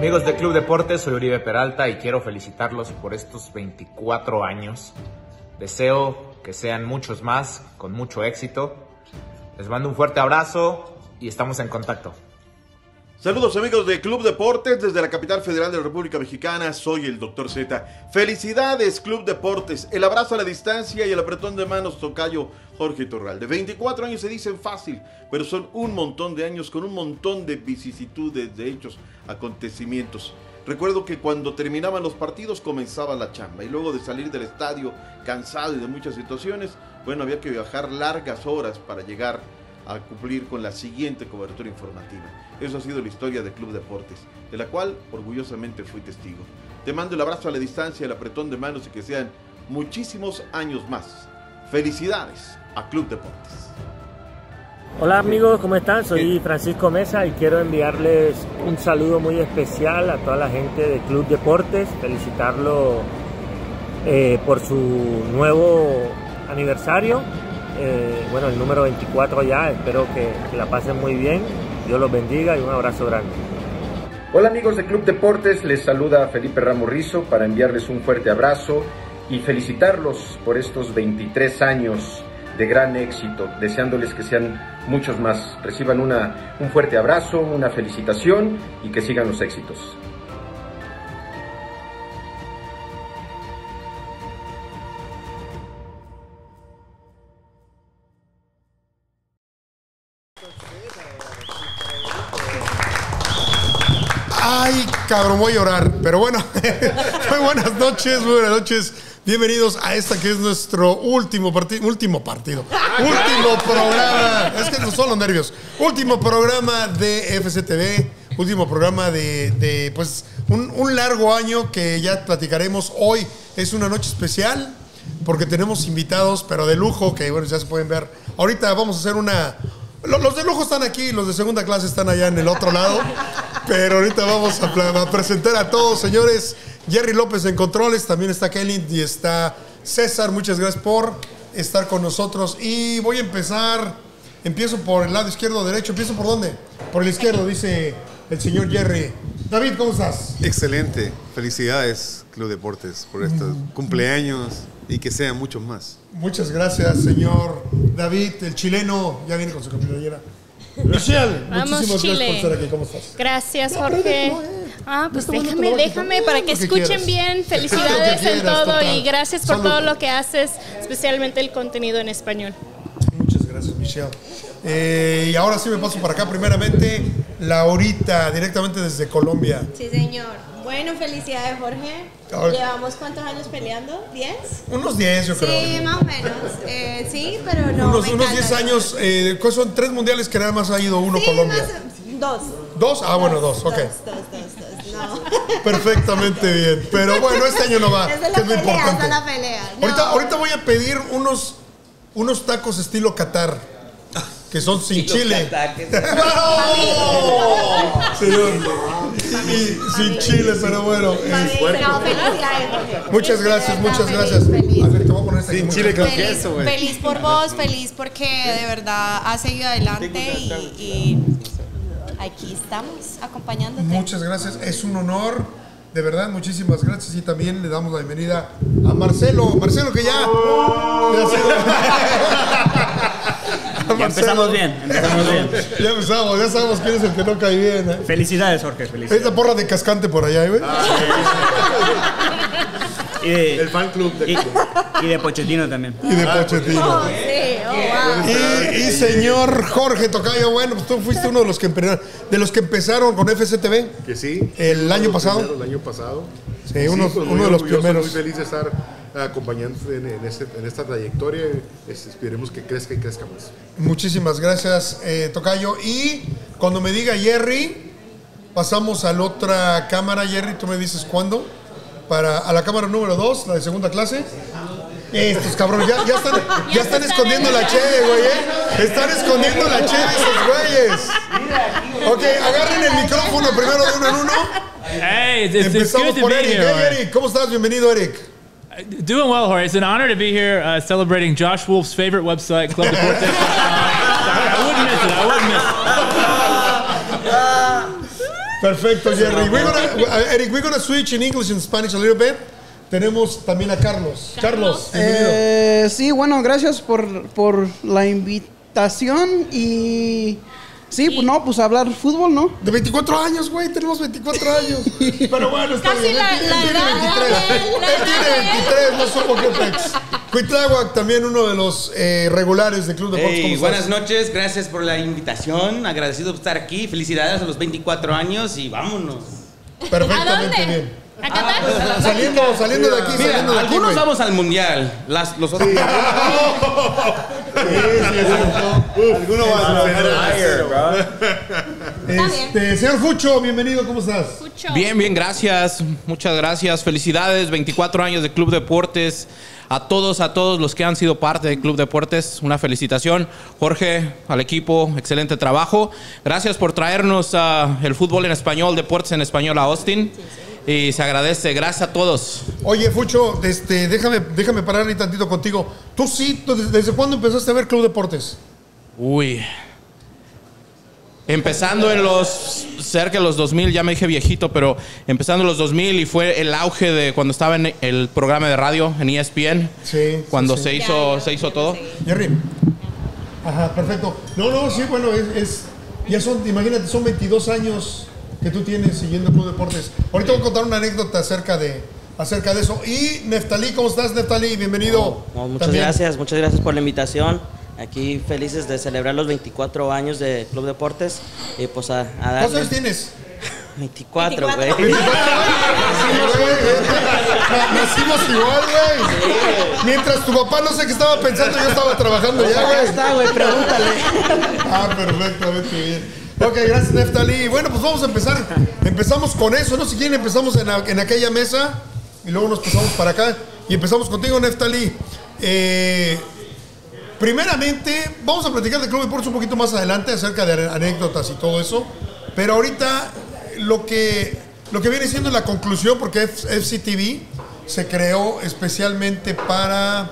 Amigos de Club Deportes, soy Uribe Peralta y quiero felicitarlos por estos 24 años. Deseo que sean muchos más, con mucho éxito. Les mando un fuerte abrazo y estamos en contacto. Saludos amigos de Club Deportes desde la capital federal de la República Mexicana, soy el Dr. Z. Felicidades Club Deportes, el abrazo a la distancia y el apretón de manos tocayo Jorge Torralde. 24 años se dicen fácil, pero son un montón de años con un montón de vicisitudes, de hechos, acontecimientos. Recuerdo que cuando terminaban los partidos comenzaba la chamba y luego de salir del estadio cansado y de muchas situaciones, bueno, había que viajar largas horas para llegar a cumplir con la siguiente cobertura informativa. Eso ha sido la historia de Club Deportes, de la cual orgullosamente fui testigo. Te mando el abrazo a la distancia, el apretón de manos y que sean muchísimos años más. Felicidades a Club Deportes. Hola amigos, ¿cómo están? Soy Francisco Mesa y quiero enviarles un saludo muy especial a toda la gente de Club Deportes, felicitarlo por su nuevo aniversario. Bueno, el número 24 ya, espero que la pasen muy bien, Dios los bendiga y un abrazo grande. Hola amigos de Club Deportes, les saluda Felipe Ramos Rizo para enviarles un fuerte abrazo y felicitarlos por estos 23 años de gran éxito, deseándoles que sean muchos más. Reciban un fuerte abrazo, una felicitación y que sigan los éxitos. Ay, cabrón, voy a llorar. Pero bueno, muy buenas noches. Bienvenidos a esta que es nuestro último programa. Es que no son los nervios. Último programa de FCTV. Último programa de pues, un largo año que ya platicaremos. Hoy es una noche especial porque tenemos invitados, pero de lujo, que bueno, ya se pueden ver. Ahorita vamos a hacer una... Los de lujo están aquí, los de segunda clase están allá en el otro lado. Pero ahorita vamos a presentar a todos, señores. Jerry López en controles, también está Kelly y está César. Muchas gracias por estar con nosotros. Y voy a empiezo por el lado izquierdo o derecho. ¿Empiezo por dónde? Por el izquierdo, dice el señor Jerry. David, ¿cómo estás? Excelente. Felicidades, Club Deportes, por estos cumpleaños y que sean muchos más. Muchas gracias, señor David, el chileno. Ya viene con su playera. Michelle, muchísimas gracias por estar aquí. ¿Cómo estás? Gracias, Jorge. Pues déjame para que escuchen bien. Felicidades en todo y gracias por todo lo que haces, especialmente el contenido en español. Muchas gracias, Michelle. Y ahora sí me paso para acá. Primeramente, Laurita, directamente desde Colombia. Sí, señor. Bueno, felicidades, Jorge. ¿Llevamos cuántos años peleando? ¿10? Unos 10, yo creo. Sí, más o menos. Sí, pero no. Unos 10 años. Son 3 mundiales que nada más ha ido uno, sí, Colombia. Dos. ¿Dos? Ah, bueno, dos. Ok. Dos. No. Perfectamente bien. Pero bueno, este año no va. Esa es la pelea, esa es la pelea. No. Ahorita voy a pedir unos tacos estilo Qatar. Que son sin chile. Señor. Sin chile, pero bueno. Muchas gracias. Feliz. A ver, te voy a poner sin chile con queso, güey. Feliz por vos, feliz porque de verdad has seguido adelante y aquí estamos acompañándote. Muchas gracias, es un honor. De verdad, muchísimas gracias. Y también le damos la bienvenida a Marcelo. Marcelo, que ya empezamos bien. Ya sabemos quién es el que no cae bien, ¿eh? Felicidades, Jorge, felicidades. Es la porra de Cascante por allá, güey. El fan club y de Pochettino también. Y señor Jorge Tocayo, bueno, pues tú fuiste uno de los que empezaron con FCTV. Que sí. El año pasado. El año pasado. Sí, uno de los primeros. Muy feliz de estar acompañándote en esta trayectoria. Esperemos que crezca y crezca más. Muchísimas gracias, Tocayo. Y cuando me diga Jerry, pasamos a la otra cámara. Jerry, tú me dices cuándo. A la cámara número 2, la de segunda clase. Estos cabrones ya están escondiendo la cheve, güey, Están escondiendo la cheve esos güeyes. Ok, agarren el micrófono primero de uno en uno. Hey, it's Empezamos good to por be Eric. here. Hey, Eric, ¿cómo estás? Bienvenido, Eric. Doing well, Jorge. It's an honor to be here celebrating Josh Wolf's favorite website, ClubDeportes.com. I wouldn't miss it. Perfecto, Jerry. Eric, we're gonna switch in English and Spanish a little bit. Tenemos también a Carlos. Carlos, bienvenido. Sí, bueno, gracias por la invitación y... Sí, pues no, pues hablar fútbol, ¿no? De 24 años, güey, tenemos 24 años. Pero bueno, está casi bien. la edad. Él tiene 23, no somos Copex. Cuitláhuac, también uno de los regulares del Club de Deportes. Hey, buenas noches, gracias por la invitación. Agradecido por estar aquí. Felicidades a los 24 años y vámonos. Perfectamente bien. ¿A Qatar? Saliendo de aquí, Mira, saliendo de aquí. algunos güey. vamos al mundial. Los otros. Alguno va a Señor Fucho, bienvenido, ¿cómo estás? Fucho. Bien, gracias. Muchas gracias. Felicidades, 24 años de Club Deportes. A todos los que han sido parte del Club Deportes, una felicitación. Jorge, al equipo, excelente trabajo. Gracias por traernos el fútbol en español, deportes en español a Austin. Y se agradece. Gracias a todos. Oye, Fucho, déjame parar ahí tantito contigo. Tú ¿desde cuándo empezaste a ver Club Deportes? Uy. Empezando cerca de los 2000, ya me dije viejito, pero empezando en los 2000 y fue el auge de cuando estaba en el programa de radio en ESPN. Sí. Cuando sí. se hizo todo. Jerry. Ajá, perfecto. No, sí, bueno, ya imagínate, son 22 años que tú tienes siguiendo Club Deportes. Ahorita voy a contar una anécdota acerca de eso. Y Neftalí, ¿cómo estás, Neftalí? Bienvenido. Muchas gracias por la invitación. Aquí felices de celebrar los 24 años de Club Deportes. Y pues a darle... ¿Cuántos años tienes? 24, güey. Nacimos igual, güey. Sí. Mientras tu papá no sé qué estaba pensando, yo estaba trabajando ya, güey. Acá está, güey, pregúntale. Perfectamente bien. Ok, gracias, Neftalí. Bueno, pues vamos a empezar. Empezamos con eso, ¿no? Si quieren, empezamos en aquella mesa y luego nos pasamos para acá. Y empezamos contigo, Neftalí. Primeramente, vamos a platicar de Club Deportes un poquito más adelante acerca de anécdotas y todo eso. Pero ahorita lo que viene siendo la conclusión, porque FCTV se creó especialmente para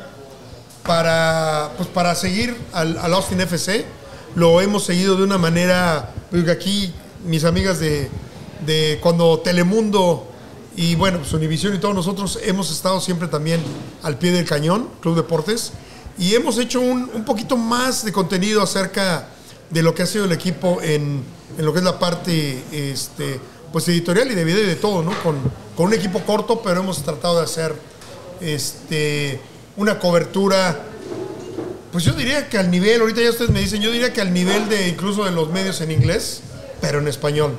seguir al Austin FC. Lo hemos seguido de una manera, aquí mis amigas de cuando Telemundo y bueno, pues Univisión y todos nosotros hemos estado siempre también al pie del cañón, Club Deportes, y hemos hecho un poquito más de contenido acerca de lo que ha sido el equipo en lo que es la parte pues editorial y de video y de todo, ¿no? Con un equipo corto, pero hemos tratado de hacer una cobertura. Pues yo diría que al nivel, ahorita ya ustedes me dicen, yo diría que al nivel de incluso de los medios en inglés, pero en español.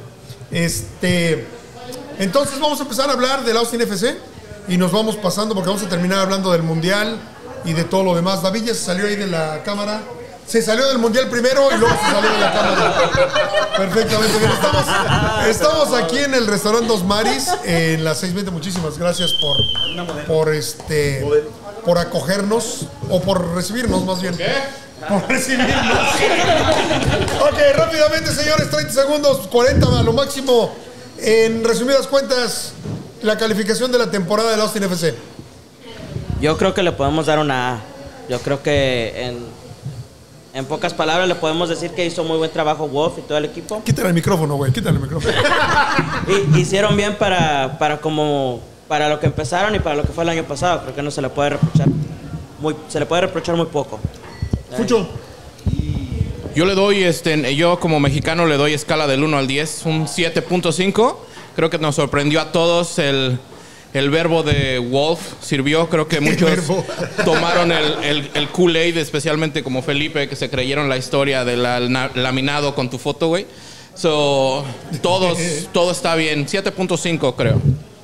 Entonces vamos a empezar a hablar del Austin FC y nos vamos pasando porque vamos a terminar hablando del Mundial y de todo lo demás. David ya se salió ahí de la cámara. Se salió del Mundial primero y luego se salió de la cámara. Perfectamente bien. Estamos aquí en el restaurante Dos Maris, en la 620. Muchísimas gracias por acogernos, o por recibirnos más bien. ¿Qué? Por recibirnos. Ok, rápidamente, señores, 30 segundos, 40 a lo máximo. En resumidas cuentas, la calificación de la temporada del Austin FC. Yo creo que le podemos dar una A. Yo creo que en pocas palabras le podemos decir que hizo muy buen trabajo Wolf y todo el equipo. Quítale el micrófono, güey, quítale el micrófono. Hicieron bien para lo que empezaron y para lo que fue el año pasado. Creo que no se le puede reprochar muy poco. Fucho. Yo le doy, yo como mexicano le doy escala del 1 al 10, un 7.5. Creo que nos sorprendió a todos el verbo de Wolf sirvió. Creo que muchos tomaron el Kool-Aid, especialmente como Felipe, que se creyeron la historia del laminado con tu foto, güey. Todo está bien. 7.5, creo.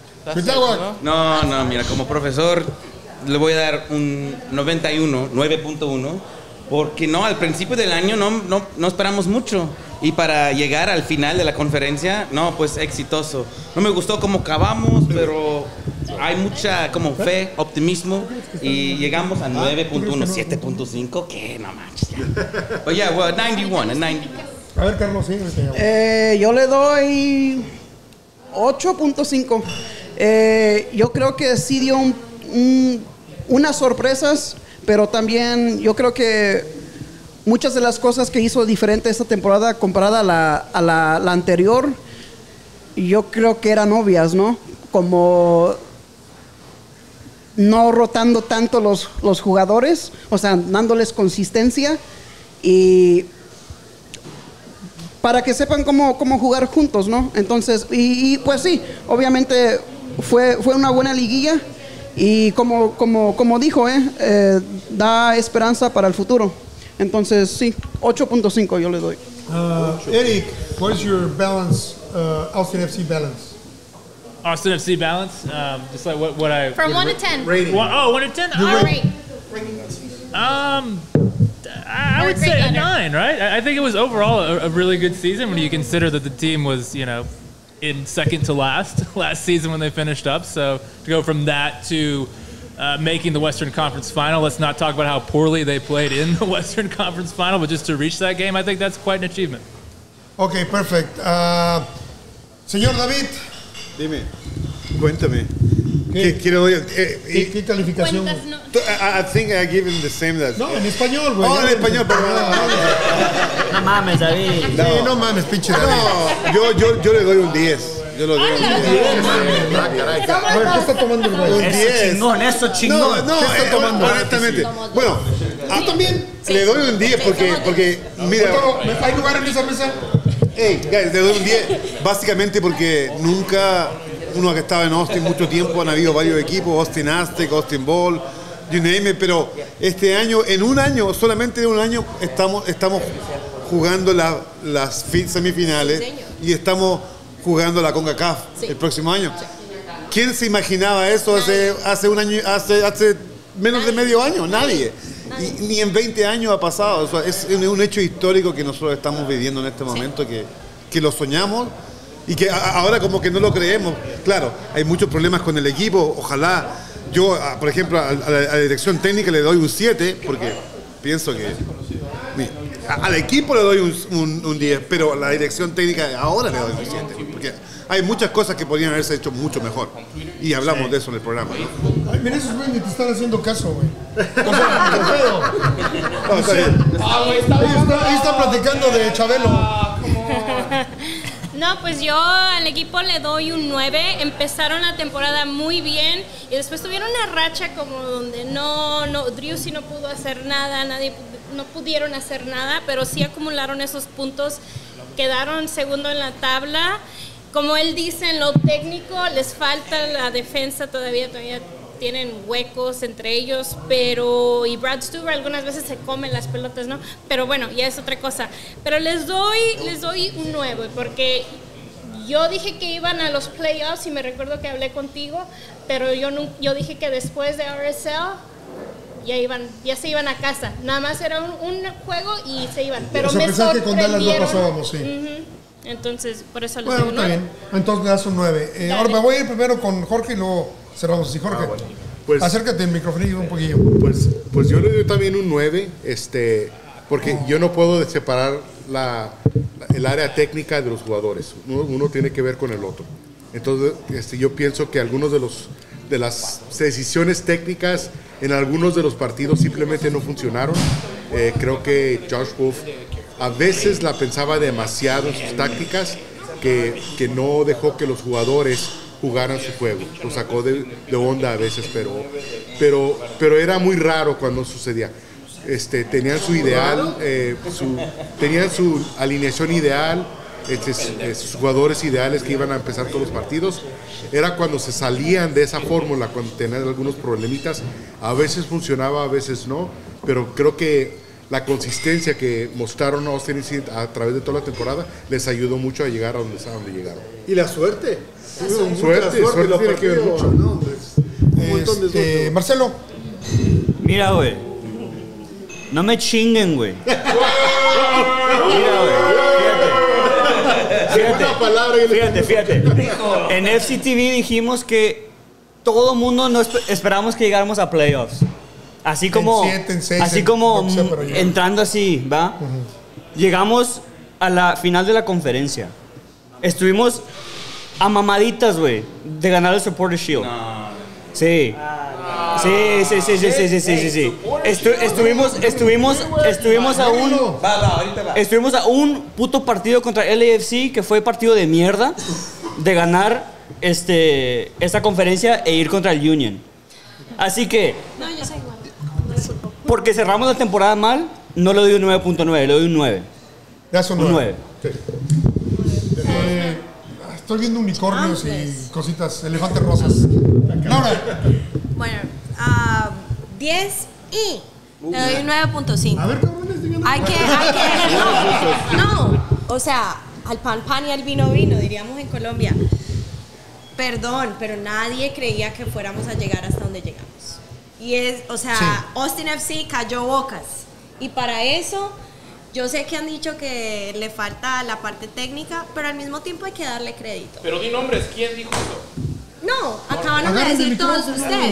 No, mira, como profesor le voy a dar un 9.1, porque al principio del año no esperamos mucho. Y para llegar al final de la conferencia, pues exitoso. No me gustó cómo acabamos, pero hay mucha como fe, optimismo, y llegamos a 9.1, 7.5, que no manches. Oye, 91, 90. A ver, Carlos, sí. Yo le doy 8.5. Yo creo que sí dio unas sorpresas, pero también yo creo que muchas de las cosas que hizo diferente esta temporada comparada a la anterior, yo creo que eran obvias, ¿no? Como no rotando tanto los jugadores, o sea, dándoles consistencia y para que sepan cómo jugar juntos, ¿no? Entonces, y pues sí, obviamente fue una buena liguilla y como dijo, da esperanza para el futuro. Entonces, sí, 8.5 yo le doy. Eric, what is your balance, Austin FC balance? Austin FC balance, just like what I... From 1 to 10. Rating. 1 to 10? All right. I would say a 9, right? I think it was overall a really good season when you consider that the team was, in second to last season when they finished up. So to go from that to making the Western Conference Final, let's not talk about how poorly they played in the Western Conference Final, but just to reach that game, I think that's quite an achievement. Okay, perfect. Señor David. Dime, cuéntame. ¿Qué calificación? I think I give him the same that... No, en español, güey. Oh, en español, perdón. No mames, David. Sí, no mames, pinche David. No, yo le doy un 10. Yo lo doy un 10. A ver, ¿qué está tomando el güey? Un 10. Eso chingón. No, ¿qué está tomando? honestamente. Bueno, ¿tú también? Le doy un 10 porque mira... ¿Hay lugar en esa mesa? Hey, guys, le doy un 10. Básicamente porque nunca... Uno que estaba en Austin mucho tiempo, han habido varios equipos, Austin Aztec, Austin Ball, you name it, pero este año, solamente en un año, estamos jugando las semifinales y estamos jugando la CONCACAF el próximo año. ¿Quién se imaginaba eso hace un año, hace menos de medio año? Nadie. Y ni en 20 años ha pasado. O sea, es un hecho histórico que nosotros estamos viviendo en este momento, que lo soñamos. Y que ahora como que no lo creemos. Claro, hay muchos problemas con el equipo. Ojalá, yo, por ejemplo, a la dirección técnica le doy un 7, porque pienso que... Al equipo le doy un 10, pero a la dirección técnica ahora le doy un 7. Porque hay muchas cosas que podrían haberse hecho mucho mejor. Y hablamos de eso en el programa, ¿no? Ay, mira, esos güeyes ni te están haciendo caso, güey. O sea, ¿qué pedo? No, está bien. Ahí está platicando de Chabelo. No, pues yo al equipo le doy un 9. Empezaron la temporada muy bien y después tuvieron una racha como donde Driussi no pudo hacer nada, no pudieron hacer nada, pero sí acumularon esos puntos, quedaron segundo en la tabla. Como él dice, en lo técnico les falta la defensa, todavía tienen huecos entre ellos, y Brad Stuber algunas veces se come las pelotas, ¿no? Pero bueno, ya es otra cosa. Pero les doy un 9, porque yo dije que iban a los playoffs y me recuerdo que hablé contigo, pero yo dije que después de RSL ya se iban a casa. Nada más era un juego y se iban. Pero me sorprendieron. Que con Dallas no pasábamos, sí. Entonces, por eso les doy un 9. Está bien. Entonces le das un 9. Ahora me voy a ir primero con Jorge y luego cerramos así. Jorge, bueno. Pues, acércate al micrófono un poquillo. Pues yo le doy también un 9, porque yo no puedo separar el área técnica de los jugadores. Uno tiene que ver con el otro. Entonces, yo pienso que algunos de las decisiones técnicas en algunos de los partidos simplemente no funcionaron. Creo que Josh Wolf a veces la pensaba demasiado en sus tácticas, que no dejó que los jugadores jugaran su juego. Lo sacó de onda a veces, pero era muy raro cuando sucedía. Tenían su ideal, tenían su alineación ideal, sus jugadores ideales que iban a empezar todos los partidos. Era cuando se salían de esa fórmula, cuando tenían algunos problemitas. A veces funcionaba, a veces no, pero creo que la consistencia que mostraron Austin a través de toda la temporada les ayudó mucho a llegar a donde llegaron. Y la suerte. Suerte tiene que ver mucho. ¿No? Un montón de suerte. Marcelo. Mira, güey. No me chinguen, güey. Mira, güey. Fíjate. En FCTV dijimos que todo mundo esperamos que llegáramos a playoffs. Así como, entrando así, ¿va? Llegamos a la final de la conferencia. Estuvimos a mamaditas, güey, de ganar el Supporters Shield. No. Sí. Sí. Estuvimos a un puto partido contra LAFC, que fue partido de mierda. de ganar esta conferencia e ir contra el Union. Así que, No, yo soy igual. porque cerramos la temporada mal, no le doy un 9.9, le doy un 9. Ya son Un 9. 9. Estoy viendo unicornios y cositas, elefantes rosas. Laura. Bueno, 10 y le doy un 9.5. A ver, cabrones, digan. No, o sea, al pan y al vino, diríamos en Colombia. Perdón, pero nadie creía que fuéramos a llegar hasta donde llegamos. Y Austin FC cayó bocas. Y para eso, yo sé que han dicho que le falta la parte técnica, pero al mismo tiempo hay que darle crédito. Pero di nombres, ¿quién dijo eso? No, acabaron de decir todos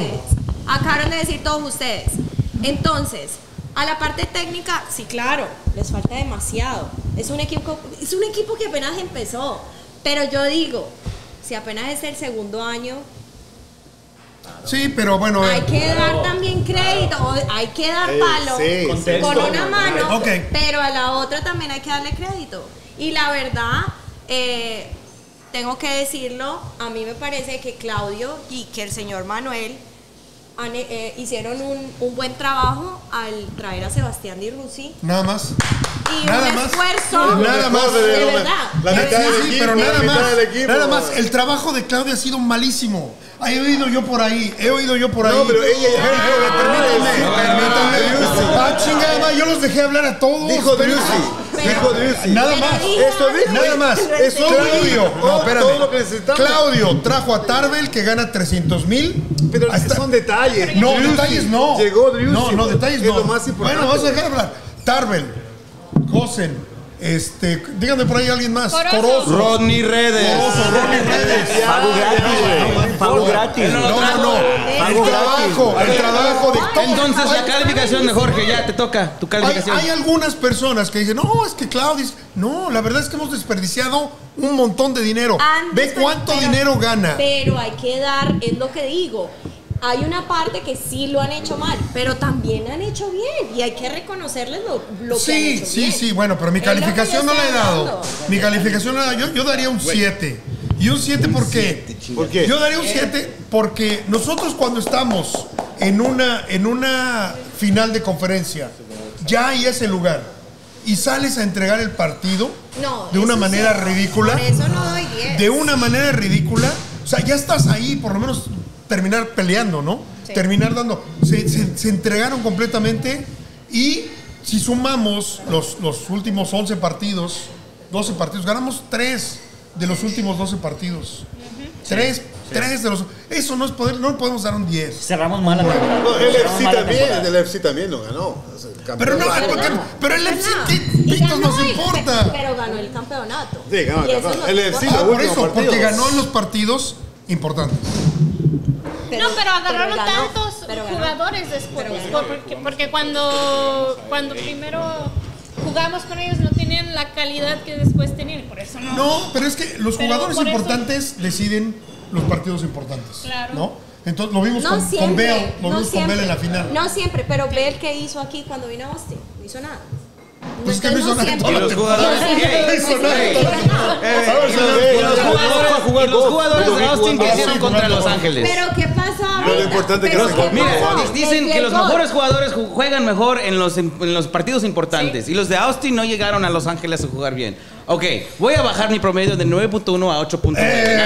ustedes. Entonces, a la parte técnica, sí, claro, les falta demasiado. Es un equipo que apenas empezó. Pero yo digo, si apenas es el segundo año, Sí, pero bueno. hay que dar también crédito, hay que dar palo con una mano, pero a la otra también hay que darle crédito. Y la verdad, tengo que decirlo, a mí me parece que Claudio y que el señor Manuel hicieron un buen trabajo al traer a Sebastián Di Rossi. Nada más. Y Nada un más. esfuerzo Nada más. de verdad. La mitad del equipo, pero nada más. equipo. Nada más. El trabajo de Claudia ha sido malísimo. He oído yo por ahí. No, pero ella permítame. Chingada, yo los dejé hablar a todos. Dijo Driussi. Nada más. Eso dijo. Nada más. Eso Claudio. No, espérame. todo lo que necesitamos. Claudio trajo a Tarbell que gana 300,000. Pero son detalles. No, Driussi. detalles no. Llegó Driussi. No, detalles es no. lo más importante. Bueno, vamos a dejar hablar. Tarbell, Gosen, díganme por ahí alguien más. Corozo. Rodney Redes. Pago gratis. No. El trabajo de todo. Entonces la calificación de Jorge, ya te toca tu calificación. Hay algunas personas que dicen, no, es que Claudio. No, la verdad es que hemos desperdiciado un montón de dinero. Ve cuánto dinero gana. Pero hay que dar, es lo que digo. Hay una parte que sí lo han hecho mal, pero también han hecho bien y hay que reconocerles lo que han hecho bien. Sí, bueno, pero mi calificación no la he dado. Mi calificación no la he dado. Yo daría un 7. Y un 7 porque ¿Por qué? Yo daría un 7 porque nosotros cuando estamos en una final de conferencia, ya hay ese lugar y sales a entregar el partido de una manera ridícula. Por eso no doy 10. De una manera ridícula. O sea, ya estás ahí, por lo menos terminar peleando, ¿no? Sí. Terminar dando. Se entregaron completamente y si sumamos los últimos 11 partidos, 12 partidos, ganamos 3 de los últimos 12 partidos. 3 de los... Eso no es poder, no podemos dar un 10. Cerramos mal la temporada. No, el FC también lo ganó. Pero el FC, ¿qué pitos nos importa? Pero ganó el campeonato. Sí, ganó el campeonato. El FC, por eso, porque ganó en los partidos importantes. No, pero agarraron pero ganó, tantos pero ganó. jugadores después. Porque cuando primero jugamos con ellos no tenían la calidad que después tenían. Por eso no. No, pero es que los Pero jugadores por eso- deciden los partidos importantes. Claro. ¿No? Entonces lo vimos No con siempre, Bale, lo no vimos con siempre. Bale en la final. No siempre, pero ve el que hizo aquí cuando vino a Austin. No hizo nada. Pues es que no hizo nada siempre. toda la Y los jugadores- temporada. No hizo nada. Y los jugadores de Austin que hicieron contra Los Ángeles. Pero ¿qué pasó ahorita? Lo importante Pero que ¿qué se- Mira, pasó? dicen El que los field goal. mejores jugadores juegan mejor en los partidos importantes. Y los de Austin no llegaron a Los Ángeles a jugar bien. Ok, voy a bajar mi promedio de 9.1 a 8.9.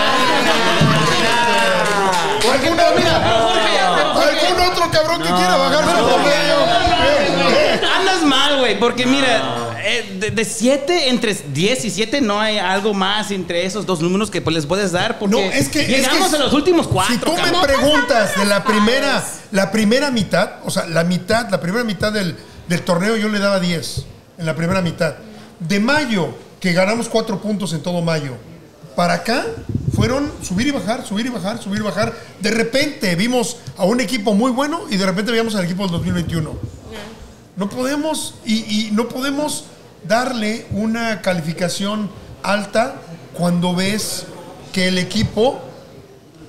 ¿Algún otro cabrón que quiera bajar su promedio? Andas mal, güey, porque mira, de 7, entre 10 y 7 no hay algo más entre esos dos números que pues, les puedes dar porque No, es que llegamos a los últimos 4. Si tú me preguntas de la primera mitad, o sea, la primera mitad del torneo yo le daba 10 en la primera mitad. De mayo, que ganamos 4 puntos en todo mayo, para acá fueron subir y bajar, subir y bajar, subir y bajar. De repente vimos a un equipo muy bueno y de repente veíamos al equipo del 2021. No podemos y no podemos darle una calificación alta cuando ves que el equipo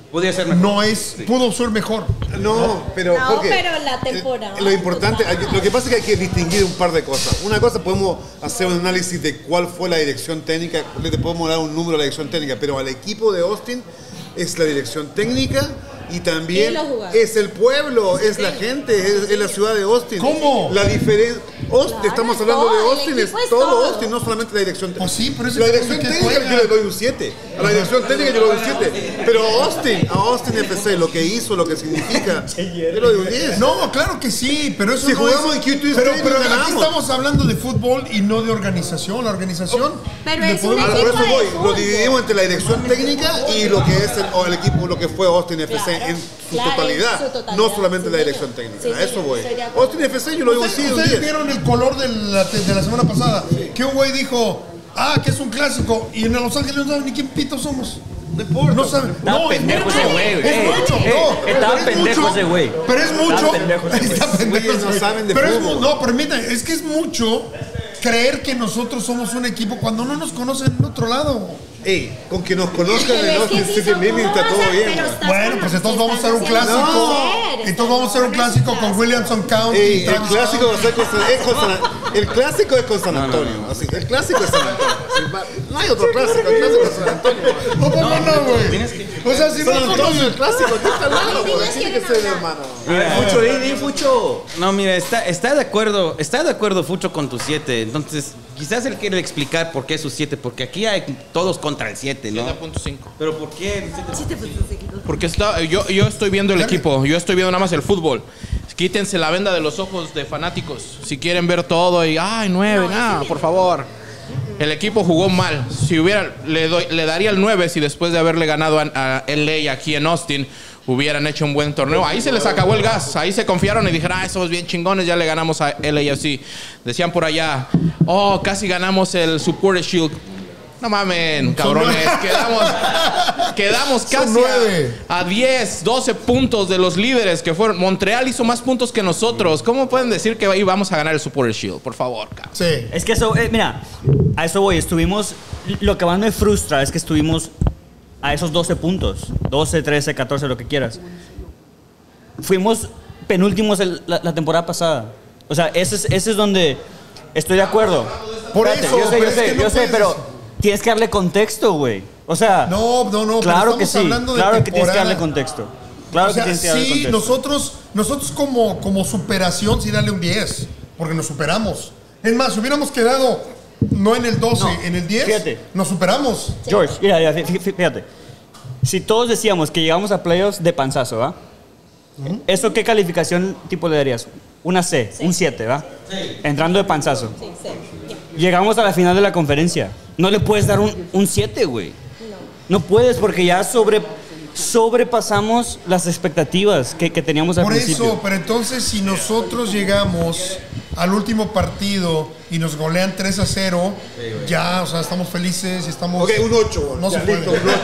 Podría ser mejor. No es, pudo ser mejor. No, pero No, Jorge, pero la temporada. lo importante, lo que pasa es que hay que distinguir un par de cosas. Una cosa, podemos hacer un análisis de cuál fue la dirección técnica, le podemos dar un número a la dirección técnica, pero al equipo de Austin es la dirección técnica y también es el pueblo, es la gente, es la ciudad de Austin. ¿Cómo? La diferencia, estamos hablando de Austin, es todo Austin, no solamente la dirección técnica. Pues sí, pero la dirección técnica yo le doy un 7. A la dirección técnica yo le doy un 7. Pero a Austin FC, lo que hizo, lo que significa, yo le doy un 10. No, claro que sí, pero eso si no jugamos es... en Q2 pero ganamos. aquí estamos hablando de fútbol y no de organización. La organización... Pero le es un podemos- equipo Por eso voy, de lo fútbol. dividimos entre la dirección técnica y lo que es el equipo, lo que fue Austin FC en su totalidad, no solamente la dirección técnica. A eso voy. Austin FC yo lo digo sí, un ¿Ustedes 10. vieron el color de la semana pasada? Que un güey dijo, que es un clásico, y en Los Ángeles no saben ni quién pito somos. No importa. No saben. Estaba No, es pendejo mucho. ese güey. Es mucho. No, Estaba pero es pendejo mucho, ese güey. Pero es mucho. Estaba pendejo ese güey. Está pendejo Güeyes ese no güey. saben de Pero es fútbol. no, permítanme, es que es mucho creer que nosotros somos un equipo cuando no nos conocen en otro lado. Ey, con que nos conozcan en Pero es Austin que sí City son Living está cosas, todo bien. pero güey. estás Bueno, pues entonces vamos a hacer un haciendo clásico. hacer, Entonces vamos a hacer un clásico con Williamson County. Ey, el Travis clásico va a Scott. ser el clásico es con San Antonio. Así, el clásico es San Antonio. No hay otro clásico, el clásico es San Antonio. No, güey. O sea, si no San Antonio, conoces... el clásico, aquí está al lado, güey. Tiene que ser, hermano. Fucho, Fucho. No, mira, está de acuerdo Fucho con tu 7. Entonces, quizás él quiere explicar por qué su 7, porque aquí hay todos contra el 7, ¿no? 7.5. Pero ¿por qué el 7? Porque yo estoy viendo el equipo, yo estoy viendo nada más el fútbol. Quítense la venda de los ojos de fanáticos. Si quieren ver todo y, 9, nada, por favor. El equipo jugó mal. Si le daría el 9 si después de haberle ganado a LA aquí en Austin hubieran hecho un buen torneo. Ahí se les acabó el gas. Ahí se confiaron y dijeron, somos bien chingones, ya le ganamos a LAFC. Decían por allá, casi ganamos el Supporter Shield. No mamen, cabrones. Quedamos casi a 10, 12 puntos de los líderes que fueron. Montreal hizo más puntos que nosotros. ¿Cómo pueden decir que íbamos a ganar el Supporter Shield? Por favor, cabrón. Sí. Es que eso, mira, a eso voy. Lo que más me frustra es que estuvimos a esos 12 puntos. 12, 13, 14, lo que quieras. Fuimos penúltimos la temporada pasada. O sea, ese es donde estoy de acuerdo. Por Espérate, eso, pero es que no yo sé, puedes- pero tienes que darle contexto, güey. O sea, No, claro pero que estamos sí. hablando de Claro que tienes que temporada. darle contexto. Claro O sea, que tienes que darle sí, contexto. nosotros como superación sí darle un 10, porque nos superamos. Es más, si hubiéramos quedado no en el 12, No, en el 10, fíjate. nos superamos. George, mira, fíjate. Si todos decíamos que llegamos a playoffs de panzazo, ¿va? ¿Eso qué calificación tipo le darías? Una C, un 7, ¿va? Sí. Entrando de panzazo. Sí, sí. Llegamos a la final de la conferencia. No le puedes dar un 7, güey. No puedes porque ya sobrepasamos las expectativas que teníamos al Por principio. eso, pero entonces si nosotros llegamos al último partido y nos golean 3-0, ya, o sea, estamos felices y estamos... Ok, un 8. No se puede. Listo, un 8.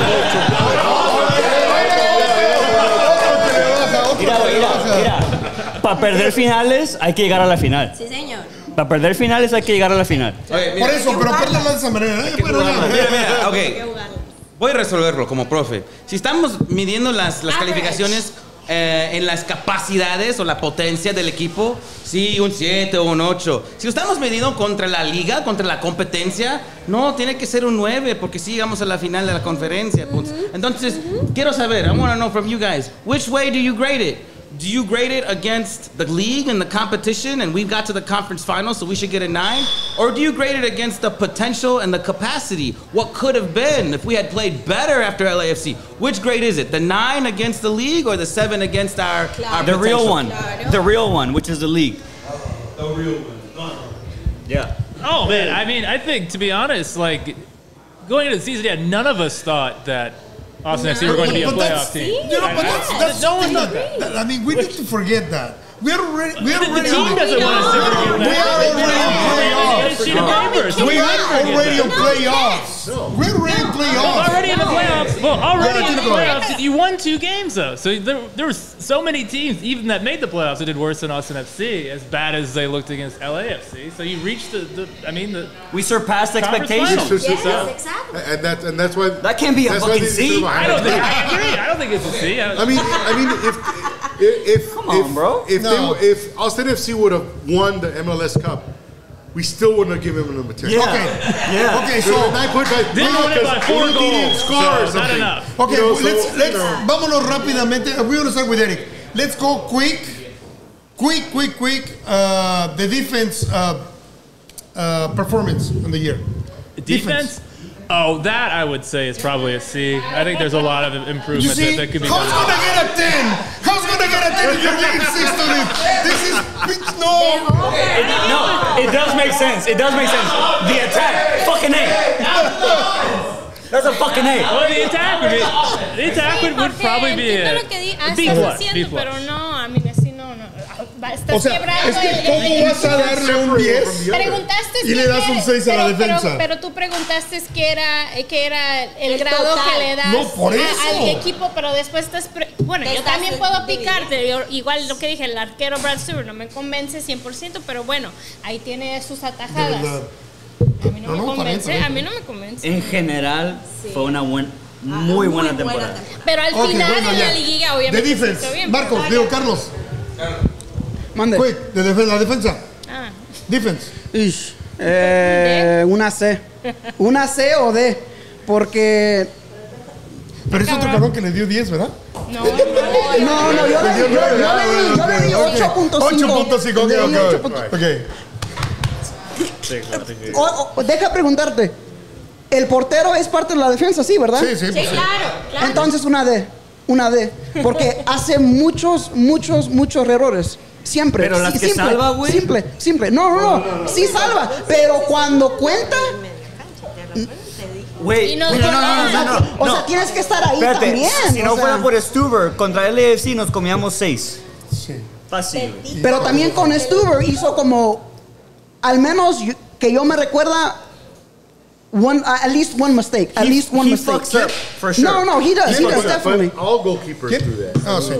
Mira. Para perder finales hay que llegar a la final. Sí, señor. Para perder finales hay que llegar a la final. Oye, Por eso, pero perderla de esa manera. Bueno, ya. Mira, ok. Voy a resolverlo como profe. Si estamos midiendo las calificaciones en las capacidades o la potencia del equipo, sí, un 7 o un 8. Si lo estamos midiendo contra la liga, contra la competencia, no, tiene que ser un 9, porque sí llegamos a la final de la conferencia. Entonces, quiero saber, I want to know from you guys, which way do you grade it? Do you grade it against the league and the competition and we got to the conference final so we should get a 9? Or do you grade it against the potential and the capacity? What could have been if we had played better after LAFC? Which grade is it? The 9 against the league or the 7 against our The real potential? one. The real one, which is the league. The real one. Yeah. Oh man, I mean, I think to be honest, like going into the season, none of us thought that Austin FC were going to be a But playoff that's- team. you know, but that's No one something thought that. I mean, we need to forget that. We are already The team doesn't want a Super Bowl. We are already on playoffs. We're already in playoffs. Already in the playoffs. Well, already in the playoffs. You won 2 games though, so there were so many teams, even that made the playoffs, that did worse than Austin FC, as bad as they looked against LAFC. So you reached we surpassed expectations. Yes, exactly. And that's why that can't be a fucking C. I agree. I don't think it's a C. I mean, if come on, bro. If Austin FC would have won the MLS Cup, we still wouldn't have given him the material. Yeah. Okay, so 9.5. Didn't win it by 4 goals. Scores. So not enough. Okay, let's vámonos rápidamente. We're going to start with Eric. Let's go quick. The defense performance in the year. Defense? Oh, that I would say is probably a C. I think there's a lot of improvement that could be done. How's gonna get a 10? How's gonna get a 10 if you're getting 6 to it? This is no. No, it does make sense. It does make sense. The attack, fucking A. That's a fucking A. Well, the attack would probably be a B+. Pero no, a mí así no. Estás O sea, es que ¿cómo vas a darle un 10 Preguntaste y le das un 6 a la defensa? Pero tú preguntaste qué era el grado total. que le das No, por eso. al equipo, pero después bueno, yo también puedo picarte. Igual lo que dije, el arquero Brad Stewart no me convence 100%, pero bueno, ahí tiene sus atajadas. A mí no me convence, a mí no me convence. En general, fue una muy buena temporada. Pero al final en la liguilla, obviamente. De defense. Bien, Marcos, Carlos. Mande. Quick, la defensa. Defense. Una C. Una C o D. Porque. Pero es otro cabrón que le dio 10, ¿verdad? No, yo le di 8.5. 8.5, ok. Deja preguntarte. El portero es parte de la defensa, sí, ¿verdad? Sí, claro. Entonces una D. Porque hace muchos errores. Siempre. Pero las que salva, güey. Simple. No. Sí salva. Pero cuando cuenta. Güey, no. O sea, tienes que estar ahí también. Si no fuera por Stuber, contra LAFC nos comíamos 6. Sí. Fácil. Pero también con Stuber hizo como, al menos que yo me recuerda, at least one mistake. At least one mistake. Fucks up, for sure. No, he does definitely. All goalkeepers do that. Sí.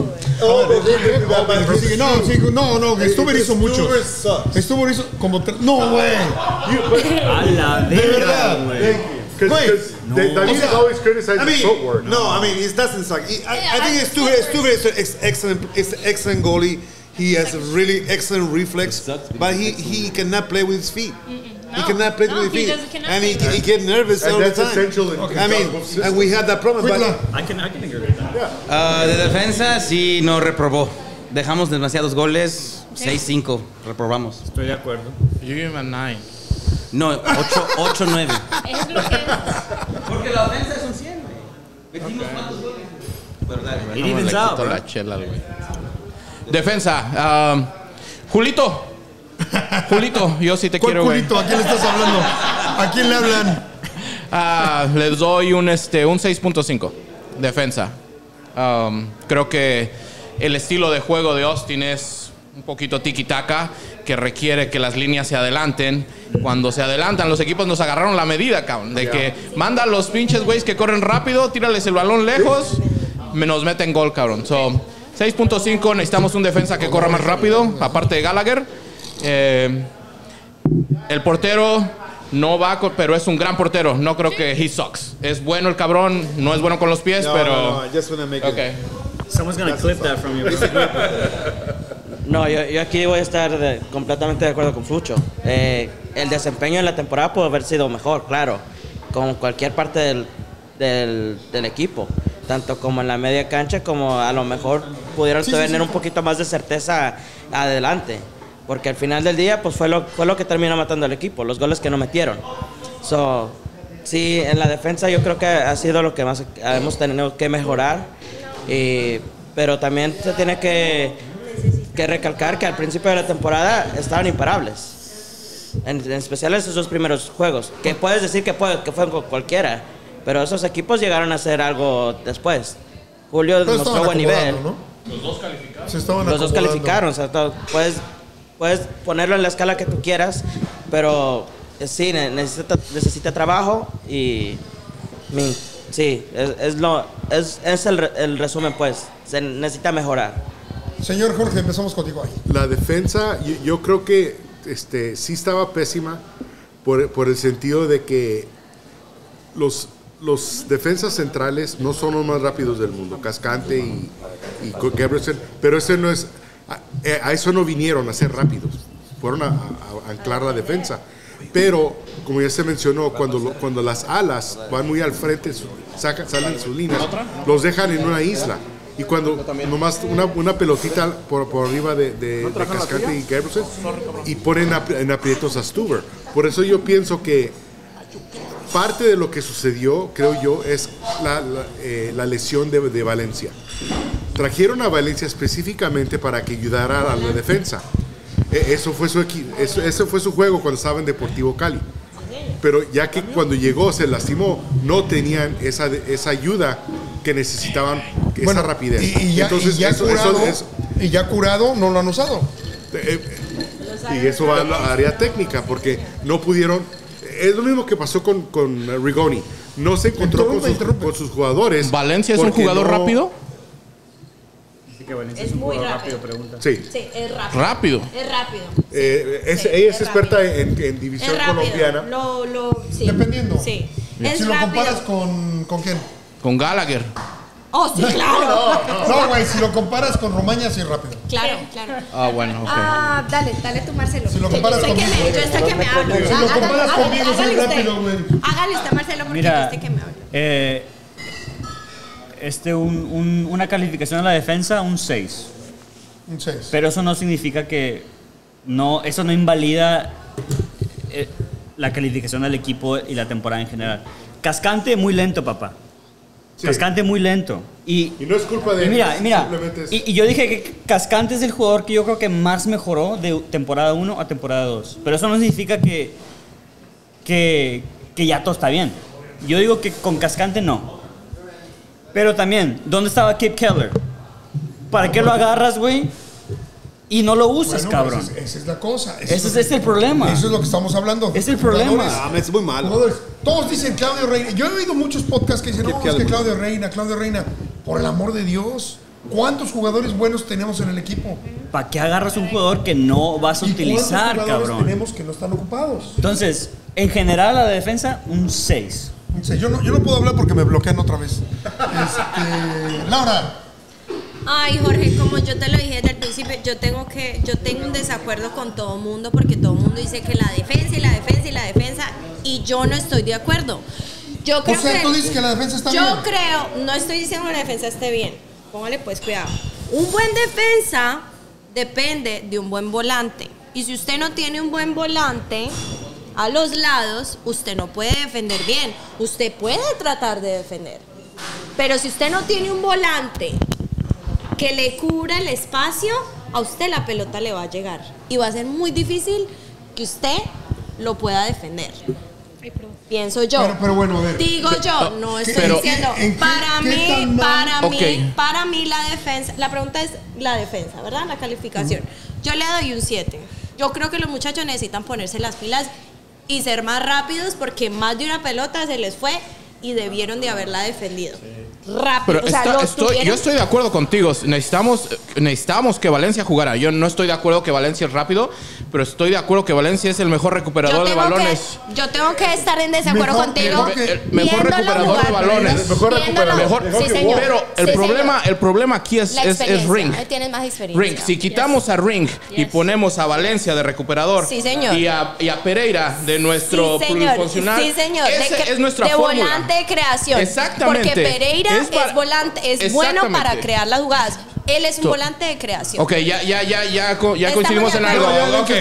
No, Stuber hizo muchos. Stuber hizo como no, güey. A la verdad, güey. Because David always criticizes the footwork. No, I mean, it doesn't suck. I think Stuber is an excellent goalie. He has a really excellent reflex, but he cannot play with his feet. He cannot play with his feet, and he gets nervous all the time. Essential I mean, and we had that problem. But I can agree with that. De defensa sí nos reprobó. Dejamos demasiados goles. 6-5 reprobamos. Estoy de acuerdo. You give him a 9. No, 8-9. Es lo que Porque la ofensa es un 100, güey. Metimos cuántos goles. ¿Verdad? It evens out, bro. La chela, güey. Defensa. Julito, yo sí te quiero, güey. Julito? ¿A quién le estás hablando? ¿A quién le hablan? Les doy un 6.5. Defensa. Creo que el estilo de juego de Austin es un poquito tiki-taka, que requiere que las líneas se adelanten. Cuando se adelantan, los equipos nos agarraron la medida, cabrón. De que manda a los pinches güeyes que corren rápido, tírales el balón lejos, nos meten gol, cabrón. 6.5, necesitamos un defensa que corra más rápido, aparte de Gallagher. El portero no va, pero es un gran portero. No creo que he sucks. Es bueno el cabrón, no es bueno con los pies, pero... No, I just want to make okay. Someone's gonna clip that from you. No, yo aquí voy a estar completamente de acuerdo con Flucho. El desempeño en la temporada puede haber sido mejor, claro, con cualquier parte del equipo, tanto como en la media cancha, como a lo mejor pudieron tener un poquito más de certeza adelante, porque al final del día pues fue lo que terminó matando al equipo, los goles que no metieron. Sí, en la defensa yo creo que ha sido lo que más hemos tenido que mejorar, pero también se tiene que recalcar que al principio de la temporada estaban imparables, en especial esos dos primeros juegos, que puedes decir que fue con cualquiera, pero esos equipos llegaron a hacer algo después. Julio demostró buen nivel. Los dos calificados. los dos calificaron. O sea, puedes ponerlo en la escala que tú quieras, pero sí, necesita trabajo y sí, es el resumen, pues. Se necesita mejorar. Señor Jorge, empezamos contigo ahí. La defensa, yo creo que sí estaba pésima por el sentido de que los defensas centrales no son los más rápidos del mundo, Cascante y Gabrielson, pero ese no es, a eso no vinieron a ser rápidos, fueron a anclar la defensa. Pero, como ya se mencionó, cuando las alas van muy al frente, salen sus líneas, los dejan en una isla. Y cuando nomás una pelotita por arriba de Cascante y Gabrielson, y ponen en aprietos a Stuber. Por eso yo pienso que parte de lo que sucedió, creo yo, es la lesión de Valencia. Trajeron a Valencia específicamente para que ayudara a la defensa. Eso fue su juego cuando estaba en Deportivo Cali. Pero ya que cuando llegó se lastimó, no tenían esa ayuda que necesitaban, esa rapidez. Y ya curado no lo han usado. Y eso va a la área técnica, porque no pudieron. Es lo mismo que pasó con Rigoni. No se encontró con sus jugadores. ¿Valencia es un jugador rápido? Es muy rápido. Sí, es rápido. ¿Rápido? Es rápido. Ella es experta en división colombiana. Sí. Dependiendo. Sí. Si lo comparas con ¿quién? Con Gallagher. Oh, sí, claro. No, güey, si lo comparas con Romaña, sí, rápido. Claro. Bueno, ok. Dale tú, Marcelo. Si lo comparas conmigo. Yo sé que me hablo. Si lo comparas conmigo, sí, rápido, güey. Hágale usted, Marcelo, porque yo sé que me hablo. Una calificación a la defensa, un 6. Un 6. Pero eso no significa eso no invalida la calificación del equipo y la temporada en general. Cascante muy lento, papá. Sí. Cascante muy lento. Y no es culpa de él. Mira, y yo dije que Cascante es el jugador que yo creo que más mejoró de temporada 1 a temporada 2. Pero eso no significa que ya todo está bien. Yo digo que con Cascante no. Pero también, ¿dónde estaba Kip Keller? ¿Para qué lo agarras, güey? Y no lo usas, cabrón. Esa es la cosa. Ese es el problema. Eso es lo que estamos hablando. Es el problema. Es muy malo. Todos dicen Claudio Reina. Yo he oído muchos podcasts que dicen, no, es que Claudio Reina. Por el amor de Dios. ¿Cuántos jugadores buenos tenemos en el equipo? ¿Para qué agarras un jugador que no vas a utilizar, cabrón? ¿Cuántos jugadores tenemos que no están ocupados? Entonces, en general a la defensa, un 6. Yo no puedo hablar porque me bloquean otra vez. Laura. Ay, Jorge, como yo te lo dije desde el principio, yo tengo un desacuerdo con todo el mundo, porque todo el mundo dice que la defensa, y yo no estoy de acuerdo. Yo creo tú dices que la defensa está bien. Yo creo, no estoy diciendo que la defensa esté bien. Póngale pues cuidado. Un buen defensa depende de un buen volante. Y si usted no tiene un buen volante a los lados, usted no puede defender bien. Usted puede tratar de defender. Pero si usted no tiene un volante que le cubra el espacio, a usted la pelota le va a llegar. Y va a ser muy difícil que usted lo pueda defender. Pienso yo. Pero bueno, a ver. Digo yo, no estoy diciendo. Para mí la defensa, la pregunta es la defensa, ¿verdad? La calificación. Yo le doy un 7. Yo creo que los muchachos necesitan ponerse las pilas y ser más rápidos, porque más de una pelota se les fue y debieron de haberla defendido. Rápido. Pero yo estoy de acuerdo contigo. Necesitamos que Valencia jugara. Yo no estoy de acuerdo que Valencia es rápido, pero estoy de acuerdo que Valencia es el mejor recuperador de balones. Yo tengo que estar en desacuerdo contigo. El mejor recuperador de balones. Sí, señor. Pero el problema aquí es Ring. Tienes más experiencia. Ring. Si quitamos a Ring y ponemos a Valencia de recuperador, sí, señor, y a Pereira de nuestro plurifuncional, sí, señor, es nuestra fórmula. De volante de creación. Exactamente. Porque Pereira es volante, es bueno para crear las jugadas. Él es un volante de creación. Ok, ya coincidimos en algo.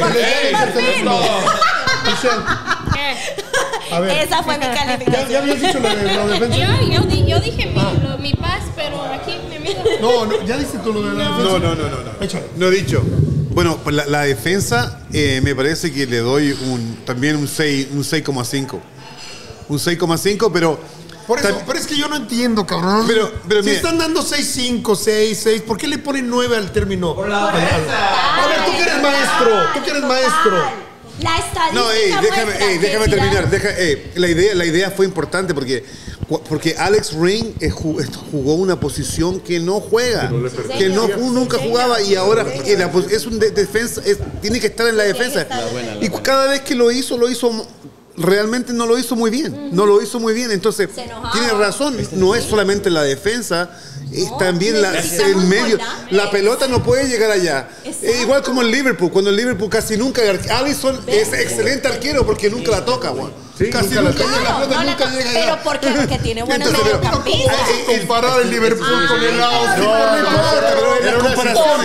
A ver. Esa fue mi calificación. ¿Ya habías dicho lo de defensa? Yo dije mi paz, pero aquí me miran. No, ya diste tú lo de la defensa. No. Échale. No he dicho. Bueno, pues la defensa me parece que le doy también un 6,5. Un 6,5, pero Por eso, pero es que yo no entiendo, cabrón. Pero si mira, están dando 6-5, 6-6, ¿por qué le ponen 9 al término? A ver, tú que eres maestro. La estadística no, déjame terminar. La idea fue importante porque Alex Ring jugó una posición que no juega, que nunca jugaba y ahora es un defensa, tiene que estar en la defensa. Y cada vez que lo hizo realmente no lo hizo muy bien. No lo hizo muy bien. Entonces, tiene razón, no es solamente la defensa. También el medio, la pelota no puede llegar allá. Igual como el Liverpool, cuando el Liverpool casi nunca. Alisson es excelente arquero porque nunca la toca, Juan. Casi nunca llega la pelota, nunca llega allá. Pero porque tiene buenos mediocampistas. Comparar el Liverpool con el Austin. No, era una comparación.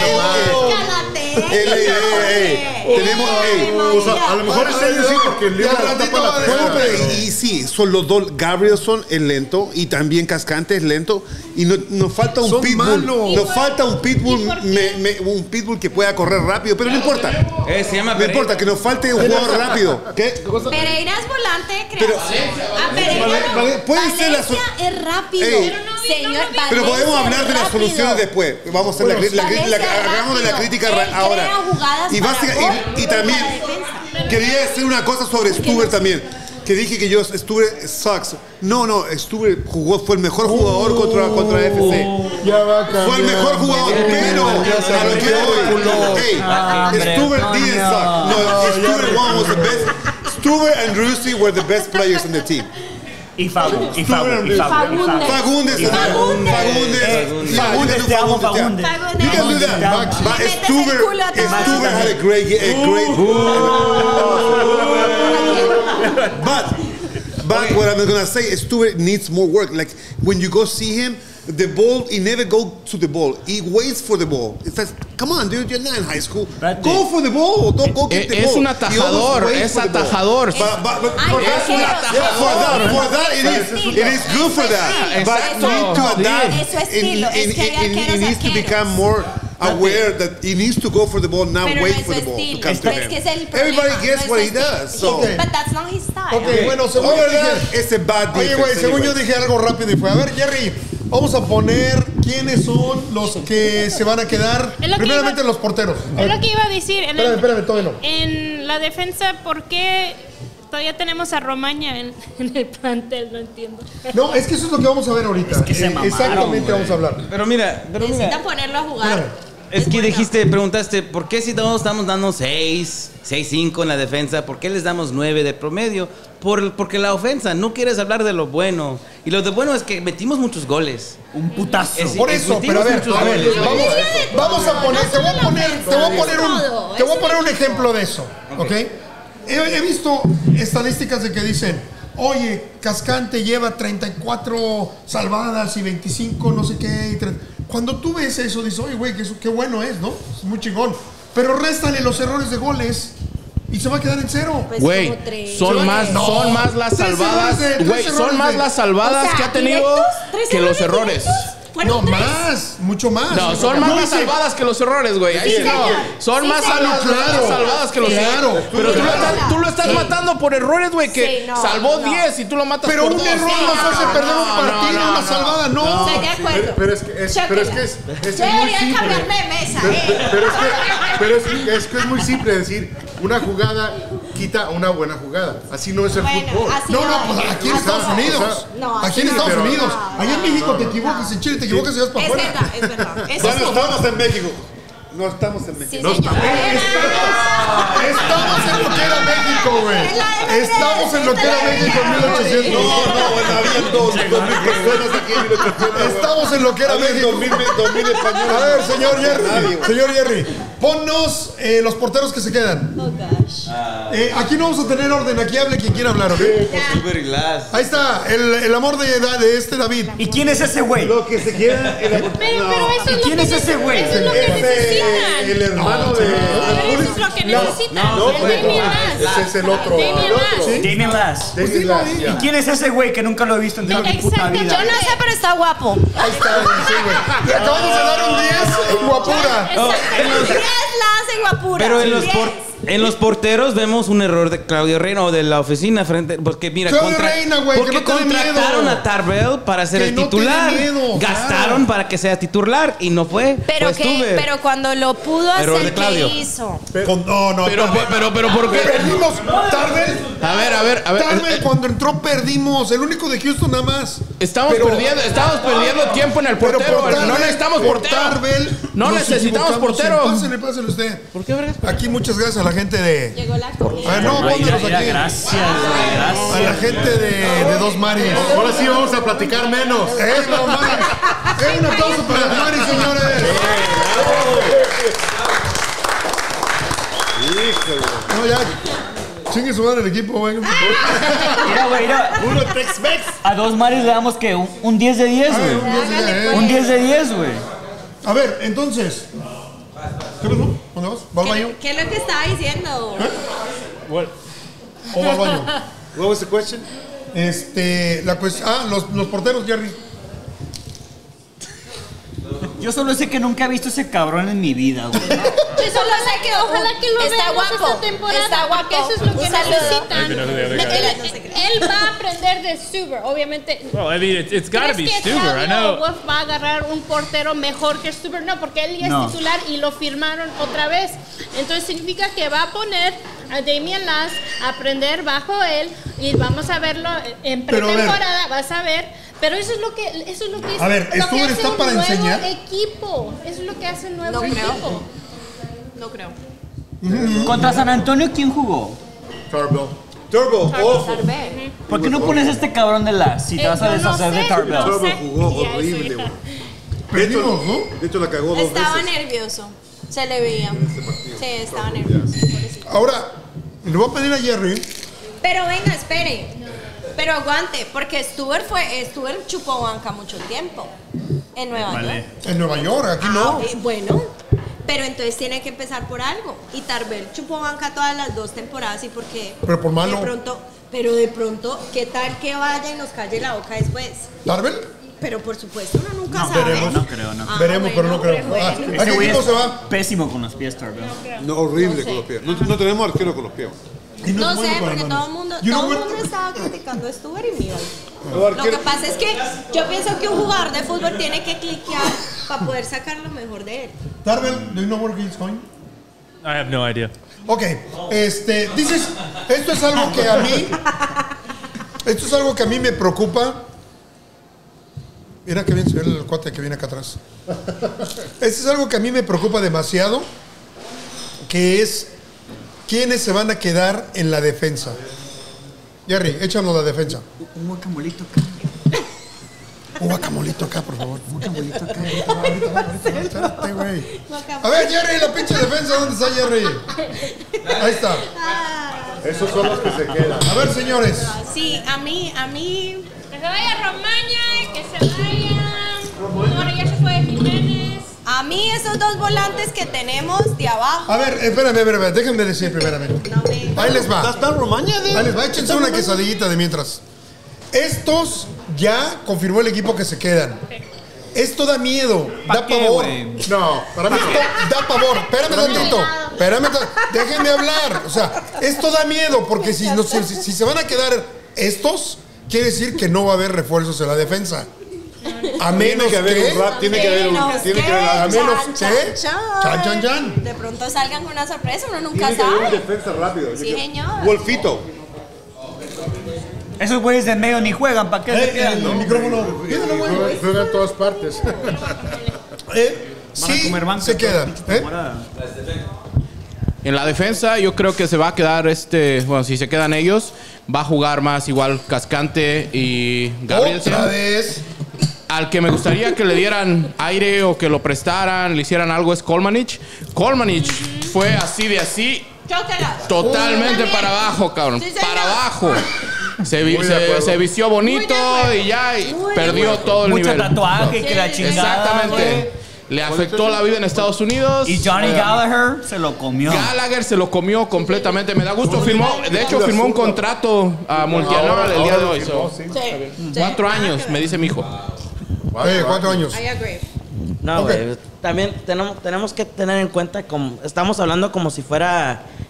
A lo mejor es ellos sí, porque el Liverpool tapa la pelota. Y sí, son los dos. Gabrielson es lento y también Cascante es lento. Y nos falta un pitbull. Nos falta un pitbull, un pitbull que pueda correr rápido, pero no importa. No importa, que nos falte un jugador rápido. ¿Qué? Pereira es volante, creo. Puede ser la es rápido. Señor, pero podemos hablar de las soluciones después. Vamos a hacer hagamos de la crítica ahora. Y también quería decir una cosa sobre Stuber también. Que dije que Stuber sucks. No, Stuber fue el mejor jugador contra FC. Fue el mejor jugador, pero a lo que voy. Stuber didn't suck. No, Stuber one was the best. Stuber and Rusi were the best players in the team. Y Fagundes. Fagundes. You can do that. But Stuber had a great But what I'm gonna say is Stuber needs more work. Like when you go see him, the ball, he never goes to the ball. He waits for the ball. It says, come on, dude, you're not in high school. Go for the ball. Don't go get the ball. Es un atajador. Es atajador. For that, it is good for that. But need to adapt. It needs to become more aware that he needs to go for the ball, not wait for the ball to come to him. Everybody gets what he does. So. But that's not his style. Okay, bueno, según yo dije, it's a bad defense. Oye, güey, según yo dije algo rápido y fue, a ver, Jerry, vamos a poner quiénes son los que se van a quedar. Primeramente los porteros. Es lo que iba a decir. Espérame, todavía no. En la defensa, ¿por qué todavía tenemos a Romaña en el plantel? No entiendo. No, es que eso es lo que vamos a ver ahorita. Es que se mamaron, exactamente, vamos a hablar. Pero mira. Necesitan ponerlo a jugar. Es que preguntaste, ¿por qué si todos estamos dando 6-5 en la defensa? ¿Por qué les damos 9 de promedio? Porque la ofensa, no quieres hablar de lo bueno. Y lo de bueno es que metimos muchos goles. Un putazo. Por eso, pero a ver, vamos a poner, te voy a poner un ejemplo de eso, ¿ok? He visto estadísticas de que dicen, oye, Cascante lleva 34 salvadas y 25 no sé qué. Cuando tú ves eso, dices, oye, güey, qué bueno es, ¿no? Es muy chingón. Pero réstale los errores de goles y se va a quedar en 0. Güey, son más las salvadas. Güey, son más las salvadas que ha tenido que los errores. No, más, mucho más. No, son más las salvadas que los errores, güey. Ahí sí no. Son más las salvadas que los errores. Pero tú lo estás matando por errores, güey, que salvó 10 y tú lo matas por 2. Pero un error nos hace perder un partido, una salvada, no. Estoy de acuerdo. Pero es muy simple. Pero es que es muy simple decir, una jugada quita una buena jugada. Así no es el fútbol. No, pues aquí en Estados Unidos. Aquí en Estados Unidos. Allá en México te equivocas, en Chile te equivocas y vas para afuera. Es verdad. No estamos en México. No estamos en México. Estamos en lo que era México, güey. Estamos en lo que era México en 1800. No, había 2,000 personas aquí en 1800. Estamos en lo que era México. 2,000 españoles. A ver, señor Jerry, ponnos los porteros que se quedan. Oh, gosh. Aquí no vamos a tener orden, aquí hable quien quiera hablar, ¿ok? Ahí está, el amor de este David. ¿Y quién es ese güey? Lo que se queda. Pero eso es ¿Quién es ese güey? Eso es lo que necesitan. El hermano de. Eso es lo que necesitan. Ese es el otro. Damien Lass. ¿Y quién es ese güey que nunca lo he visto en toda mi puta vida? Yo no sé, pero está guapo. Ahí está, sí, güey. Le acabamos de dar un 10 en guapura. 10 la hace guapura. Pero En los porteros vemos un error de Claudio Reina o de la oficina frente, porque mira, porque contrataron a Tarbell para ser el titular. Gastaron para que sea titular y no fue. Pero cuando lo pudo hacer, ¿qué hizo? Pero ¿por qué? Perdimos, Tarbell. A ver. Tarbell cuando entró perdimos. El único de Houston nada más. Estamos perdiendo tiempo en el portero. No necesitamos portero. No necesitamos portero. Pásale usted. ¿Por qué, verdad? Aquí muchas gracias a la gente de... Llegó la comida. A ver, no, pónganos aquí. Gracias. A la gente de Dos Maris. Ahora sí vamos a platicar menos. No, Maris. Un aplauso para Dos Maris, señores. No, ya. Chingue su madre el equipo, güey. Mira, güey, Uno Tex-Mex. a Dos Maris le damos que un 10 de 10, güey. Un 10 de 10, güey. A ver, entonces. ¿Qué pasó? ¿Dónde vas? ¿Va al baño? ¿Qué es lo que estaba diciendo? ¿O va al baño? What was the question? Los porteros, Jerry. Yo solo sé que nunca he visto ese cabrón en mi vida, güey. Yo solo sé que ojalá que lo Está veamos guapo. esta temporada. Está guapo. Porque eso es lo que Un saludo. necesitan. Él va a aprender de Stuber, obviamente. Well, I mean, it's got to be ¿Crees que Stuber. I know. Wolf va a agarrar un portero mejor que Stuber? No, porque él ya es titular y lo firmaron otra vez. Entonces significa que va a poner a Damian Last a aprender bajo él y vamos a verlo en pretemporada. Vas a ver. Pero eso es lo que es. A ver, Stuber está para enseñar. Equipo. Eso es lo que hace el nuevo equipo. No creo. Contra San Antonio, ¿quién jugó? Turbo. ¿Por qué no pones a este cabrón de Last si te vas a deshacer de Tarbell? Turbo jugó horrible, güey. Perdimos, ¿no? De hecho, la cagó 2 veces. Estaba nervioso. Se le veía. Sí, estaba nervioso. Pobrecito. Ahora, le voy a pedir a Jerry. Pero venga, espere. Pero aguante, porque Stuber chupó banca mucho tiempo en Nueva York. En Nueva York, aquí no. Bueno, pero entonces tiene que empezar por algo. Y Tarbell chupó banca todas las 2 temporadas y porque pero por malo. De pronto, ¿qué tal que vaya y nos calle la boca después? ¿Tarbell? Pero por supuesto uno nunca sabe. Veremos. No creo, no. Veremos, pero no creo. ¿A qué equipo se va? Pésimo con los pies, Tarbell. No, horrible con los pies. No tenemos arquero con los pies. No sé, porque todo el mundo estaba criticando a Stuber y mira. Lo que pasa es que yo pienso que un jugador de fútbol tiene que cliquear para poder sacar lo mejor de él. Tarbell, do you know where he's going? I have no idea. Ok, dices, esto es algo que a mí me preocupa. Mira que bien se ve el cuate que viene acá atrás. Esto es algo que a mí me preocupa demasiado, que es quiénes se van a quedar en la defensa. Jerry, échanos la defensa. Un guacamolito acá. Un guacamolito acá, por favor. Un guacamolito acá. Espérate, güey. A ver, Jerry, la pinche defensa, ¿dónde está Jerry? Ahí está. Esos son los que se quedan. A ver, señores. Sí, a mí. Que se vaya Romaña, que se vaya. Ahora ya se fue Jiménez. A mí esos 2 volantes que tenemos de abajo. A ver, espérame, déjenme decir primeramente. Ahí les va. ¿Está Romaña? Ahí les va, échense una quesadillita de mientras. Estos ya confirmó el equipo que se quedan. Esto da miedo, da pavor. No, para mí da pavor. Espérame tantito. Déjenme hablar. O sea, esto da miedo porque si se van a quedar estos, quiere decir que no va a haber refuerzos en la defensa. A menos tiene que haber un a menos que chan. De pronto salgan con una sorpresa, uno nunca tiene que haber un sabe. defensa rápido. Sí, señor. Wolfito. Esos güeyes de medio ni juegan, ¿para qué se quedan? El micrófono. juega en todas partes. Sí, se quedan. En la defensa yo creo que se va a quedar si se quedan ellos, va a jugar más igual Cascante y Gabrielsen. Otra vez. Al que me gustaría que le dieran aire o que lo prestaran, le hicieran algo es Kolmanich. Kolmanich fue así de así, totalmente para abajo, cabrón, para abajo. Se vistió bonito y ya perdió todo el nivel. Mucho tatuaje, que la chingada. Exactamente. Le afectó la vida en Estados Unidos. Y Johnny Gallagher se lo comió. Gallagher se lo comió completamente. Me da gusto. Firmó un contrato a multianual el día de hoy. 4 años, me dice mi hijo. 4 años. I agree. No, güey. También tenemos que tener en cuenta, como estamos hablando como si fuera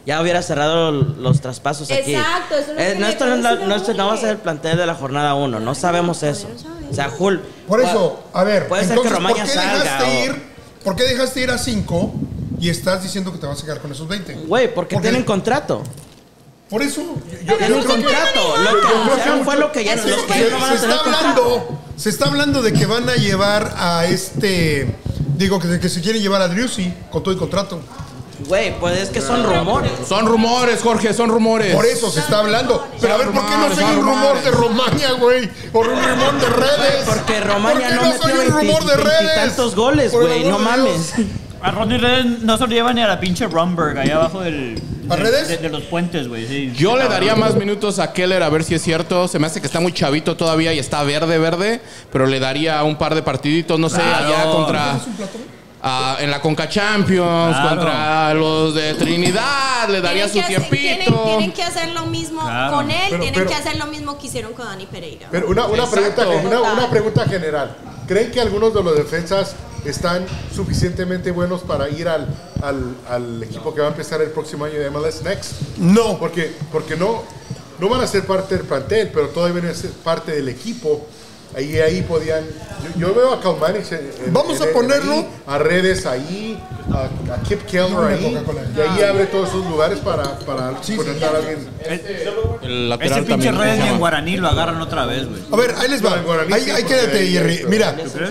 ya hubiera cerrado los traspasos aquí. Exacto, eso es lo que no va a ser el plantel de la jornada 1, no sabemos eso. O sea, Jul... Por eso, a ver, puede entonces, ser que Romaña salga. ¿por qué dejaste ir a 5 y estás diciendo que te vas a quedar con esos 20? Güey, porque tienen contrato. Por eso, tienen contrato. Lo que anunciaron fue lo que ya no van a tener contrato. Se está hablando de que van a llevar a que se quieren llevar a Driussi con todo el contrato. Güey, pues es que son rumores. Son rumores, Jorge, son rumores. Por eso se está hablando. Pero a ver, ¿por qué no soy un rumor de Romaña, güey? Por un rumor de redes. Porque Romaña no soy un rumor de redes. Tantos goles, güey, no mames. A Ronnie Redes no se lo llevan ni a la pinche Romberg, allá abajo de los puentes, güey. Sí. Yo le daría más minutos a Keller a ver si es cierto. Se me hace que está muy chavito todavía y está verde, pero le daría un par de partiditos, no sé, allá contra... en la Conca Champions, contra los de Trinidad, le daría su tiempito. Tienen que hacer lo mismo con él, tienen que hacer lo mismo que hicieron con Dani Pereira. Pero una pregunta general. ¿Creen que algunos de los defensas están suficientemente buenos para ir al equipo que va a empezar el próximo año de MLS Next? No. Porque no van a ser parte del plantel, pero todavía van a ser parte del equipo. Ahí podían. Yo veo a Kalmanic. Vamos a ponerlo. A Redes ahí, a Kip Keller ahí. Y ahí abre todos esos lugares para conectar a alguien. El lateral ese pinche Redes en Guaraní lo agarran otra vez, güey. A ver, ahí les va. Ahí quédate, Jerry. Mira.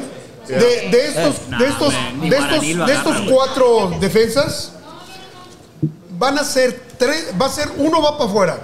De estos 4 defensas, van a ser 3. Uno va para afuera.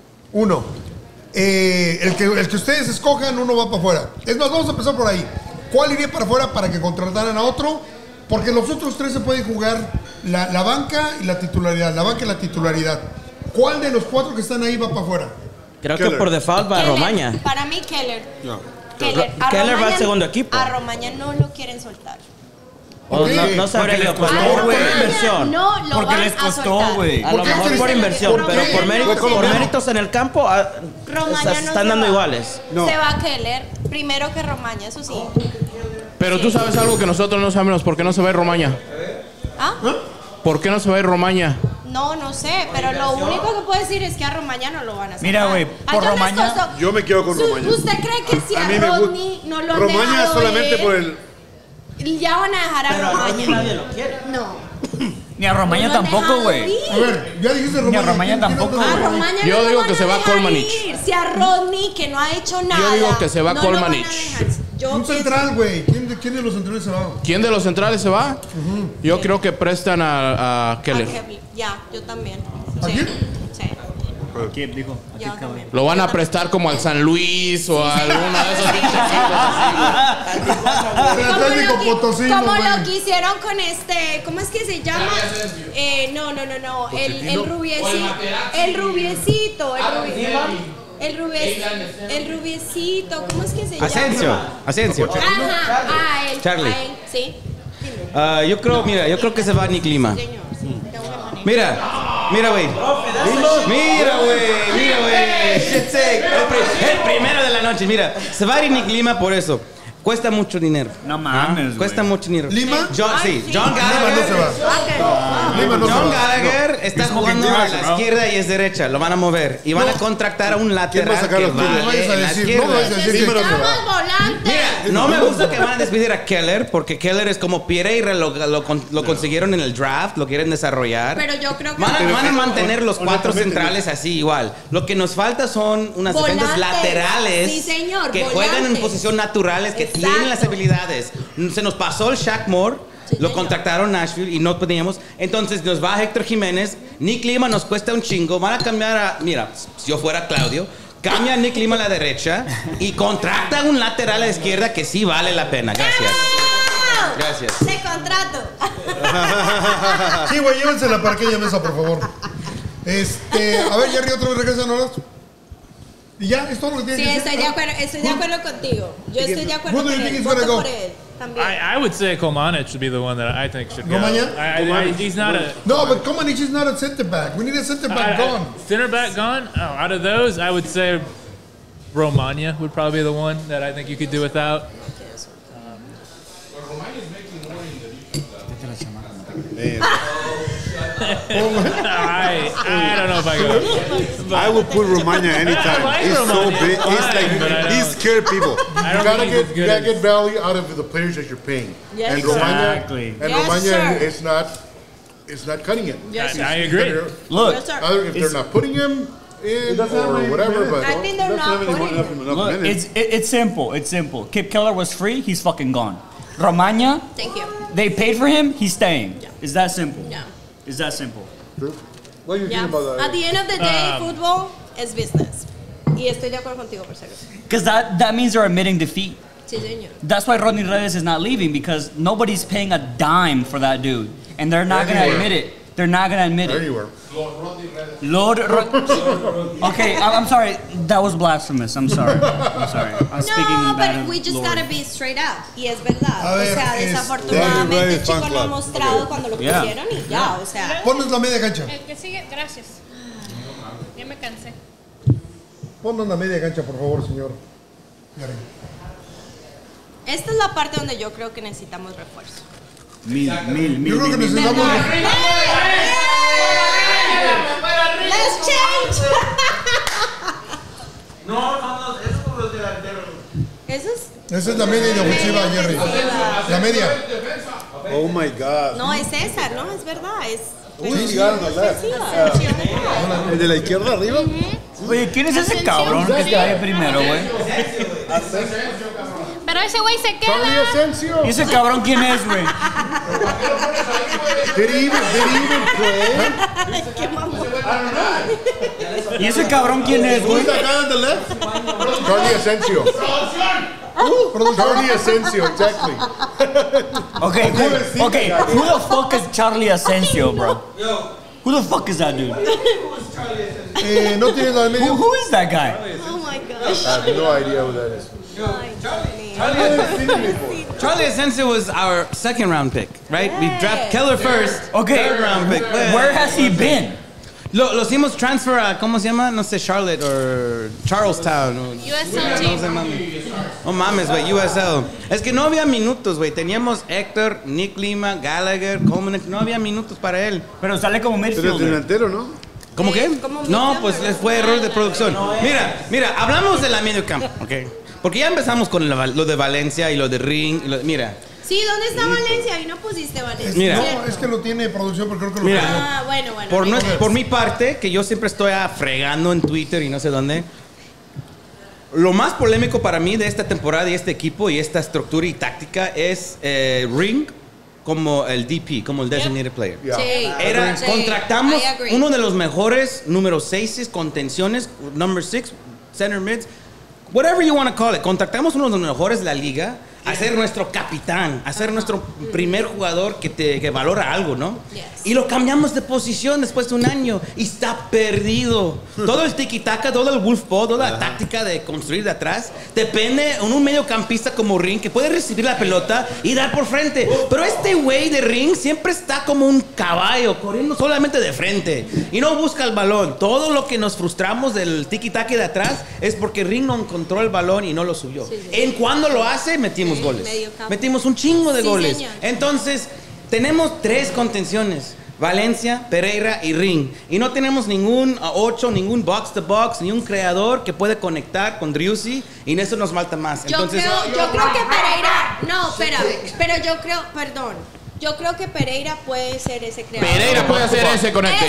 El que ustedes escojan, uno va para afuera. Es más, vamos a empezar por ahí. ¿Cuál iría para afuera para que contrataran a otro? Porque los otros 3 se pueden jugar la banca y la titularidad. La banca y la titularidad. ¿Cuál de los 4 que están ahí va para afuera? Creo que por default va a Romaña. Para mí, Keller. Keller va al segundo equipo. A Romaña no lo quieren soltar. No sabría yo, pues por inversión. No lo porque van les costó, a soltar. güey. A lo mejor por inversión, pero por méritos en el campo Romaña están dando iguales. Se va Keller primero que Romaña, eso sí. Pero tú sabes algo que nosotros no sabemos. ¿Por qué no se va a ir Romaña? ¿Ah? ¿Por qué no se va a ir Romaña? No sé, pero lo único que puedo decir es que a Romaña no lo van a sacar. Mira, güey, por Romaña... Yo me quedo con Romaña. ¿Usted cree que si a Rodney no lo han Romaña dejado solamente ir, por el... ya van a dejar a Romaña? Nadie lo quiere. No. Ni a Romaña tampoco, güey. A ver, ya dijiste Romaña. Ni a Romaña tampoco, güey. Yo digo que se va Colmanich. Si a Rodney, que no ha hecho nada. Yo digo que se va Colmanich. Un central, güey. ¿Quién de los centrales se va? ¿Quién de los centrales se va? Yo creo que prestan a Keller. Ya, yo también. ¿A quién? Sí. ¿Quién dijo? Yo también. Lo van a prestar como al San Luis o a alguna de esos pinches así. Como lo que hicieron con ¿cómo es que se llama? No. El rubiecito. El rubiecito, ¿cómo es que se llama? Asensio. Ajá, él. Charlie. A él, sí. Yo creo que se va Nick Lima. Señor, sí. Mira, güey. Mira, güey. El primero de la noche. Mira, se va a ir Nick Lima por eso. Cuesta mucho dinero. No mames, Cuesta mucho dinero. ¿Lima? John Gallagher. John Gallagher está jugando a la izquierda y es derecha. Lo van a mover. Y van a contratar a un lateral que vale en la izquierda. Mira, no me gusta que van a despedir a Keller, porque Keller es como Pereira, lo consiguieron en el draft, lo quieren desarrollar. Pero yo creo que van a mantener los 4 centrales así igual. Lo que nos falta son unas defensas laterales que juegan en posición naturales, que tienen las habilidades. Se nos pasó el Shaq Moore, lo contrataron Nashville y no teníamos. Entonces nos va Héctor Jiménez. Nick Lima nos cuesta un chingo. Van a cambiar a... Mira, si yo fuera Claudio, cambia a Nick Lima a la derecha y contrata un lateral a la izquierda que sí vale la pena. Gracias. De contrato. Sí, güey, llévensela para aquella mesa, por favor. A ver, Jerry, otra vez regresan ahora. Y ya, es todo lo que tiene que decir. Sí, estoy de acuerdo contigo. Yo estoy de acuerdo con él. Voto por él también. I would say Kolmanic should be the one that I think should go. Romaña? He's not a... No, but Kolmanic is not a center back. We need a center back gone. Center back gone? Oh, out of those, I would say Romaña would probably be the one that I think you could do without. I don't know if I go. I would put Romagna anytime. He's so big. He scared people. You gotta get value out of the players that you're paying. Yes, and Romagna is not cutting it. Yes, I agree. Look, either if they're not putting him in or whatever, but I think they're not putting him. look, it's simple. It's simple. Kip Keller was free. He's fucking gone. Romagna, Thank you. they paid for him. He's staying. Yeah. It's that simple. Yeah. It's that simple. what do you think about that? At the end of the day, football is business. Y estoy de acuerdo contigo, por si acaso. Because that means they're admitting defeat. Sí, señor. That's why Rodney Reyes is not leaving, because nobody's paying a dime for that dude. And they're not going to admit it. They're not going to admit it. Anywhere. Okay, I'm sorry. That was blasphemous. I'm sorry. I'm speaking No, bad but of we just Lord. gotta be straight up. Y es verdad. A ver, O sea, es- desafortunadamente Fan Chico no ha Club. mostrado cuando lo Yeah. pusieron y ya, o sea. Ponnos la media cancha. El que sigue, gracias. Ya me cansé. Ponnos la media cancha, por favor, señor. Gary. Esta es la parte donde yo creo que necesitamos refuerzo. Mil. Yo creo que necesitamos. Let's change. No, eso es los delanteros. Eso es. Esa es la media de ofensiva, Jerry. La media. Oh my God. No, es César, ¿no? Es verdad. Es. Uy, llegaron al left. ¿El de la izquierda arriba? Oye, ¿quién es ese cabrón que está ahí primero, güey? Pero ese güey se Charlie queda. Asensio. ¿Y ese cabrón quién es, güey? Did he even play? Qué mamón. ¿Y ese cabrón quién es, güey? Who's that guy on the left? Charlie Asensio. Charlie Asensio, exactly. Okay, who the fuck is Charlie Asensio, bro? Who the fuck is that dude? No tienes la media. Who is that guy? Oh my gosh. I have no idea who that is. Charlie Asensio was our second round pick, right? We draft Keller first. Okay, Third round pick. where has he been? Lo hicimos transfer a, ¿cómo se llama? No sé, Charlotte o Charlestown. USL team. No sé, mami. No mames, güey, USL. Es que no había minutos, güey. Teníamos Héctor, Nick Lima, Gallagher, Coleman. No había minutos para él. Pero sale como Pero el midfielder. delantero, ¿no? ¿Cómo qué? como No, midfielder. pues les fue error de producción. Mira, hablamos de la medio campo, ¿ok? Porque ya empezamos con lo de Valencia y lo de Ring. Mira. Sí, ¿dónde está Valencia? Y no pusiste Valencia. Mira. No, es que lo tiene producción, pero creo que lo Mira. perdió. Ah, bueno. Por mi parte, que yo siempre estoy fregando en Twitter y no sé dónde, lo más polémico para mí de esta temporada y este equipo y esta estructura y táctica es Ring como el DP, como el Designated Player. Yeah. Sí. Sí, Contratamos I agree. uno de los mejores número 6 contenciones, number 6, center mids, whatever you want to call it. Contratamos uno de los mejores de la liga a ser nuestro capitán, a ser nuestro primer jugador que valora algo, ¿no? Yes. Y lo cambiamos de posición después de un año y está perdido. Todo el tiki-taka, todo el wolf ball, toda la táctica de construir de atrás depende en un mediocampista como Ring que puede recibir la pelota y dar por frente. Pero este güey de Ring siempre está como un caballo, corriendo solamente de frente y no busca el balón. Todo lo que nos frustramos del tiki-taka de atrás es porque Ring no encontró el balón y no lo subió. Sí. En cuando lo hace, metimos goles. Mediocampo. Metimos un chingo de Sí, goles. señor. Entonces, tenemos 3 contenciones. Valencia, Pereira y Ring. Y no tenemos ningún 8, ningún box to box, ni un creador que puede conectar con Driussi. Y en eso nos falta más. Yo creo que Pereira. No, espera. Pero yo creo, perdón. Yo creo que Pereira puede ser ese creador. Pereira puede hacer ese conecte.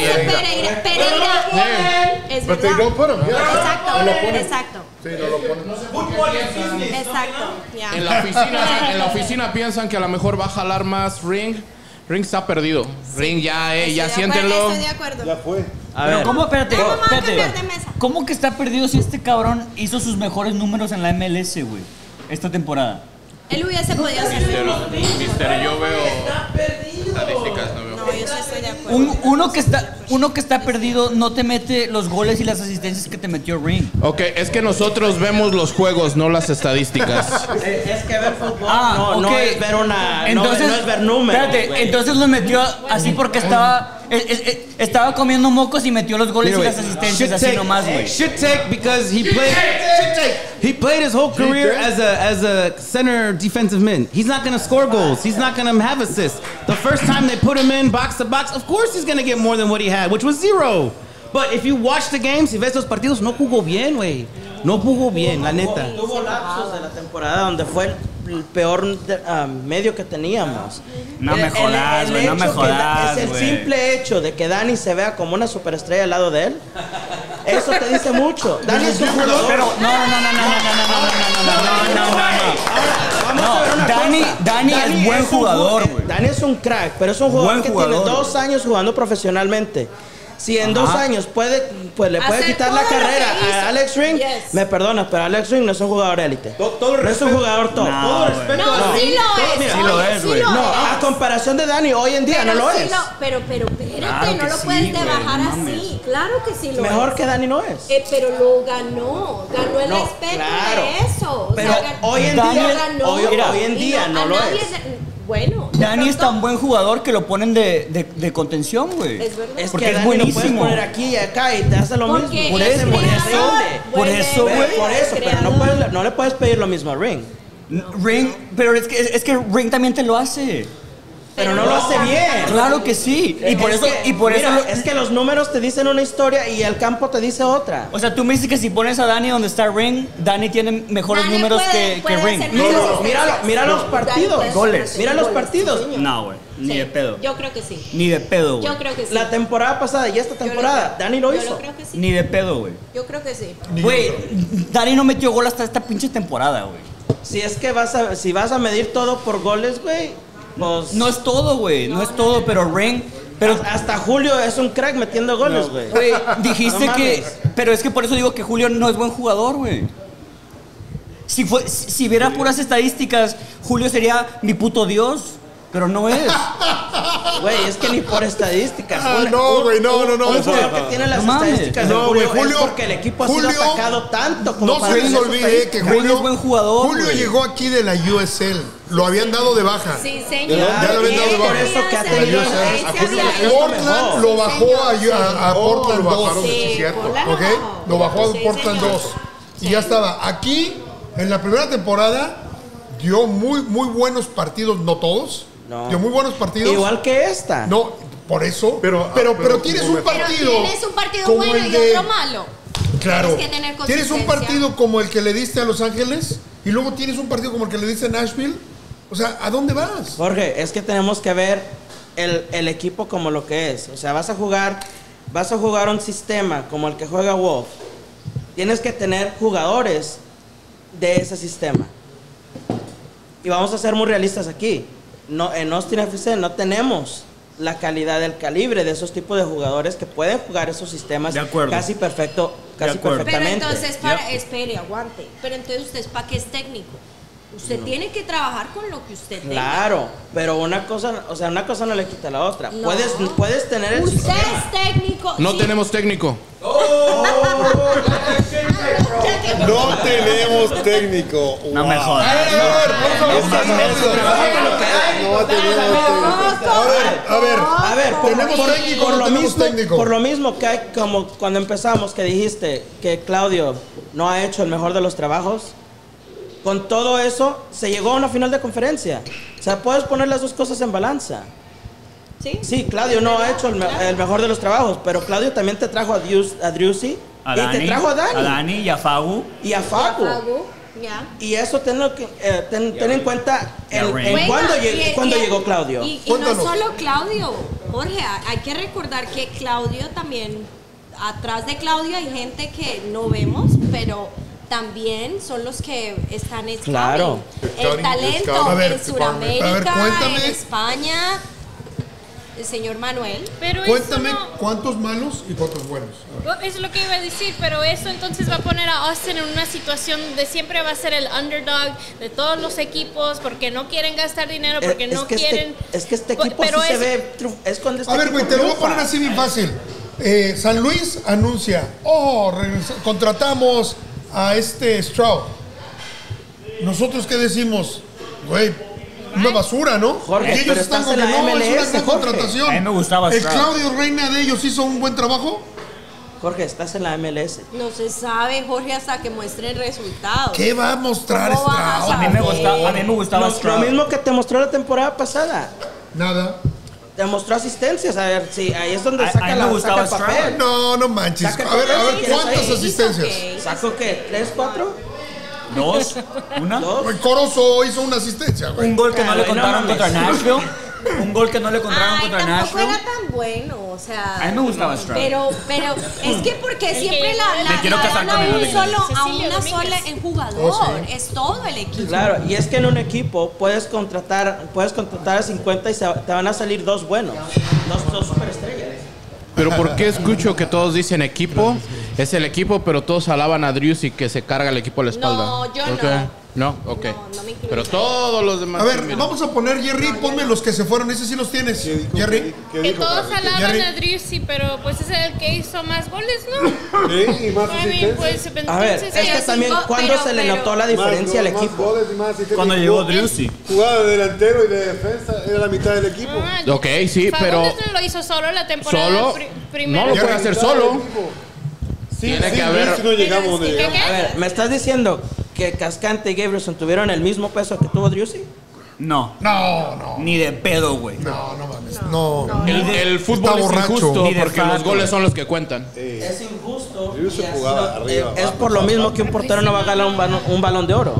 Pereira es But they verdad. don't put him. Yeah. Exacto, No lo ponen. exacto. Sí, no lo ponen. Exacto. Ya. En la oficina piensan que a lo mejor va a jalar más Ring. Ring está perdido. Ring ya, siéntenlo. Estoy de acuerdo. Ya fue. Pero ¿cómo? Espérate, ¿Cómo me van a espérate. cambiar de mesa? ¿Cómo que está perdido si este cabrón hizo sus mejores números en la MLS, güey? Esta temporada. Él hubiese podido hacer. Mister, yo veo estadísticas, no veo. No, yo sí estoy de acuerdo. Uno que está perdido no te mete los goles y las asistencias que te metió Ring. Ok, es que nosotros vemos los juegos, no las estadísticas. Es que ver fútbol no es ver una. Entonces, no es ver números. Espérate, güey. entonces lo metió así porque estaba Estaba comiendo mocos y metió los goles y las asistencias así nomás, güey. Should take because he played his whole career as a center defensive mid. He's not going to score goals. He's not going to have assists. The first time they put him in box to box, of course he's going to get more than what he had, which was 0. But if you watch the games, si ves los partidos, no jugó bien, güey. No jugó bien, la neta. Tuvo lapsos de la temporada donde fue el peor medio que teníamos. No me jodas, güey, no me jodas, Es el simple hecho de que Dani se vea como una superestrella al lado de él. Eso te dice mucho. Dani es un jugador. Pero Dani es buen jugador, güey. Dani es un crack, pero es un jugador que tiene 2 años jugando profesionalmente. Si en 2 años le puede quitar la carrera a Alex Ring, me perdonas, pero Alex Ring no es un jugador élite. No es un jugador top. No, sí lo es, güey. No, a comparación de Dani, hoy en día no lo es. Pero espérate, no lo puedes debajar así. Claro que sí lo es. Mejor que Dani no es. Pero lo ganó el respeto de eso. Pero hoy en día no lo es. Bueno, Dani es tan buen jugador que lo ponen de contención, güey. Es verdad. Es porque que es Dani buenísimo. lo puedes poner aquí y acá y te hace lo mismo. Por eso, pero no le puedes pedir lo mismo a Ring. Ring, pero es que Ring también te lo hace. Pero no lo hace bien. Claro que sí. Y por eso es que los números te dicen una historia y el campo te dice otra. O sea, tú me dices que si pones a Dani donde está Ring, Dani tiene mejores números que Ring. No, mira los partidos. Goles. Mira los partidos. No, güey. Ni de pedo. Yo creo que sí. Ni de pedo, güey. Yo creo que sí. La temporada pasada y esta temporada, Dani lo hizo. Yo creo que sí. Ni de pedo, güey. Yo creo que sí. Güey, Dani no metió gol hasta esta pinche temporada, güey. Si es que si vas a medir todo por goles, güey, pues no es todo, güey. No es todo, pero Ring. Pero hasta Julio es un crack metiendo goles, güey. Güey, dijiste que. Pero es que por eso digo que Julio no es buen jugador, güey. Si viera puras estadísticas, Julio sería mi puto Dios. Pero no es. Güey, es que ni por estadísticas. No, güey, no. Un jugador que tiene las estadísticas de Julio es porque el equipo ha sido atacado tanto como para... No se les olvide que Julio es buen jugador. Julio llegó aquí de la USL. Lo habían dado de baja. Sí, señor. Ya lo habían dado de baja. Por eso que ha tenido... Portland lo bajó a Portland 2. Sí, cierto. ¿Ok? Lo bajó a Portland 2. Y ya estaba. Aquí, en la primera temporada, dio muy buenos partidos, no todos. No. Dio muy buenos partidos. Igual que esta. No, por eso. Pero tienes un partido. Pero tienes un partido bueno y otro malo. Claro. Tienes que tener consistencia. Tienes un partido como el que le diste a Los Ángeles y luego tienes un partido como el que le diste a Nashville. O sea, ¿a dónde vas? Jorge, es que tenemos que ver el equipo como lo que es. O sea, vas a jugar un sistema como el que juega Wolf. Tienes que tener jugadores de ese sistema. Y vamos a ser muy realistas aquí. No, en Austin FC no tenemos la calidad del calibre de esos tipos de jugadores que pueden jugar esos sistemas casi perfectamente. Pero entonces, espere, aguante. Pero entonces, ¿usted para qué es técnico? Usted tiene que trabajar con lo que usted tenga. Claro, pero una cosa no le quita a la otra. No. Puedes tener el Usted sistema. es técnico. No sí. tenemos técnico. No tenemos técnico. No me jodas. A ver, tenemos técnico, no tenemos técnico. Por lo mismo que hay, como cuando empezamos, que dijiste que Claudio no ha hecho el mejor de los trabajos. Con todo eso, se llegó a una final de conferencia. O sea, puedes poner las dos cosas en balanza. Sí, Claudio no ha hecho el mejor de los trabajos, pero Claudio también te trajo a Driussi y te trajo a Dani. A Dani y a Fagu. Ya. Y eso ten en cuenta cuando llegó Claudio. Y no solo Claudio, Jorge, hay que recordar que Claudio también, atrás de Claudio hay gente que no vemos, pero también son los que están claro. El talento en Sudamérica, cuéntame, en España, el señor Manuel. Pero cuéntame eso no, cuántos malos y cuántos buenos. es lo que iba a decir, pero eso entonces va a poner a Austin en una situación de siempre va a ser el underdog de todos los equipos porque no quieren gastar dinero, porque no quieren... es que este equipo pero sí se ve... Es cuando a ver, güey, te lo voy a poner así bien fácil. San Luis anuncia, contratamos a Stroud. ¿Nosotros qué decimos? Güey, una basura, ¿no? Jorge, y ellos pero están estás con en que la no, es una MLS, gran Jorge. contratación. A mí me gustaba ¿El Stroud. Claudio Reina de ellos hizo un buen trabajo? Jorge, estás en la MLS. No se sabe, Jorge, hasta que muestren resultados. ¿Qué va a mostrar ¿Cómo vas a Stroud? A mí me gustaba Lo Stroud. mismo que te mostró la temporada pasada. Nada. Te mostró asistencias. A ver, sí, ahí es donde A saca mí me saca gustaba el papel. Stroud. No, no manches. Saca A ver, papel, ¿cuántas ¿quieres ahí? asistencias? ¿Saco qué? ¿3, 4? ¿Dos? ¿Una? El Corozo hizo una asistencia, güey. Un gol que no le Bueno, contaron mames. contra Nashville. Un gol que no le contaron Ay, contra tampoco Nashville. era tan bueno, o sea. A mí me gustaba Stroud. Pero es que porque siempre Me quiero casar con a él. una sola en jugador, Oh, sí. es todo el equipo. Claro, y es que en un equipo puedes contratar a 50 y te van a salir 2 buenos. Dos superestrellas. Pero ¿por qué escucho que todos dicen equipo? Es el equipo, pero todos alaban a Driussi que se carga el equipo a la espalda. No, yo ¿Por qué? No, ok. No me incluyo. Pero todos los demás. A ver, mira. vamos a poner, Jerry, ponme los que se fueron. Ese sí los tienes. Jerry. Que todos alaban Jerry. a Driussi, pero pues es el que hizo más goles, ¿no? Sí, y más I mean, asistencias. pues, A ver, entonces, es que también, ¿cuándo se le notó la diferencia al Más equipo? goles y más asistencias. Cuando llegó Driussi. Jugaba de delantero y de defensa, era la mitad del equipo. Ok, sí, pero Fagundes no lo hizo solo la temporada solo primera. no lo puede hacer solo. Sí, Tiene sí, que haber- si no llegamos donde ¿Qué, qué, llegamos. A ver, ¿me estás diciendo que Cascante y Gabrielson tuvieron el mismo peso que tuvo Driussi? No. No. Ni de pedo, güey. No mames. No. El fútbol Está es borracho. injusto Ni de porque los fato. goles son los que cuentan. Es injusto. Driussi y así jugaba arriba, es abajo, por lo abajo. mismo que un portero no va a ganar un balón de oro.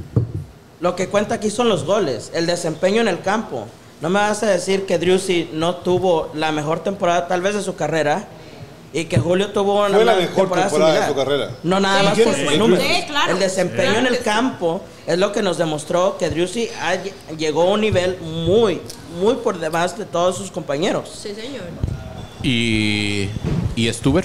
Lo que cuenta aquí son los goles, el desempeño en el campo. No me vas a decir que Driussi no tuvo la mejor temporada tal vez de su carrera y que Julio tuvo una Fue la mejor temporada similar. de su carrera. No nada Sí, más sí, por sí, sus sí, números. claro. El desempeño Claro en el que sí. campo es lo que nos demostró que Driussi llegó a un nivel muy por debajo de todos sus compañeros. Sí, señor. ¿Y Stuber?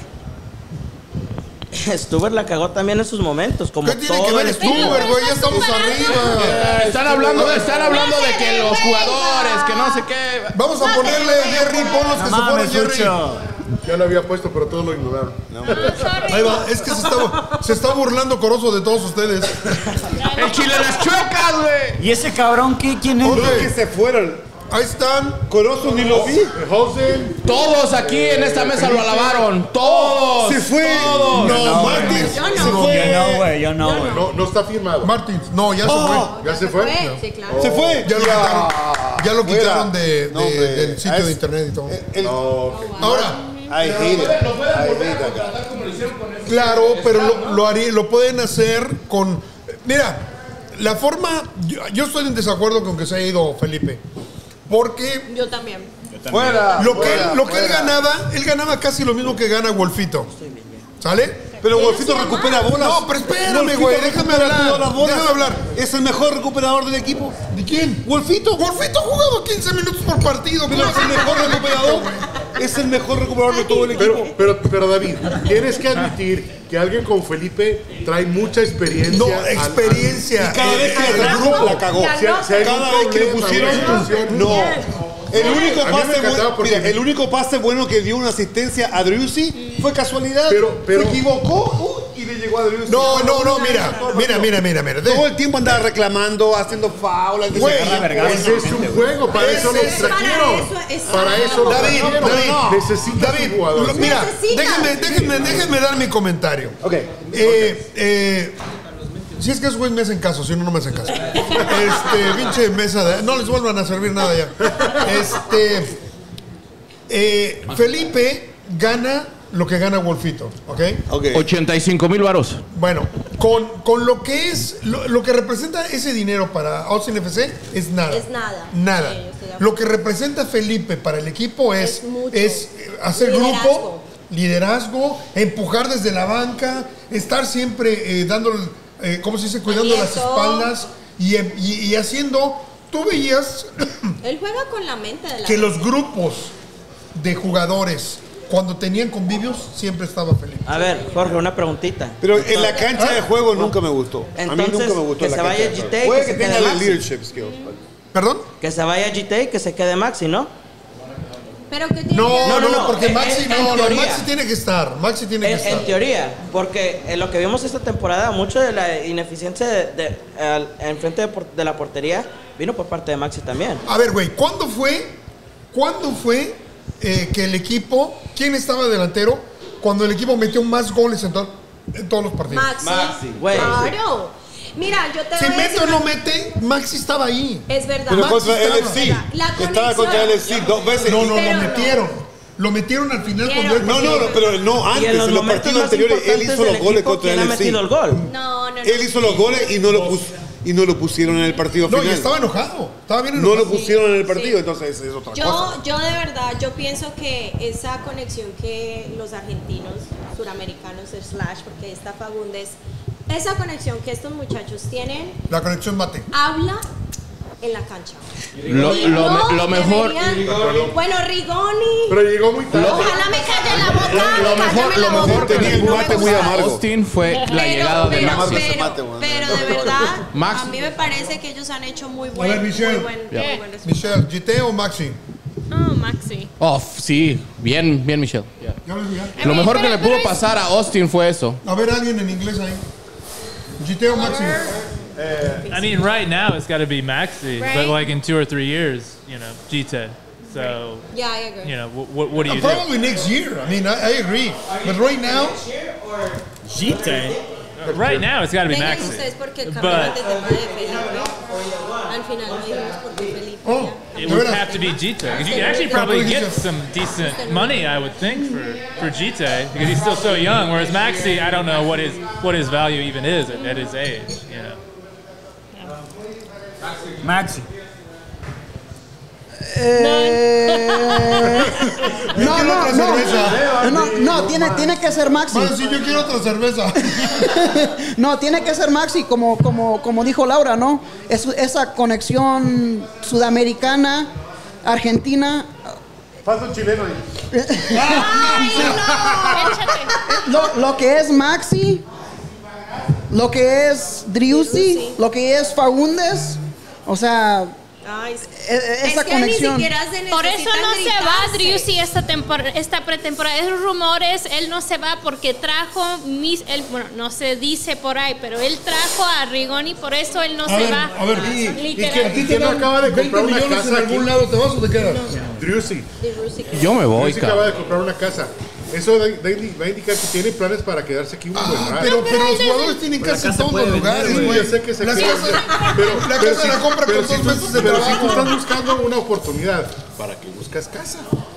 Stuber la cagó también en sus momentos, como ¿Qué tiene todo que ver el equipo. Stuber, güey? Ya estamos arriba. Están hablando de que los jugadores, que no sé qué. Vamos a ponerle, Jerry, pon los que se fueron, Jerry. Ya lo había puesto, pero todos lo ignoraron. Ahí va, es que se está burlando Corozo de todos ustedes. El chile las chocas, güey. ¿Y ese cabrón quién es? Otros que se fueron. Ahí están. Corozo ni lo vi. Hosen. Todos aquí en esta mesa lo alabaron. Todos. Se fue. Todos. No, Martins. Yo Se no. fue. Yo no, güey, yo no, güey. No está firmado. Martins, no, ya se fue. ¿Ya se fue? Sí, claro. Se fue. Ya lo quitaron. Ya lo Fuera. quitaron No, hombre. del sitio de internet y todo. Ahora, I hate it. Acá. claro, pero lo pueden hacer con. Mira, la forma. Yo estoy en desacuerdo con que se haya ido Felipe. Porque Yo también. Fuera. lo que fuera. él ganaba casi lo mismo que gana Wolfito. ¿Sale? Pero Wolfito recupera bolas. No, pero espérame, Wolfito güey, recupera déjame hablar. todas las bolas. Déjame hablar. Es el mejor recuperador del equipo. ¿De quién? Wolfito. Wolfito jugaba 15 minutos por partido. Pero es el mejor recuperador. Es el mejor recuperador de todo el equipo. Pero David, tienes que admitir que alguien con Felipe trae mucha experiencia. No, experiencia. Y cada vez que el la grupo la cagó. Si hay Cada un vez que le problema, pusieron. No. El único, A mí me pase encantaba bueno, porque- mira, el único pase bueno que dio una asistencia a Driussi fue casualidad. Pero- se equivocó y le llegó a Driussi. No, mira. Todo el tiempo andaba reclamando, haciendo foul. Güey, ese es un juego, para eso los trajeron. Para eso los David, trajeron. Necesitas David, un jugador. mira, Necesitas. déjenme dar mi comentario. Ok. Si es que esos güeyes me hacen caso, si no, no me hacen caso. Pinche mesa de. No les vuelvan a servir nada ya. Felipe gana lo que gana Wolfito, ¿ok? 85,000 varos. Bueno, con lo que es, lo que representa ese dinero para Austin FC es nada. Es nada. Nada. Sí, yo estoy de acuerdo. Lo que representa Felipe para el equipo es mucho. hacer Liderazgo. grupo, liderazgo, empujar desde la banca, estar siempre dando, ¿cómo se dice? Cuidando las Aliento. espaldas y haciendo. Tú veías Él juega con la mente de la que los grupos de jugadores, cuando tenían convivios, siempre estaba Felipe. A ver, Jorge, una preguntita. Pero en la cancha de juego nunca me gustó. A mí Entonces, nunca me gustó que la se cancha vaya de juego. GT y Puede que que se tenga quede el Maxi. leadership skills. ¿Perdón? Que se vaya GT y que se quede Maxi, ¿no? Pero que tiene No, porque Maxi teoría. Maxi tiene que estar. Maxi tiene que estar. En teoría, porque en lo que vimos esta temporada, mucho de la ineficiencia en frente de la portería vino por parte de Maxi también. A ver, güey, ¿cuándo fue que el equipo, quién estaba delantero, cuando el equipo metió más goles en todos los partidos? Maxi, güey. Claro. Mira, yo te Si voy a mete decir o no mete, Maxi estaba ahí. Es verdad. Pero Maxi contra estaba. LFC. Estaba contra LFC 2 veces. No, lo metieron. Lo metieron al final cuando él... pero no antes. En los partidos anteriores él hizo los goles contra LFC. No. Él hizo los goles y no lo pusieron en el partido final. No, y estaba enojado. Estaba bien enojado. No lo pusieron en el partido, entonces es otra cosa. Yo de verdad, yo pienso que esa conexión que los argentinos, suramericanos, porque está Fagundes, esa conexión que estos muchachos tienen, la conexión mate, habla en la cancha. Lo mejor. Bueno, Rigoni. Pero llegó muy tarde. Ojalá me calle la boca. Lo mejor que tenía el mate muy amargo. Austin fue la llegada de Maxi. Pero de verdad, a mí me parece que ellos han hecho muy buen. A ver, Michelle. Michelle, ¿GT o Maxi? Oh, Maxi. Oh, sí, bien, Michelle. ¿Ya ves, Miguel? Lo mejor que le pudo pasar a Austin fue eso. A ver, alguien en inglés ahí. GT o Maxi? I mean, right now it's got to be Maxi, Right. but like in 2 or 3 years, you know, Gita. So, Yeah, I agree. you know, what do you do? Probably next year. I mean, I agree. But right now... Gita? Right now it's got to be Vengan Maxi. ustedes porque But cambiaron de tema de Felipe. Al final no dijimos por qué Felipe. it would have to be Gita. Because you can actually probably get some decent money, I would think, for Gita, because he's still so young. Whereas Maxi, I don't know what his value even is at his age, you know. Maxi. No, tiene que ser Maxi. Bueno, sí, yo quiero otra cerveza. No, tiene que ser Maxi, como dijo Laura, ¿no? Esa conexión sudamericana, argentina. Falta un chileno ahí. Lo que es Maxi, lo que es Driussi, lo que es Fagundes, o sea, esa conexión. Por eso no se va Driussi esta pretemporada. Esos rumores, él no se va porque trajo, bueno, no se dice por ahí, pero él trajo a Rigoni, por eso él no se va. A ver, ¿y que no acaba de comprar una casa en algún lado? ¿Te vas o te quedas? Driussi. Yo me voy, Driussi acaba de comprar una casa. Eso va a indicar que tiene planes para quedarse aquí un buen rato. Pero los jugadores tienen casa en todos los lugares, güey. Yo sé que se La queda. casa la compra con 2 meses de Pero trabajo. si tú estás buscando una oportunidad, ¿para qué buscas casa?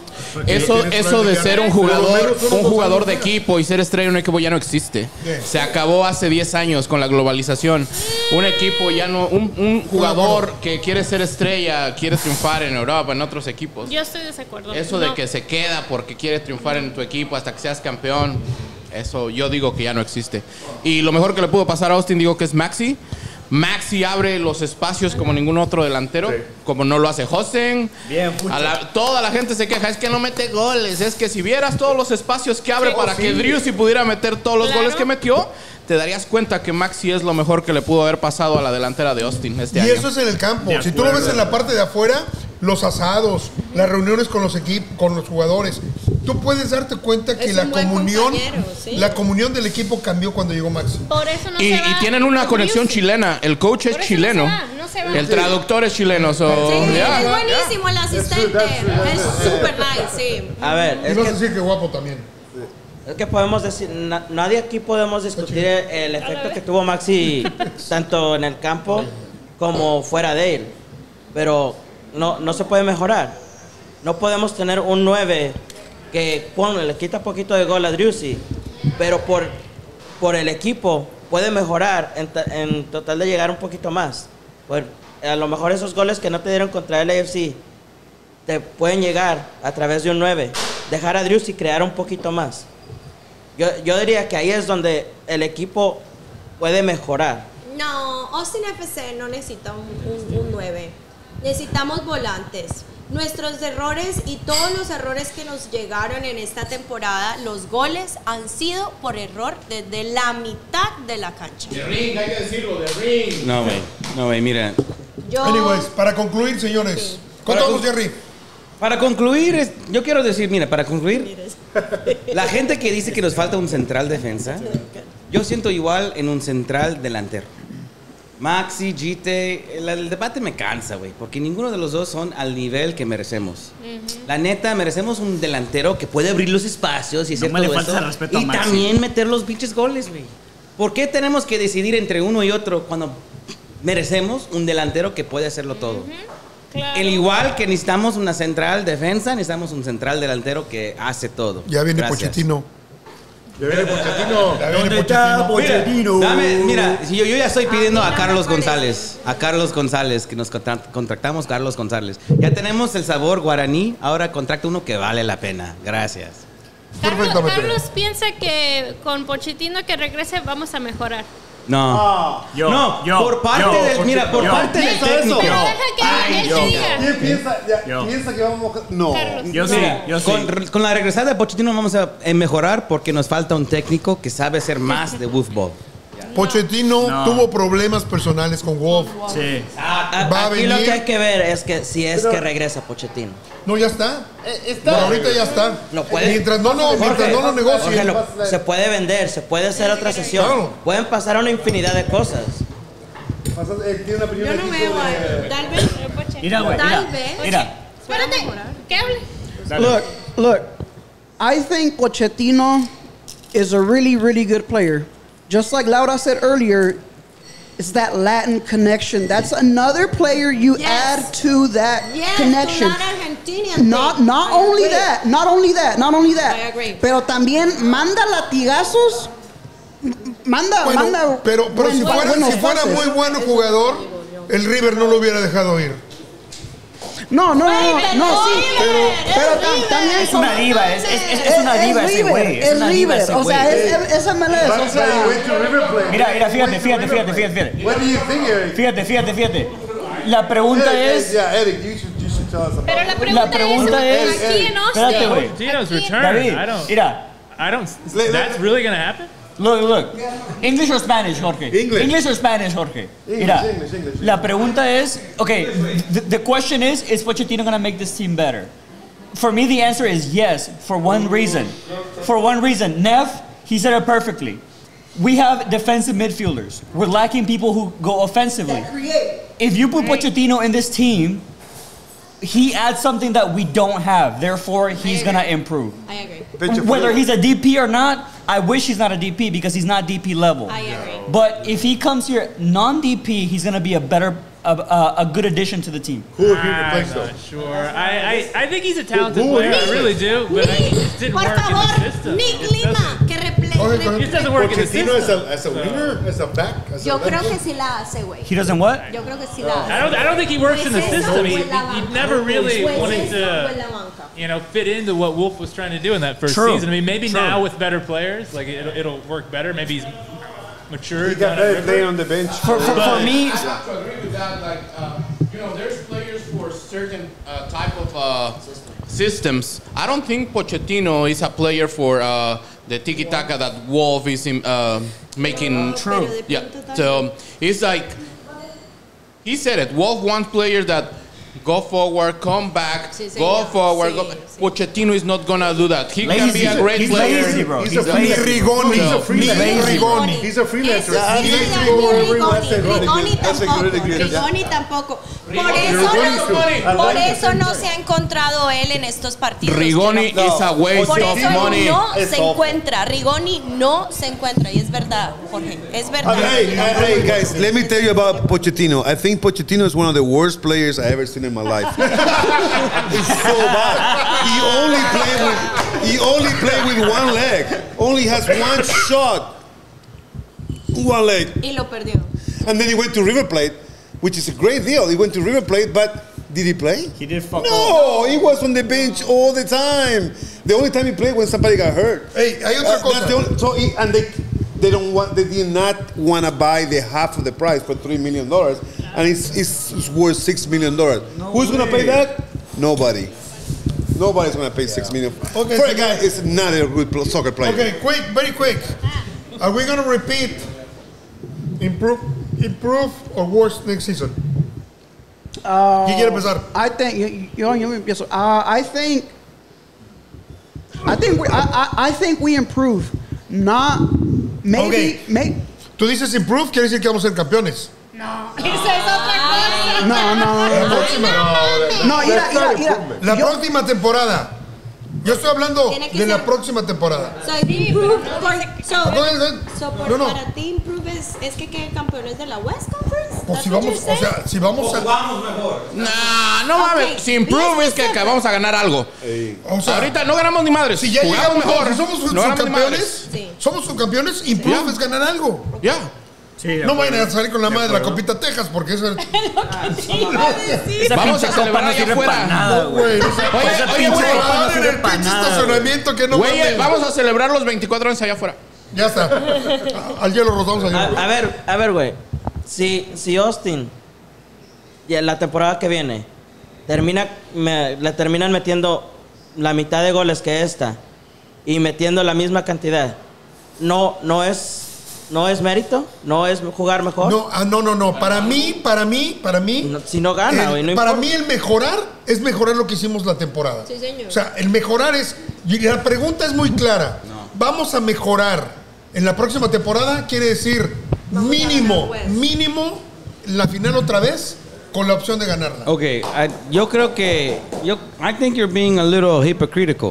Eso de ser un jugador de equipo y ser estrella en un equipo ya no existe. Se acabó hace 10 años con la globalización. Un equipo ya no, un jugador que quiere ser estrella, quiere triunfar en Europa, en otros equipos. Yo estoy de desacuerdo. Eso de que se queda porque quiere triunfar en tu equipo hasta que seas campeón, eso yo digo que ya no existe. Y lo mejor que le pudo pasar a Austin, digo que es Maxi. Maxi abre los espacios como ningún otro delantero, como no lo hace Hosen. Toda la gente se queja, es que no mete goles. Es que si vieras todos los espacios que abre para que Driussi pudiera meter todos los goles que metió, te darías cuenta que Maxi es lo mejor que le pudo haber pasado a la delantera de Austin este año. Y eso es en el campo. Si tú lo ves en la parte de afuera, los asados, las reuniones con los equipos, con los jugadores, tú puedes darte cuenta que la comunión del equipo cambió cuando llegó Maxi. Por eso no y tienen una conexión chilena. El coach es chileno. No se va. El traductor es chileno. Es buenísimo el asistente. Es súper nice, sí. A ver, Y vas a decir que guapo también. Es que podemos decir, nadie aquí podemos discutir el efecto que tuvo Maxi tanto en el campo como fuera de él. Pero no se puede mejorar. No podemos tener un 9 que le quita poquito de gol a Driussi, pero por el equipo puede mejorar en total de llegar un poquito más. A lo mejor esos goles que no te dieron contra el AFC te pueden llegar a través de un 9. Dejar a Driussi crear un poquito más. Yo diría que ahí es donde el equipo puede mejorar. No, Austin FC no necesita un 9. Necesitamos volantes. Nuestros errores y todos los errores que nos llegaron en esta temporada, los goles han sido por error desde la mitad de la cancha. De ring, hay que decirlo, de ring. No, güey, mira. Anyways, para concluir, señores. ¿Cuánto vamos, Jerry? Para concluir, yo quiero decir, mira, para concluir, la gente que dice que nos falta un central defensa, yo siento igual en un central delantero. Maxi, Gite, el debate me cansa, güey, porque ninguno de los dos son al nivel que merecemos. La neta, merecemos un delantero que puede abrir los espacios y hacer todo eso. Y también meter los pinches goles, güey. ¿Por qué tenemos que decidir entre uno y otro cuando merecemos un delantero que puede hacerlo todo? Claro. El igual que necesitamos una central defensa, necesitamos un central delantero que hace todo. Ya viene Pochettino. Ya viene Pochettino. ¿Dónde está Pochettino? Mira, si yo ya estoy pidiendo a Carlos González. A Carlos González, que nos contratamos Carlos González. Ya tenemos el sabor guaraní, ahora contrata uno que vale la pena. Gracias. Carlos piensa que con Pochettino que regrese vamos a mejorar. No. Por parte del técnico. Pero deja que él te diga. ¿Quién piensa que vamos a... No. Yo sí. Con la regresada de Pochettino vamos a mejorar porque nos falta un técnico que sabe hacer más de fútbol. Pochettino tuvo problemas personales con Wolf. Sí. Aquí lo que hay que ver es que si es que regresa Pochettino. No, ya está. Ahorita ya está. Mientras no lo negocien. Se puede vender, se puede hacer otra sesión. Claro. Pueden pasar una infinidad de cosas. Tiene una opinión. Yo no veo a... Tal vez. Tal vez. Espérate, que hable. Look. I think Pochettino is a really, really good player. Just like Laura said earlier, it's that Latin connection. That's another player you add to that connection. Not only that. I agree. Pero también manda latigazos. Manda. Pero si fuera muy bueno jugador, el River no lo hubiera dejado ir. No, sí. Pero también es una diva, es una diva ese güey. Es River, o sea, esa manera de... Mira, fíjate. What do you think, Eric? Fíjate. La pregunta es... Eric, you should tell us about Pero la pregunta es aquí en Austin. Espérate, güey. Pochettino's return. David, I don't. That's really gonna happen. Look. English or Spanish, Jorge? English or Spanish, Jorge? Mira, la pregunta es, okay, the question is Pochettino going to make this team better? For me, the answer is yes, for one reason. Neff, he said it perfectly. We have defensive midfielders. We're lacking people who go offensively. If you put Pochettino in this team, he adds something that we don't have. Therefore, he's going to improve. I agree. Whether he's a DP or not, I wish he's not a DP because he's not DP level. I agree. But if he comes here non-DP, he's going to be a good addition to the team. Who would he replace though? Sure. I think he's a talented player. I really do. But it just didn't work in the system. Nick Lima, que It just doesn't work in the system. Pochettino as a winger, as a back. Yo creo que sí la hace, güey. He doesn't what? Yo creo que sí la hace. I don't think he works in the system. He never really wanted to, fit into what Wolf was trying to do in that first season. I mean, maybe now with better players, like it'll work better. Maybe he's matured. He got better playing on the bench. For me, I have to agree with that. Like, there's players for certain type of systems. I don't think Pochettino is a player for the tiki-taka that Wolf is making. True. Yeah. So it's like he said it. Wolf wants players that go forward, come back, go forward. Pochettino is not gonna do that. He can be a great player. Lazy, bro. He's a freelancer. He's a freelancer. Rigoni tampoco. Por eso no se ha encontrado él en estos partidos. Rigoni is a waste of money. No se encuentra. Rigoni no se encuentra. Y es verdad, Jorge. Es verdad. Hey, guys, let me tell you about Pochettino. I think Pochettino is one of the worst players I ever seen in my life. It's so bad. He only played with one leg. Only has one shot. One leg. Y lo perdió. And then he went to River Plate, which is a great deal. He went to River Plate, but did he play? He did fuck No, he was on the bench all the time. The only time he played when somebody got hurt. Hey, hay otra cosa. They did not want to buy the half of the price for $3 million, and it's worth $6 million. Who's going to pay that? Nobody. Nobody's going to pay $6 million. Okay, for a guy, it's not a good soccer player. Okay, very quick. Are we going to repeat, improve or worse next season? ¿Quién quiere empezar? I think yo me empiezo. I think we improve. Not maybe. Okay. Tú dices improve, quiere decir que vamos a ser campeones. No, esa es otra cosa. No. La próxima. No, mira. La próxima temporada. Yo estoy hablando de la próxima temporada. Para ti improve es que queden campeones de la West Conference. Pues si vamos, o sea, si vamos a... Vamos mejor. No mames. Si improve es que vamos a ganar algo. O sea, ahorita no ganamos ni madres. Si ya llegamos mejor, si somos subcampeones, improve es ganar algo. Ya. Sí, no vayan a salir con la madre de la Copita Texas porque eso es... Vamos a celebrar allá afuera. Oye, en el pinche estacionamiento que no mames. Vamos a celebrar los 24 años allá afuera. Ya está. Al hielo rotamos allá. A ver, güey. Si Austin, y la temporada que viene, le terminan metiendo la mitad de goles que esta y metiendo la misma cantidad, ¿no es mérito? ¿No es jugar mejor? No. Para mí. Si no gana, güey. Para mí el mejorar es mejorar lo que hicimos la temporada. Sí, señor. O sea, el mejorar es... Y la pregunta es muy clara. Vamos a mejorar en la próxima temporada, quiere decir mínimo la final otra vez con la opción de ganarla. Ok, yo creo que... I think you're being a little hypocritical.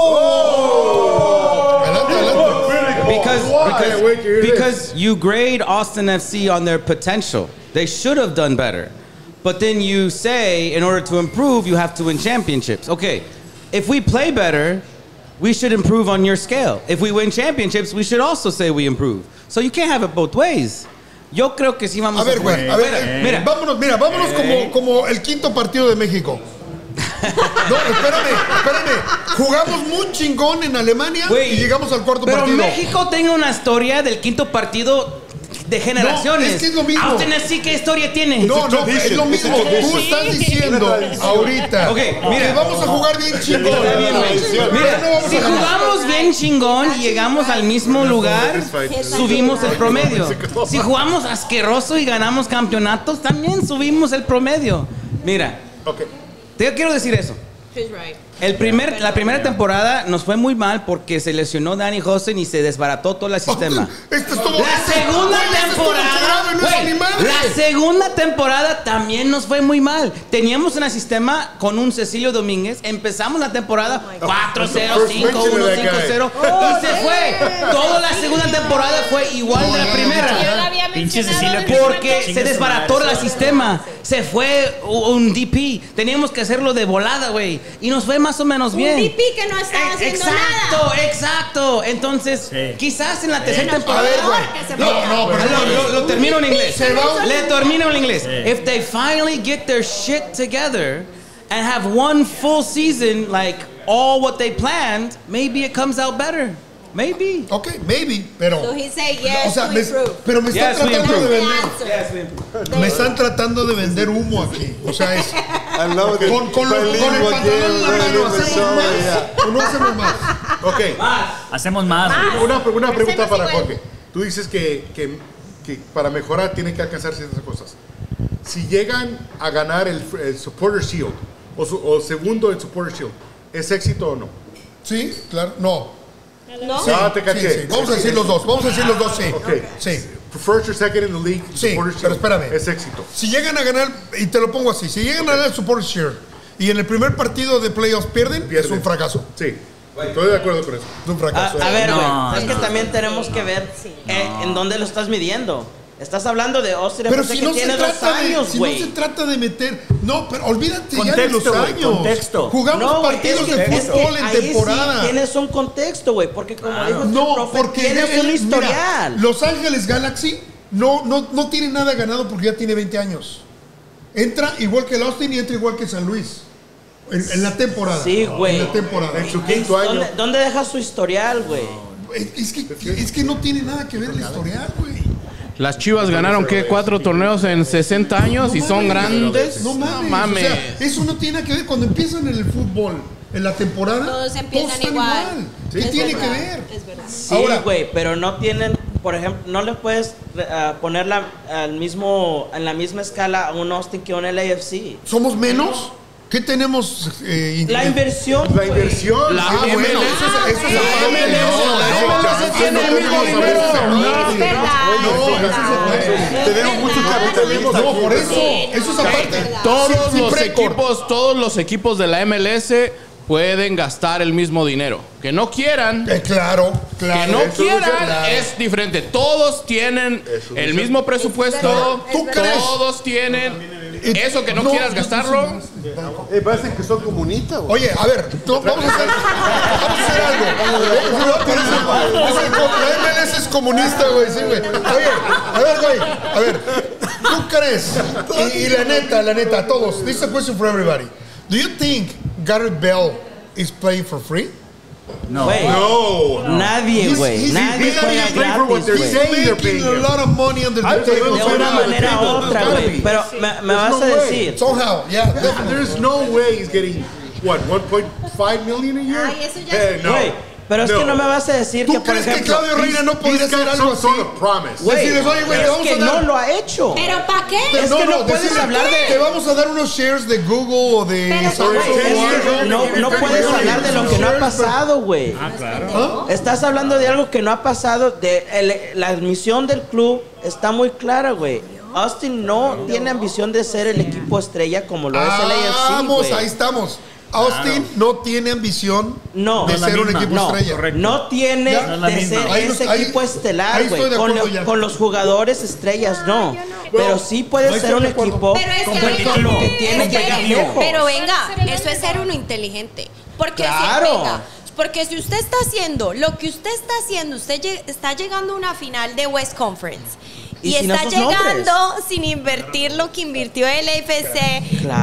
Because you grade Austin FC on their potential. They should have done better. But then you say, in order to improve, you have to win championships. Okay, if we play better, we should improve on your scale. If we win championships, we should also say we improve. So you can't have it both ways. Yo creo que sí vamos a ver, güey. Mira, vámonos como el quinto partido de México. No, espérame. Jugamos muy chingón en Alemania y llegamos al cuarto partido. Pero México tiene una historia del quinto partido de generaciones. No, es que es lo mismo. Austin sí, ¿qué historia tiene? No, es lo mismo. Tú estás diciendo ahorita que vamos a jugar bien chingón. Mira, si jugamos bien chingón y llegamos al mismo lugar, subimos el promedio. Si jugamos asqueroso y ganamos campeonatos, también subimos el promedio. Mira, te quiero decir eso. La primera temporada nos fue muy mal porque se lesionó Danny Hosen y se desbarató todo el sistema. La segunda temporada también nos fue muy mal. Teníamos un sistema con un Cecilio Domínguez. Empezamos la temporada 4-0, 5-1, 5-0 y se fue. Toda la segunda temporada fue igual de la primera. Porque se desbarató el sistema. Se fue un DP. Teníamos que hacerlo de volada, güey. Y nos fue más o menos bien. Un DP que no estaba haciendo nada. Exacto. Entonces, quizás en la tercera temporada... Lo termino en inglés. Le termino en inglés. If they finally get their shit together and have one full season like all what they planned, maybe it comes out better. Maybe. Okay, maybe, pero... So he said yes, pero me están tratando de vender... Me están tratando de vender humo aquí. O sea, es... con el pantalón en la mano hacemos más o no hacemos más. Ok. Hacemos más. Una pregunta para Jorge. Tú dices que para mejorar tienen que alcanzar ciertas cosas. Si llegan a ganar el Supporter Shield o segundo el Supporter Shield, ¿es éxito o no? Sí, claro, no. ¿No? Sí, te caché. Sí. Vamos a decir los dos, sí. Okay. Sí. First or second in the league, sí, pero espérame. Es éxito. Si llegan a ganar, y te lo pongo así, si llegan a ganar el Supporter Shield y en el primer partido de playoffs pierden, es un fracaso. Sí. Estoy de acuerdo con eso. Es un fracaso. A ver, es que también tenemos que ver en dónde lo estás midiendo. Estás hablando de Austin, pero si que no tiene 2 años, güey. Si no se trata de meter... No, pero olvídate ya de los años. Contexto. Jugamos partidos de fútbol en temporada. Sí tienes un contexto, güey, porque como dijo el profe, tienes un historial. Mira, Los Ángeles Galaxy no tiene nada ganado porque ya tiene 20 años. Entra igual que el Austin y entra igual que San Luis. En la temporada. Sí, güey. En la temporada. En su quinto año. ¿Dónde deja su historial, güey? Es que no tiene nada que ver el historial, güey. Las Chivas ganaron, ¿qué? 4 torneos en 60 años y son grandes. No mames. O sea, eso no tiene que ver. Cuando empiezan en el fútbol, en la temporada, todos empiezan igual. ¿Qué tiene que ver? Es verdad. Sí, güey, pero no tienen... por ejemplo, no le puedes poner en la misma escala a un Austin que un LAFC. ¿Somos menos? ¿Qué tenemos? La inversión. La inversión. La MLS. MLS tiene el mismo dinero. Tenemos muchos capitalistas. No, por eso. Eso es aparte. Todos los equipos de la MLS pueden gastar el mismo dinero. Que no quieran. Claro. Que no quieran es diferente. Todos tienen el mismo presupuesto. ¿Tú crees? Todos tienen. Eso que no quieras gastarlo. Parece que son comunistas. Oye, a ver, vamos a hacer algo. La MLS es comunista, güey. Sí, güey. Oye, a ver. ¿Tú crees? Y la neta, todos. This is a question for everybody. Do you think Gareth Bale is playing for free? No. Nadie, güey. Nadie juega gratis, He's making a lot of money under the table. De una manera u otra, güey. Pero me vas a decir. Somehow, yeah. There's no way he's getting, what, 1.5 million a year? Ay, eso ya No. Pero es que no me vas a decir ¿Tú que, por crees ejemplo, que Claudio Reina no podría hacer algo así? Güey, Decirles, oye, güey, es te vamos que a dar... no lo ha hecho. ¿Pero para qué? Es que no puedes decirle, hablar de... Te vamos a dar unos shares de Google o de... No puedes hablar de lo que no ha pasado, güey. claro. Estás hablando de algo que no ha pasado. La misión del club está muy clara, güey. Austin no tiene ambición de ser el equipo estrella como lo es el AFC, Vamos, güey. ahí estamos. Austin no tiene ambición de ser un equipo estrella. No tiene de ser ese equipo estelar, güey. Con los jugadores estrellas, no. Pero sí puede ser un equipo que tiene que llegar lejos. Pero venga, eso es ser uno inteligente. Porque porque si usted está haciendo lo que usted está haciendo, usted está llegando a una final de West Conference. Y está llegando sin invertir lo que invirtió el AFC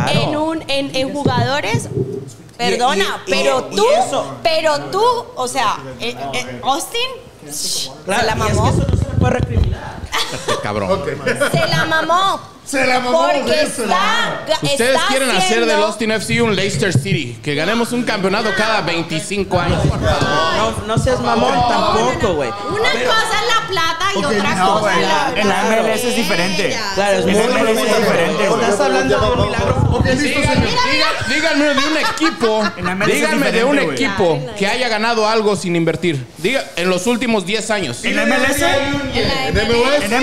en jugadores. Perdona, pero tú, o sea, Austin se la mamó. Y es que eso no se le puede recriminar. Cabrón. Se la mamó. Porque Ustedes quieren hacer del Austin FC un Leicester City, que ganemos un campeonato cada 25 años. No seas mamón tampoco, güey. Una cosa es la plata y otra cosa es la... En la MLS es diferente. Claro, es muy diferente. Estás hablando de un milagro. Díganme de un equipo que haya ganado algo sin invertir. En los últimos 10 años. ¿En la MLS? ¿En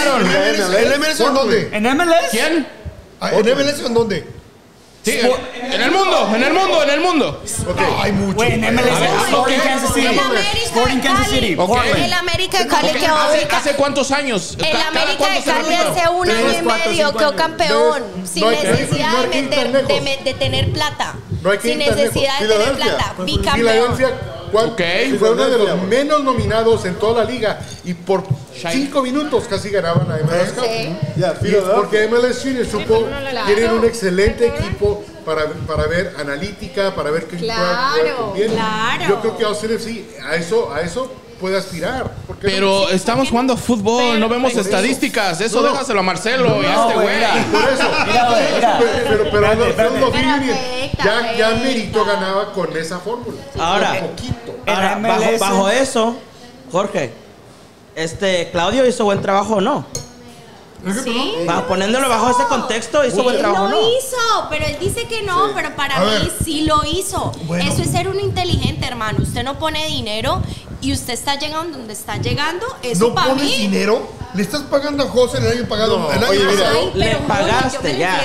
MLS o en dónde? ¿En MLS? ¿Quién? ¿En MLS o en dónde? Sí, en el mundo. Hay mucho. En MLS. Sporting Kansas City. Sporting Kansas City. El América de Cali quedó ¿Hace cuántos años? El América de Cali hace un año y medio quedó campeón sin necesidad de tener plata. Sin necesidad de tener plata. Bicampeón. Fue uno de los menos nominados en toda la liga y por 5 minutos casi ganaban a MLS Cup. Porque MLS tienen un excelente equipo para ver analítica, para ver qué bien. Yo creo que Austin FC a eso puede aspirar. Pero estamos jugando fútbol, no vemos estadísticas. Eso déjaselo a Marcelo y a este güey. Por eso. Pero los ya Mérito ganaba con esa fórmula. Ahora, bajo eso, Jorge, ¿Claudio hizo buen trabajo o no? Sí. Poniéndolo bajo ese contexto, ¿hizo buen trabajo o no? Lo hizo, pero él dice que no, pero para mí sí lo hizo. Bueno. Eso es ser un inteligente, hermano. Usted no pone dinero y usted está llegando donde está llegando. Eso para mí. ¿No pones dinero? ¿Le estás pagando a José el año pagado? Le pagaste ya.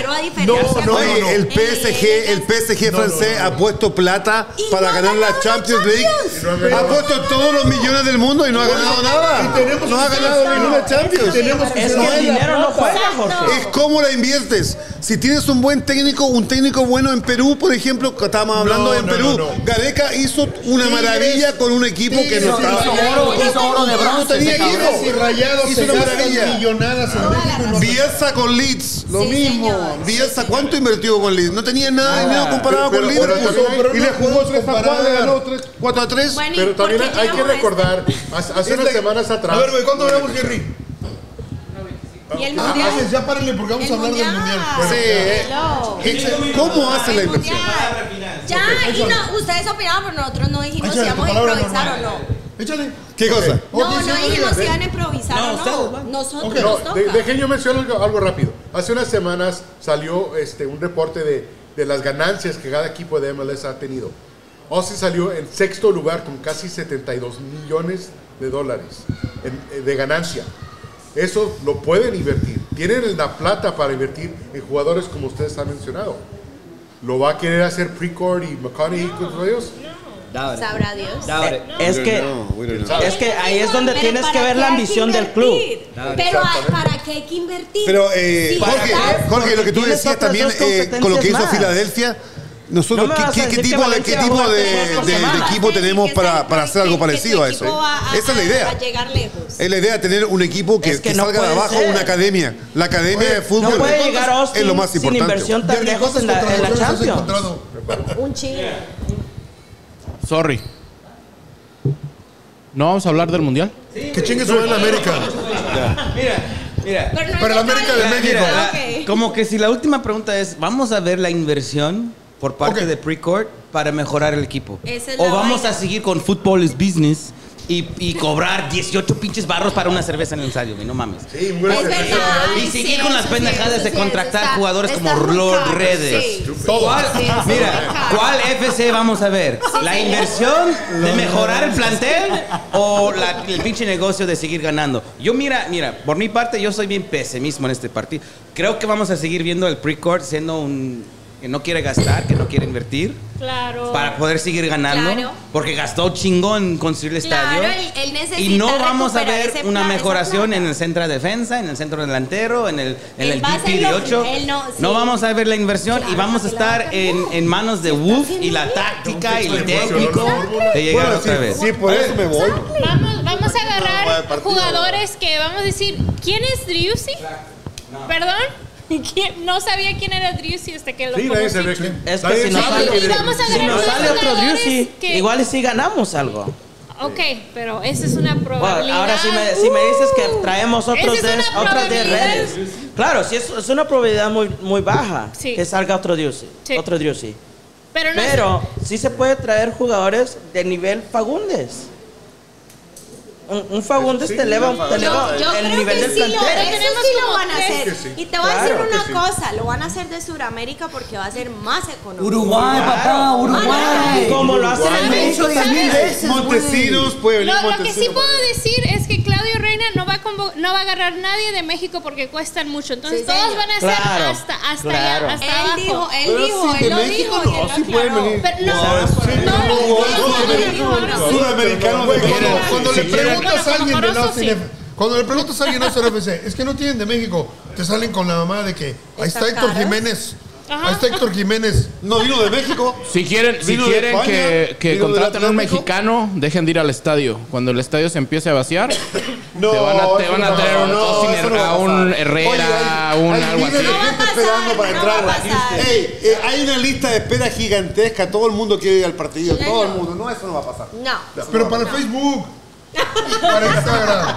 El PSG francés ha puesto plata para ganar la Champions League. Ha puesto todos los millones del mundo y no ha ganado nada. No ha ganado ninguna Champions. Es que el dinero no juega, Jorge. Es cómo la inviertes. Si tienes un buen técnico, un técnico bueno en Perú, por ejemplo, que estábamos hablando en Perú, Gareca hizo una maravilla con un equipo que no estaba. Hizo oro de bronce. No tenía equipo. Hizo una maravilla. Millonadas en México. Bielsa con Leeds, lo mismo. Bielsa, ¿cuánto invirtió con Leeds? No tenía nada de dinero comparado con Liverpool. Y le jugó 3-4, ganó 4-3. Pero también hay que recordar, hace unas semanas atrás. A ver, güey, ¿cuándo ganamos, Jerry? ¿Y el mundial? Ya párenle porque vamos a hablar del mundial. Sí. ¿Cómo hace la inversión? Ya, y no, ustedes opinaban, pero nosotros no dijimos si íbamos a improvisar o no. Échale. ¿Qué cosa? No dijimos que iban a improvisar o no. Nosotros nos toca. Dejen yo mencionar algo rápido. Hace unas semanas salió un reporte de las ganancias que cada equipo de MLS ha tenido. Austin salió en sexto lugar con casi $72 millones de ganancia. Eso lo pueden invertir. Tienen la plata para invertir en jugadores como ustedes han mencionado. ¿Lo va a querer hacer Precourt y McConaughey con ellos? Sabrá Dios. Es que ahí es donde tienes que ver la ambición del club. Pero ¿para qué hay que invertir? Pero Jorge, lo que tú decías también con lo que hizo Filadelfia, nosotros ¿qué tipo de equipo tenemos para hacer algo parecido a eso? Esa es la idea. A llegar lejos. Es la idea de tener un equipo que salga de abajo, una academia. La academia de fútbol no puede llegar a Austin es lo más importante. sin inversión tan lejos en la Champions. Un chingo. Sorry. ¿No vamos a hablar del Mundial? Que chingue su en América. Mira. Pero el América de México. Como que si la última pregunta es, ¿vamos a ver la inversión por parte de Precourt para mejorar el equipo? O vamos a seguir con Football is Business y cobrar 18 pinches barros para una cerveza en el estadio, no mames. Sí, y seguir con las pendejadas de contratar jugadores como Lord Redes. ¿Cuál FC vamos a ver? ¿La inversión de mejorar el plantel o el pinche negocio de seguir ganando? Yo mira, por mi parte yo soy bien pesimista en este partido. Creo que vamos a seguir viendo el Precourt siendo que no quiere gastar, que no quiere invertir. Claro. Para poder seguir ganando. Claro. Porque gastó chingón en construir el estadio. Él necesita y no vamos a ver ese una mejoración en el centro de defensa, en el centro delantero, en el DP de 8. No vamos a ver la inversión y vamos a estar en manos de Wolf y la táctica y el técnico de llegar otra vez. Sí, por eso me voy. Vamos a agarrar jugadores que vamos a decir, ¿quién es Driussi? ¿Perdón? No sabía quién era Driussi hasta que lo conocí. Es que si nos sale otro Driussi, igual sí ganamos algo. Ok, pero esa es una probabilidad. Ahora si me dices que traemos otras 10 redes. Claro, sí es una probabilidad muy baja que salga otro Driussi. Otro Driussi. Pero sí se puede traer jugadores de nivel Fagundes. Un Fagundes te eleva el nivel del plantel. Eso sí lo van a hacer. Y te voy a decir una cosa, lo van a hacer de Sudamérica porque va a ser más económico. Uruguay, papá, Uruguay. Como lo hacen en México 10,000 veces. Montesinos puede venir. Lo que sí puedo decir es que Claudio Reina no va a agarrar nadie de México porque cuestan mucho. Entonces todos van a ser hasta allá, hasta abajo. Él lo dijo. No, sí pueden venir. Sudamericanos de México. Cuando le preguntas a alguien de Austin FC, es que no tienen de México, te salen con la mamá de que ahí está Héctor Jiménez. Ahí está Héctor Jiménez. No vino de México. Si quieren que contraten a un mexicano, dejen de ir al estadio. Cuando el estadio se empiece a vaciar, te van a traer a un Herrera, algo así. Esperando para entrar. Hay una lista de espera gigantesca. Todo el mundo quiere ir al partido. Todo el mundo. No, eso no va a pasar. No. Pero para el Facebook. Para Instagram.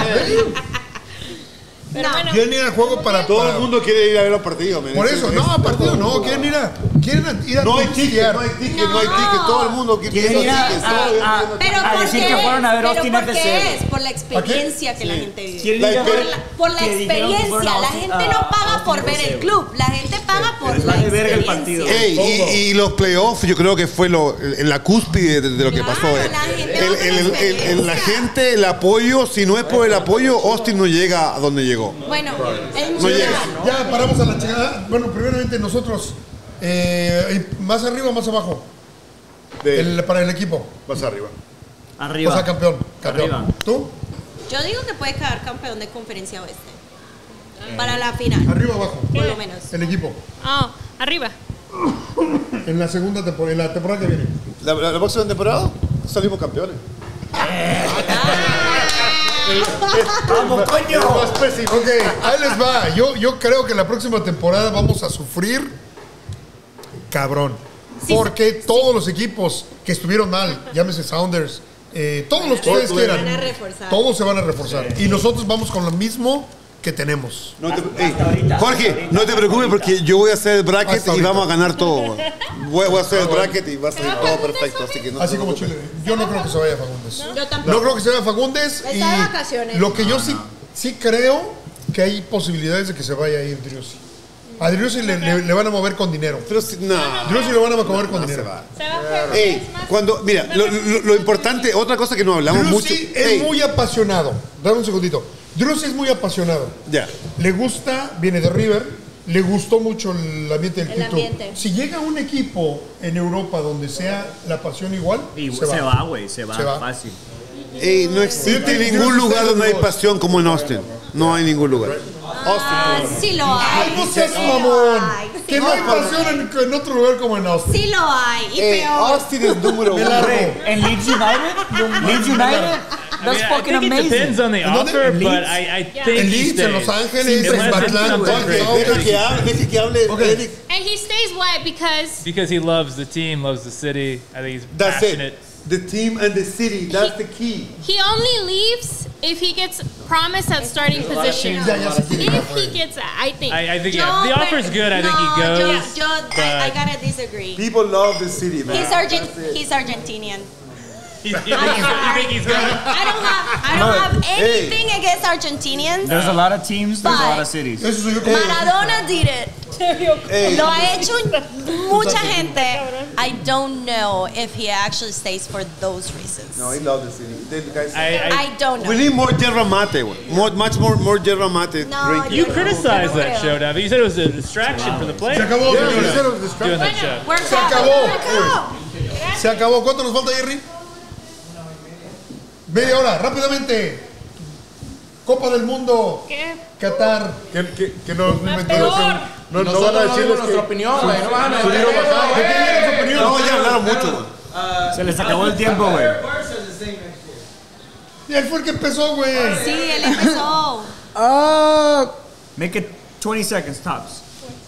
Quieren ir al juego para todo el mundo quiere ir a ver los partidos. Por eso, partidos no, quieren ir a no hay ticket, todo el mundo quiere ir a decir que fueron a ver Austin FC. Es por la experiencia que la gente vive. Por la experiencia, la gente no paga por ver el club, la gente paga por la experiencia. Y los playoffs, yo creo que fue en la cúspide de lo que pasó. La gente, el apoyo, si no es por el apoyo, Austin no llega a donde llegó. Bueno, ya paramos a la chingada. Bueno, primeramente nosotros, ¿más arriba o más abajo? Para el equipo. Más arriba. O sea, campeón. Arriba. ¿Tú? Yo digo que puede quedar campeón de Conferencia Oeste. Para la final. ¿Arriba o abajo? Por lo menos. El equipo. Arriba. En la segunda temporada, en la temporada que viene. La próxima temporada salimos campeones. ¡Vamos, coño! Ok, ahí les va. Yo creo que la próxima temporada vamos a sufrir cabrón. Porque todos los equipos que estuvieron mal, llámese Sounders, todos los que ustedes quieran, todos se van a reforzar. Y nosotros vamos con lo mismo que tenemos. Jorge, no te preocupes porque yo voy a hacer el bracket y vamos a ganar todo. Voy a hacer el bracket y va a salir todo perfecto. Así que no así como Chile. Yo no creo que se vaya Fagundes. Yo tampoco. No creo que se vaya Fagundes. Está de vacaciones. Lo que yo sí creo que hay posibilidades de que se vaya a ir Driussi. A Driussi le van a mover con dinero. Pero si, no. Driussi le van a mover con dinero. Se va cuando, mira, lo importante, otra cosa que no hablamos mucho. Driussi es muy apasionado. Dame un segundito. Driussi es muy apasionado. Ya. Le gusta, viene de River, le gustó mucho el ambiente del Quito. Si llega un equipo en Europa donde sea la pasión igual, se va, güey, se va fácil. No existe ningún lugar donde hay pasión como en Austin. No hay ningún lugar. Sí lo hay. Ay, no seas mamón. Que no hay pasión en otro lugar como en Austin. Sí lo hay. Y peor. Austin es número uno. En Leeds United, that's fucking I think amazing. It depends on the offer, but I think En he Leeds, en Los stays. Ángeles, en Unless it's something great. Deje que hable Eric. And he stays what? Because he loves the team, loves the city. I think he's That's passionate. it. The team and the city, that's the key. he only leaves if he gets promised at starting position. If he gets, I think. I think yeah, the offer's good. I think he goes. I gotta disagree. People love the city, man. He's Argentinian. You think he's going? I don't have anything against Argentinians. There's a lot of teams, there's a lot of cities. Maradona did it. Lo ha hecho mucha gente. I don't know if he actually stays for those reasons. No, he loves the city. The guys, I don't know. We need more yerba mate. Much more yerba mate drinking. You criticized that show, David. You said it was a distraction for the players. Se acabó. Doing that show. Se acabó. Se acabó. ¿Cuánto nos falta, Jerry? Media hora, rápidamente. Copa del Mundo. ¿Qué? Qatar. Que no van a decirles nuestra opinión, güey. No van a subir o bajar. No, ya hablaron mucho. Se les acabó el tiempo, güey. Y él fue el que empezó, güey. Sí, él empezó. Make it 20 seconds tops.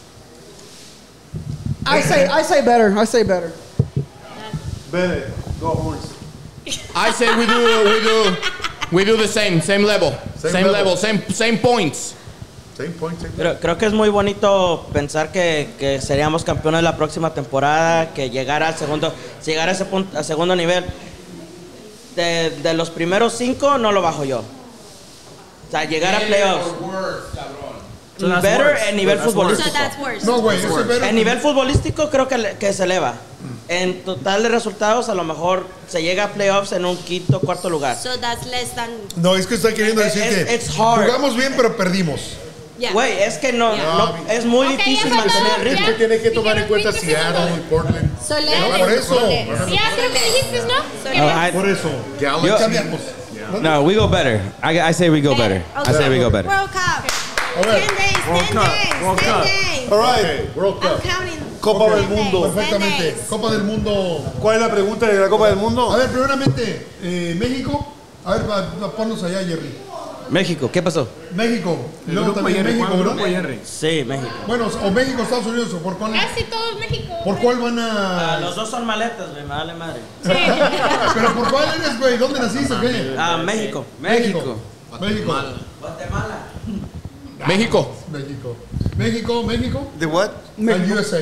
I say better. Better. Go Horns. I say we do the same level. Same points. Creo que es muy bonito pensar que seríamos campeones la próxima temporada, que llegar al segundo nivel. De los primeros 5 no lo bajo yo. O sea, llegar a playoffs. Better en nivel futbolístico. So that's worse. No, güey, ese better. En nivel futbolístico creo que se eleva. En total de resultados a lo mejor se llega a playoffs en un quinto, cuarto lugar. So that's less than. No, es que está queriendo decir que It's hard. jugamos bien, pero perdimos. Güey, es que no, es muy difícil mantener el ritmo. Usted tiene que tomar en cuenta Seattle y Portland. No, por eso. Ya creo que dijiste, ¿no? Por eso. Yo cambiamos. No, we go better. I say we go better. I say we go better. World Cup. 10 days. All right. World Cup. I'm counting. Copa del Mundo. Perfectamente. Copa del Mundo. ¿Cuál es la pregunta de la Copa del Mundo? A ver, primeramente, México. A ver, ponnos allá, Jerry. México, ¿qué pasó? México. Y luego también México, ¿no? Sí, México. Bueno, o México, Estados Unidos, o por cuál. Casi todo México. ¿Por cuál van a...? Los dos son maletas, güey, me vale madre. ¿Pero por cuál eres, güey? ¿Dónde naciste, qué? México. México. Guatemala. México. ¿De what? USA.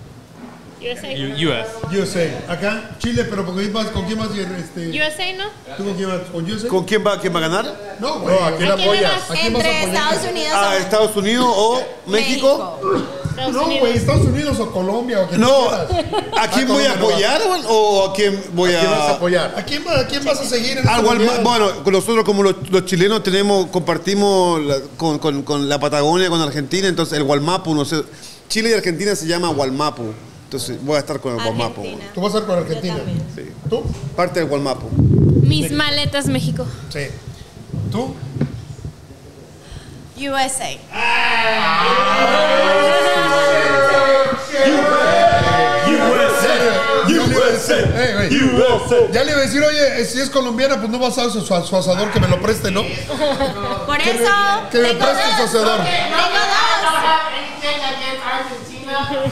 US. Acá, Chile, pero ¿con quién más? USA, ¿no? ¿Tú con quién vas? ¿Con USA? ¿Con quién va a ganar? No, güey. ¿A quién apoyas? Entre Estados Unidos ¿A Estados Unidos o México? No, güey, Estados Unidos o Colombia o quien No, tú quieras. ¿a quién voy a apoyar o a quién voy ¿A quién vas a a...? apoyar? ¿A quién vas a seguir en este mundial? Bueno, nosotros como los chilenos compartimos con la Patagonia, con Argentina, entonces el Gualmapu, no sé, Chile y Argentina se llama Gualmapu, entonces voy a estar con el Gualmapu. Tú vas a estar con Argentina. Sí. ¿Tú? Parte del Gualmapu. Mis maletas, México. Sí. ¿Tú? USA. Ya le iba a decir, oye, si es colombiana, pues no vas a usar su asador, que me lo preste, ¿no? Por eso. Que me preste su asador.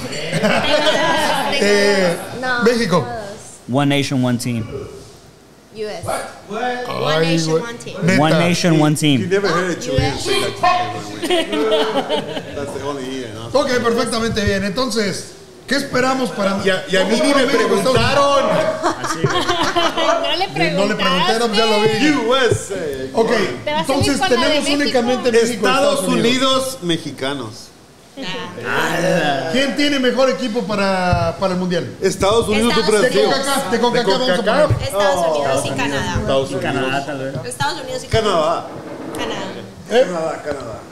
No. México. One nation, one team. US. Ay, One nation, güey. one team. Neta. One nation, one team. You never heard a Chilean say that. That's the only year, ¿no? Ok, perfectamente bien. Entonces, ¿qué esperamos para.? Y a mí ni me preguntaron. No le preguntaste. No le pregunté, no, ya lo vi. USA. Ok, Te vas a entonces ir con la de tenemos México. únicamente México y Estados Unidos, mexicanos. ¿Quién tiene mejor equipo para el mundial? Estados Unidos, Estados Brasil. De CONCACAF vamos a poner. Estados Unidos y Canadá. Estados Unidos. Canadá, tal vez. Estados Unidos y Canadá. Canadá.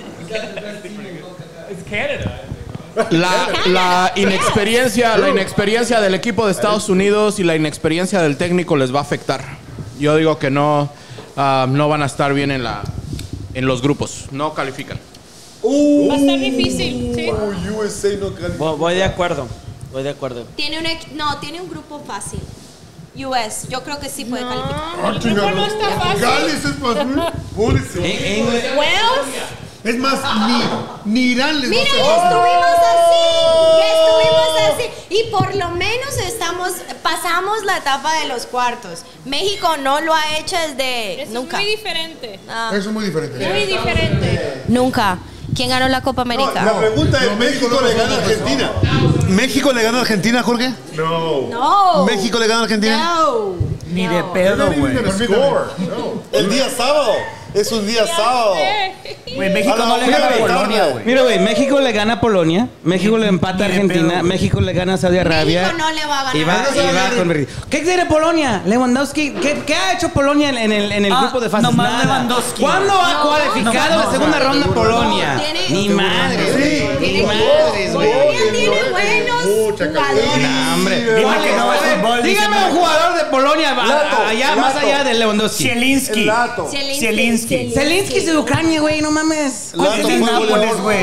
It's Canada. La inexperiencia del equipo de Estados Unidos y la inexperiencia del técnico les va a afectar. Yo digo que no van a estar bien en los grupos. No califican. Va a estar difícil, sí. USA no califica. Voy de acuerdo. Tiene un grupo fácil. US, yo creo que sí puede calificar. Ah, chingado. no está fácil. Gales es más. Wales. Es más, ni Irán les Mira, va a y estuvimos así. Y por lo menos pasamos la etapa de los cuartos. México no lo ha hecho desde Eso nunca. es muy diferente. Eso es muy diferente. Muy diferente. Nunca. ¿Quién ganó la Copa América? La pregunta es, ¿México le gana a Argentina? ¿México le gana a Argentina, Jorge? No. ¿México le gana a Argentina? No. Ni de pedo, güey. El día sábado. Es un día sábado. Güey, México no le gana a Polonia, güey. Mira, güey, México le gana a Polonia, México le empata a Argentina, México le gana a Saudi Arabia. México no le va a ganar. Y va con ¿Qué quiere Polonia? Lewandowski, ¿qué ha hecho Polonia en el grupo de fases? nomás Nada. Lewandowski. ¿Cuándo ha cualificado la segunda ronda Polonia? Ni madres, ni madres, güey. Polonia tiene buenos jugadores. No, hombre. Dime que no es fútbol. Dígame un jugador de Polonia allá, más allá de Lewandowski. Zielinski. Zielinski es de Ucrania, güey, no mames. Es de Nápoles, güey. Se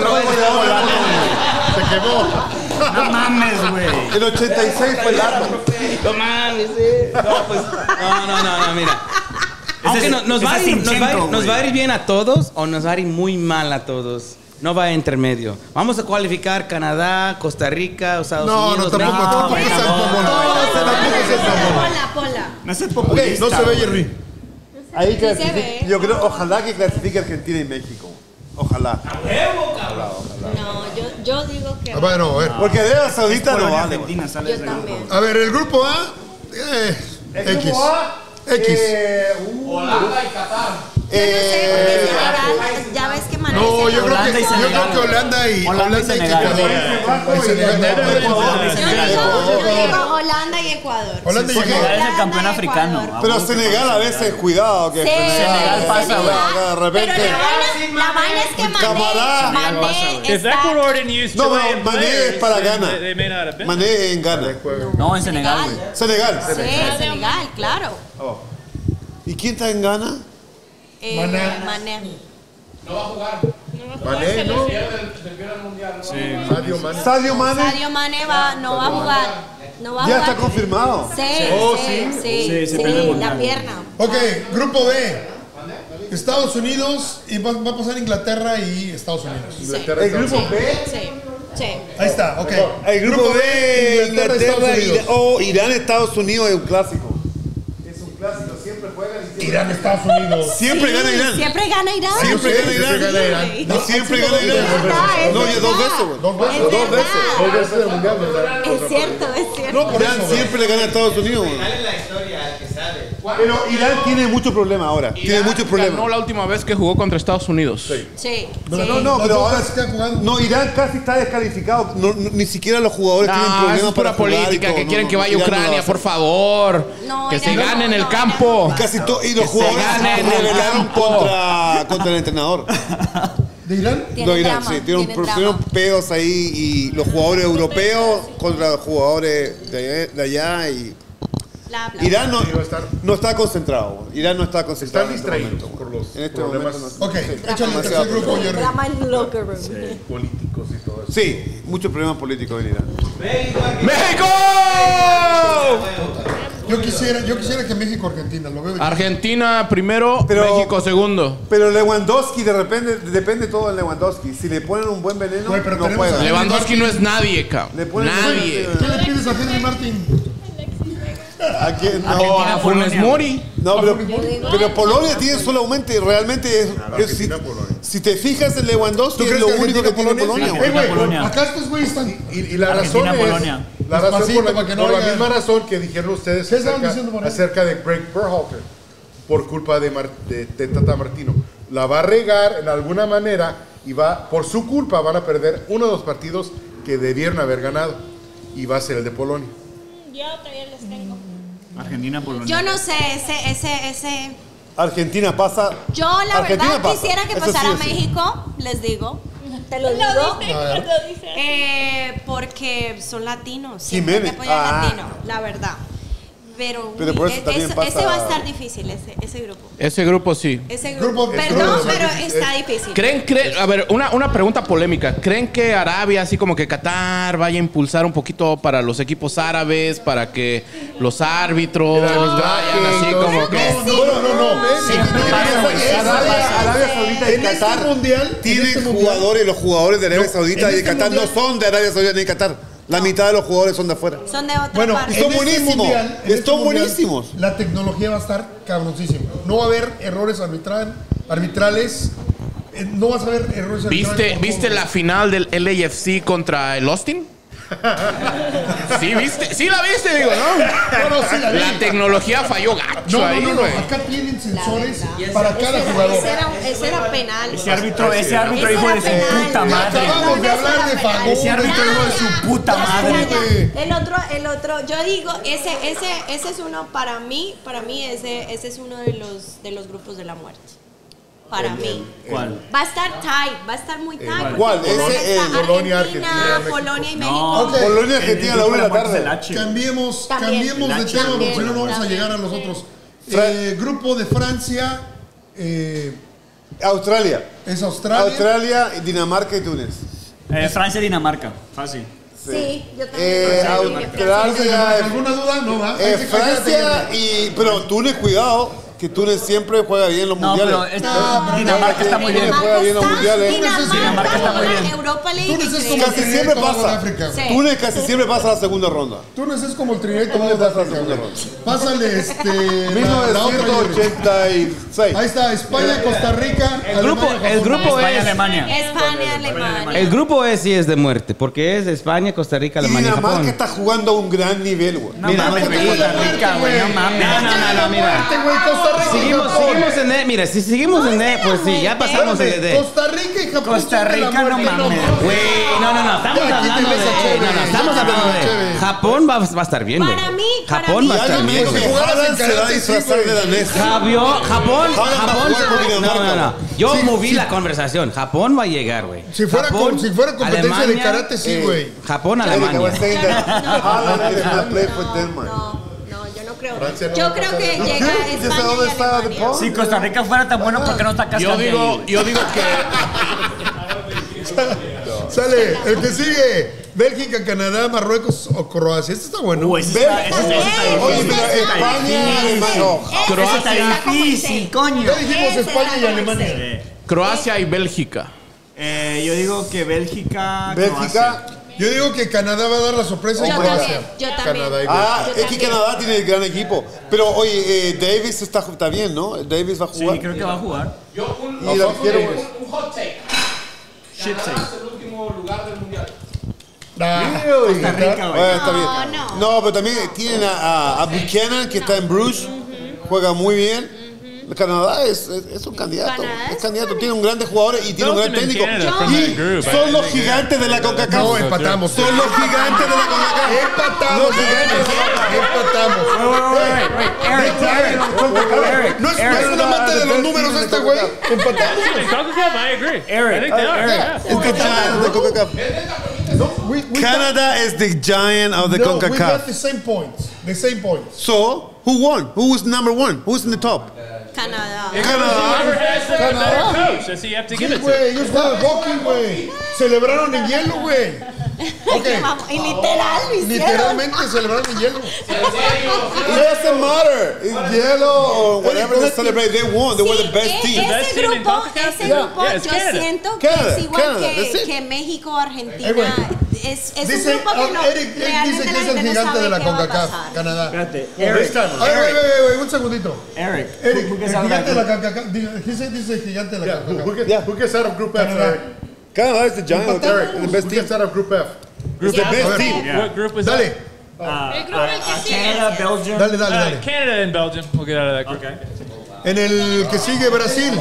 quemó. No mames, güey. El 86 fue Lato. No mames, No, pues. No, mira. Aunque nos va a ir bien a todos o nos va a ir muy mal a todos. No va entre medio. Vamos a cualificar Canadá, Costa Rica, Estados Unidos. Tampoco No es el populista. no se ve, Jerry. Ahí Sí se ve. yo creo, ojalá que clasifique Argentina y México. Ojalá. No, yo digo que. Bueno, a ver. Porque Arabia Saudita no vale. Argentina sale Yo del también. grupo. A ver, el grupo A. X. X. Holanda y Qatar. Yo no sé, porque Senegal, ya ves que Manuel. No, yo creo Holanda y que Senegal. Holanda y Senegal. Ecuador. Y Senegal. Yo digo Holanda y Ecuador. Holanda y Senegal Ecuador. es el campeón africano. Pero Senegal a veces, cuidado, que Sí, Senegal pasa, güey. de repente. Pero la vaina es que Camarada. Mané If está. Ecuador didn't use No, Chilean Mané players, es para then Ghana. they may not have been. Mané en Ghana. No, en Senegal, güey. Senegal. Sí, Senegal, claro. ¿Y quién está en Ghana? Mané. Mané, ¿no? Sadio Mané. Sadio Mané. Sadio Mané no va a jugar. No va a Ya jugar. está confirmado. Sí, la pierna. Ok, grupo B. Estados Unidos y va a pasar Inglaterra y Estados Unidos. El grupo B. Sí. Ahí está, ok. El grupo B, Inglaterra, Inglaterra, Estados Unidos. Irán, Estados Unidos es un clásico. Es un clásico, siempre juegan. Irán, Estados Unidos. Siempre gana Irán. Siempre gana Irán. Siempre gana Irán. No, Siempre gana Irán. No, ya dos veces, güey. Dos veces. Dos veces. Dos veces del mundial, ¿verdad? Es cierto. No, por Irán eso. siempre le gana a Estados Unidos, güey. Dale la historia al que sabe. Pero Irán tiene muchos problemas ahora. Tiene muchos problemas. Ganó la última vez que jugó contra Estados Unidos. Sí. No, pero ahora está jugando. no, Irán casi está descalificado. Ni siquiera los jugadores tienen No, problemas eso es pura para jugar y política, todo. que quieren que vaya a Irán no lo Ucrania, hace. por favor. No, Que se Irán gane en no, el no, campo. Casi todo. Y los Que se jugadores gane en el rebelaron campo. contra el entrenador. ¿De Irán? No, Irán, sí. Tuvieron pedos ahí y los jugadores europeos contra los jugadores de allá y... Irán no está concentrado. Irán no está concentrado. Están distraídos por los En este problemas momento no. Ok, échale el tercer grupo, Jerry. Drama en locker room. políticos y todo eso. Sí, muchos problemas políticos en Irán. ¡México! Yo quisiera que México Argentina lo veo. Argentina primero, México segundo. Pero Lewandowski depende todo de Lewandowski. Si le ponen un buen veneno, Güey, pero no tenemos juega. Lewandowski no es nadie, cabrón. Le ponen- Nadie. ¿Qué le pides a Henry Martin? No, a Funes Mori. No, pero Polonia tiene solamente, realmente si te fijas en Lewandowski es lo único que tiene Polonia. Acá estos güeyes están y la razón es la razón por la misma razón que dijeron ustedes acerca de Greg Berhalter por culpa de Tata Martino. La va a regar en alguna manera y por su culpa van a perder uno de los partidos que debieron haber ganado y va a ser el de Polonia. Yo todavía les tengo. Argentina, Polonia. Yo no sé, ese... Argentina pasa. Yo la verdad quisiera que pasara México, les digo. Te lo digo. Porque son latinos. Siempre apoyan latino, la verdad. Pero por eso ese va a estar difícil, ese grupo. Ese grupo sí. Ese grupo. Perdón, pero está difícil. ¿Creen, a ver, una pregunta polémica. ¿Creen que Arabia, así como que Qatar, vaya a impulsar un poquito para los equipos árabes, para que los árbitros vayan así como que... Arabia Saudita y Qatar tienen jugadores, los jugadores de Arabia Saudita y de Qatar no son de Arabia Saudita ni de Qatar. La mitad de los jugadores son de afuera. Son de otra parte. Son buenísimos. Están buenísimos. La tecnología va a estar cabroncísima. No va a haber errores arbitrales. No vas a ver errores arbitrales. ¿Viste la final del LAFC contra el Austin? Sí, ¿viste? Sí la viste, digo, ¿no? No, sí la vi. La tecnología falló gacho ahí, güey. Acá tienen sensores para cada jugador. Ese era penal. Ese árbitro hijo de su puta madre. Acabamos de hablar de Fagón. Ese árbitro hijo de su puta madre. El otro, yo digo, ese es uno para mí ese es uno de los grupos de la muerte. Para mí. ¿Cuál? Va a estar tight, va a estar muy tight. ¿Cuál? Ese es Polonia, Argentina, Polonia y México. Okay. Polonia, Argentina a la 1 de la tarde. Cambiemos de tema porque si no, no vamos a llegar a los otros. Grupo de Francia. Australia. Es Australia. Australia, Dinamarca y Túnez. Francia y Dinamarca. Fácil. Sí, yo también. Australia. ¿Alguna duda? No, va. Francia pero Túnez, cuidado. Que Túnez siempre juega bien los mundiales. Pero Dinamarca está muy bien. Juega bien los mundiales. Dinamarca está muy bien. Europa League. Túnez es como casi siempre pasa. Túnez casi siempre pasa a la segunda ronda. Túnez es como el Trinidad de África. Pásale 1986. Ahí está, España, Costa Rica. El grupo es Alemania. España, Alemania. El grupo E sí es de muerte, porque es España, Costa Rica, Alemania, Dinamarca Japón. está jugando a un gran nivel, güey. No mames, Costa Rica, güey. No mames. No, mira. Seguimos en D. Mira, si seguimos en D, pues sí, ya pasamos el D. Costa Rica y Japón. Costa Rica, no mames. Güey, no. Estamos hablando de Japón va a estar bien, güey. Para mí, Japón va a estar bien. Haaland se va a disfrazar de danés. Japón. No. Yo moví la conversación. Japón va a yo güey. Si fuera competencia Alemania, de karate, sí, güey. Japón, Alemania. Yo creo que llega España y Alemania. Si Costa Rica fuera tan bueno, ¿por qué no está cascando? Yo digo que... Sale, el que sigue. Bélgica, Canadá, Marruecos o Croacia. Este está bueno. Oye, pero España, Croacia está difícil, coño. Ya dijimos España y Alemania. Croacia y Bélgica. Yo digo que Bélgica. Yo digo que Canadá va a dar la sorpresa y Croacia. Yo también. Es que Canadá tiene el gran equipo. Pero oye, Davis está bien, ¿no? Davis va a jugar. Sí, creo que va a jugar. Un hot take. Canadá es el último lugar del mundial. Costa Rica, güey. Está bien. No, pero también tienen a Buchanan, que está en Bruges. Juega muy bien. Canadá es un candidato. Es candidato. Tiene un grandes jugadores y tiene un gran técnico. Y son los gigantes de la CONCACAF. No, empatamos. Son los gigantes de la CONCACAF. Empatamos. No es un amante de los números este güey. Empatamos. CONCACAF, I agree. I think they are. It's the giant of the CONCACAF. Canada is the giant of the CONCACAF. We got the same points. So, who won? Who was number one? Who's in the top? Canadá. Whoever has the better coach, that's who you have to give it to. Güey, ellos juegan hockey, güey. Celebraron en hielo, güey. Y literal, lo hicieron. Literalmente celebraron en hielo. It doesn't matter. It's yellow or whatever they celebrate. They won. They were the best team. Ese grupo yo siento que es igual que México, Argentina. Es un grupo que no. Eric dice que es el gigante de la CONCACAF, Canadá. Espérate, Eric. Eric. Un segundito. Eric. El gigante de la CONCACAF. Dice el gigante de la CONCACAF. Who gets out of Group F, Eric? Canada is the giant. Eric, The best who team. gets out of Group F? It's the best team. What group is Dale. Canada, Belgium. Dale. Canada and Belgium. We'll get out of that group. Okay. En el que sigue Brasil.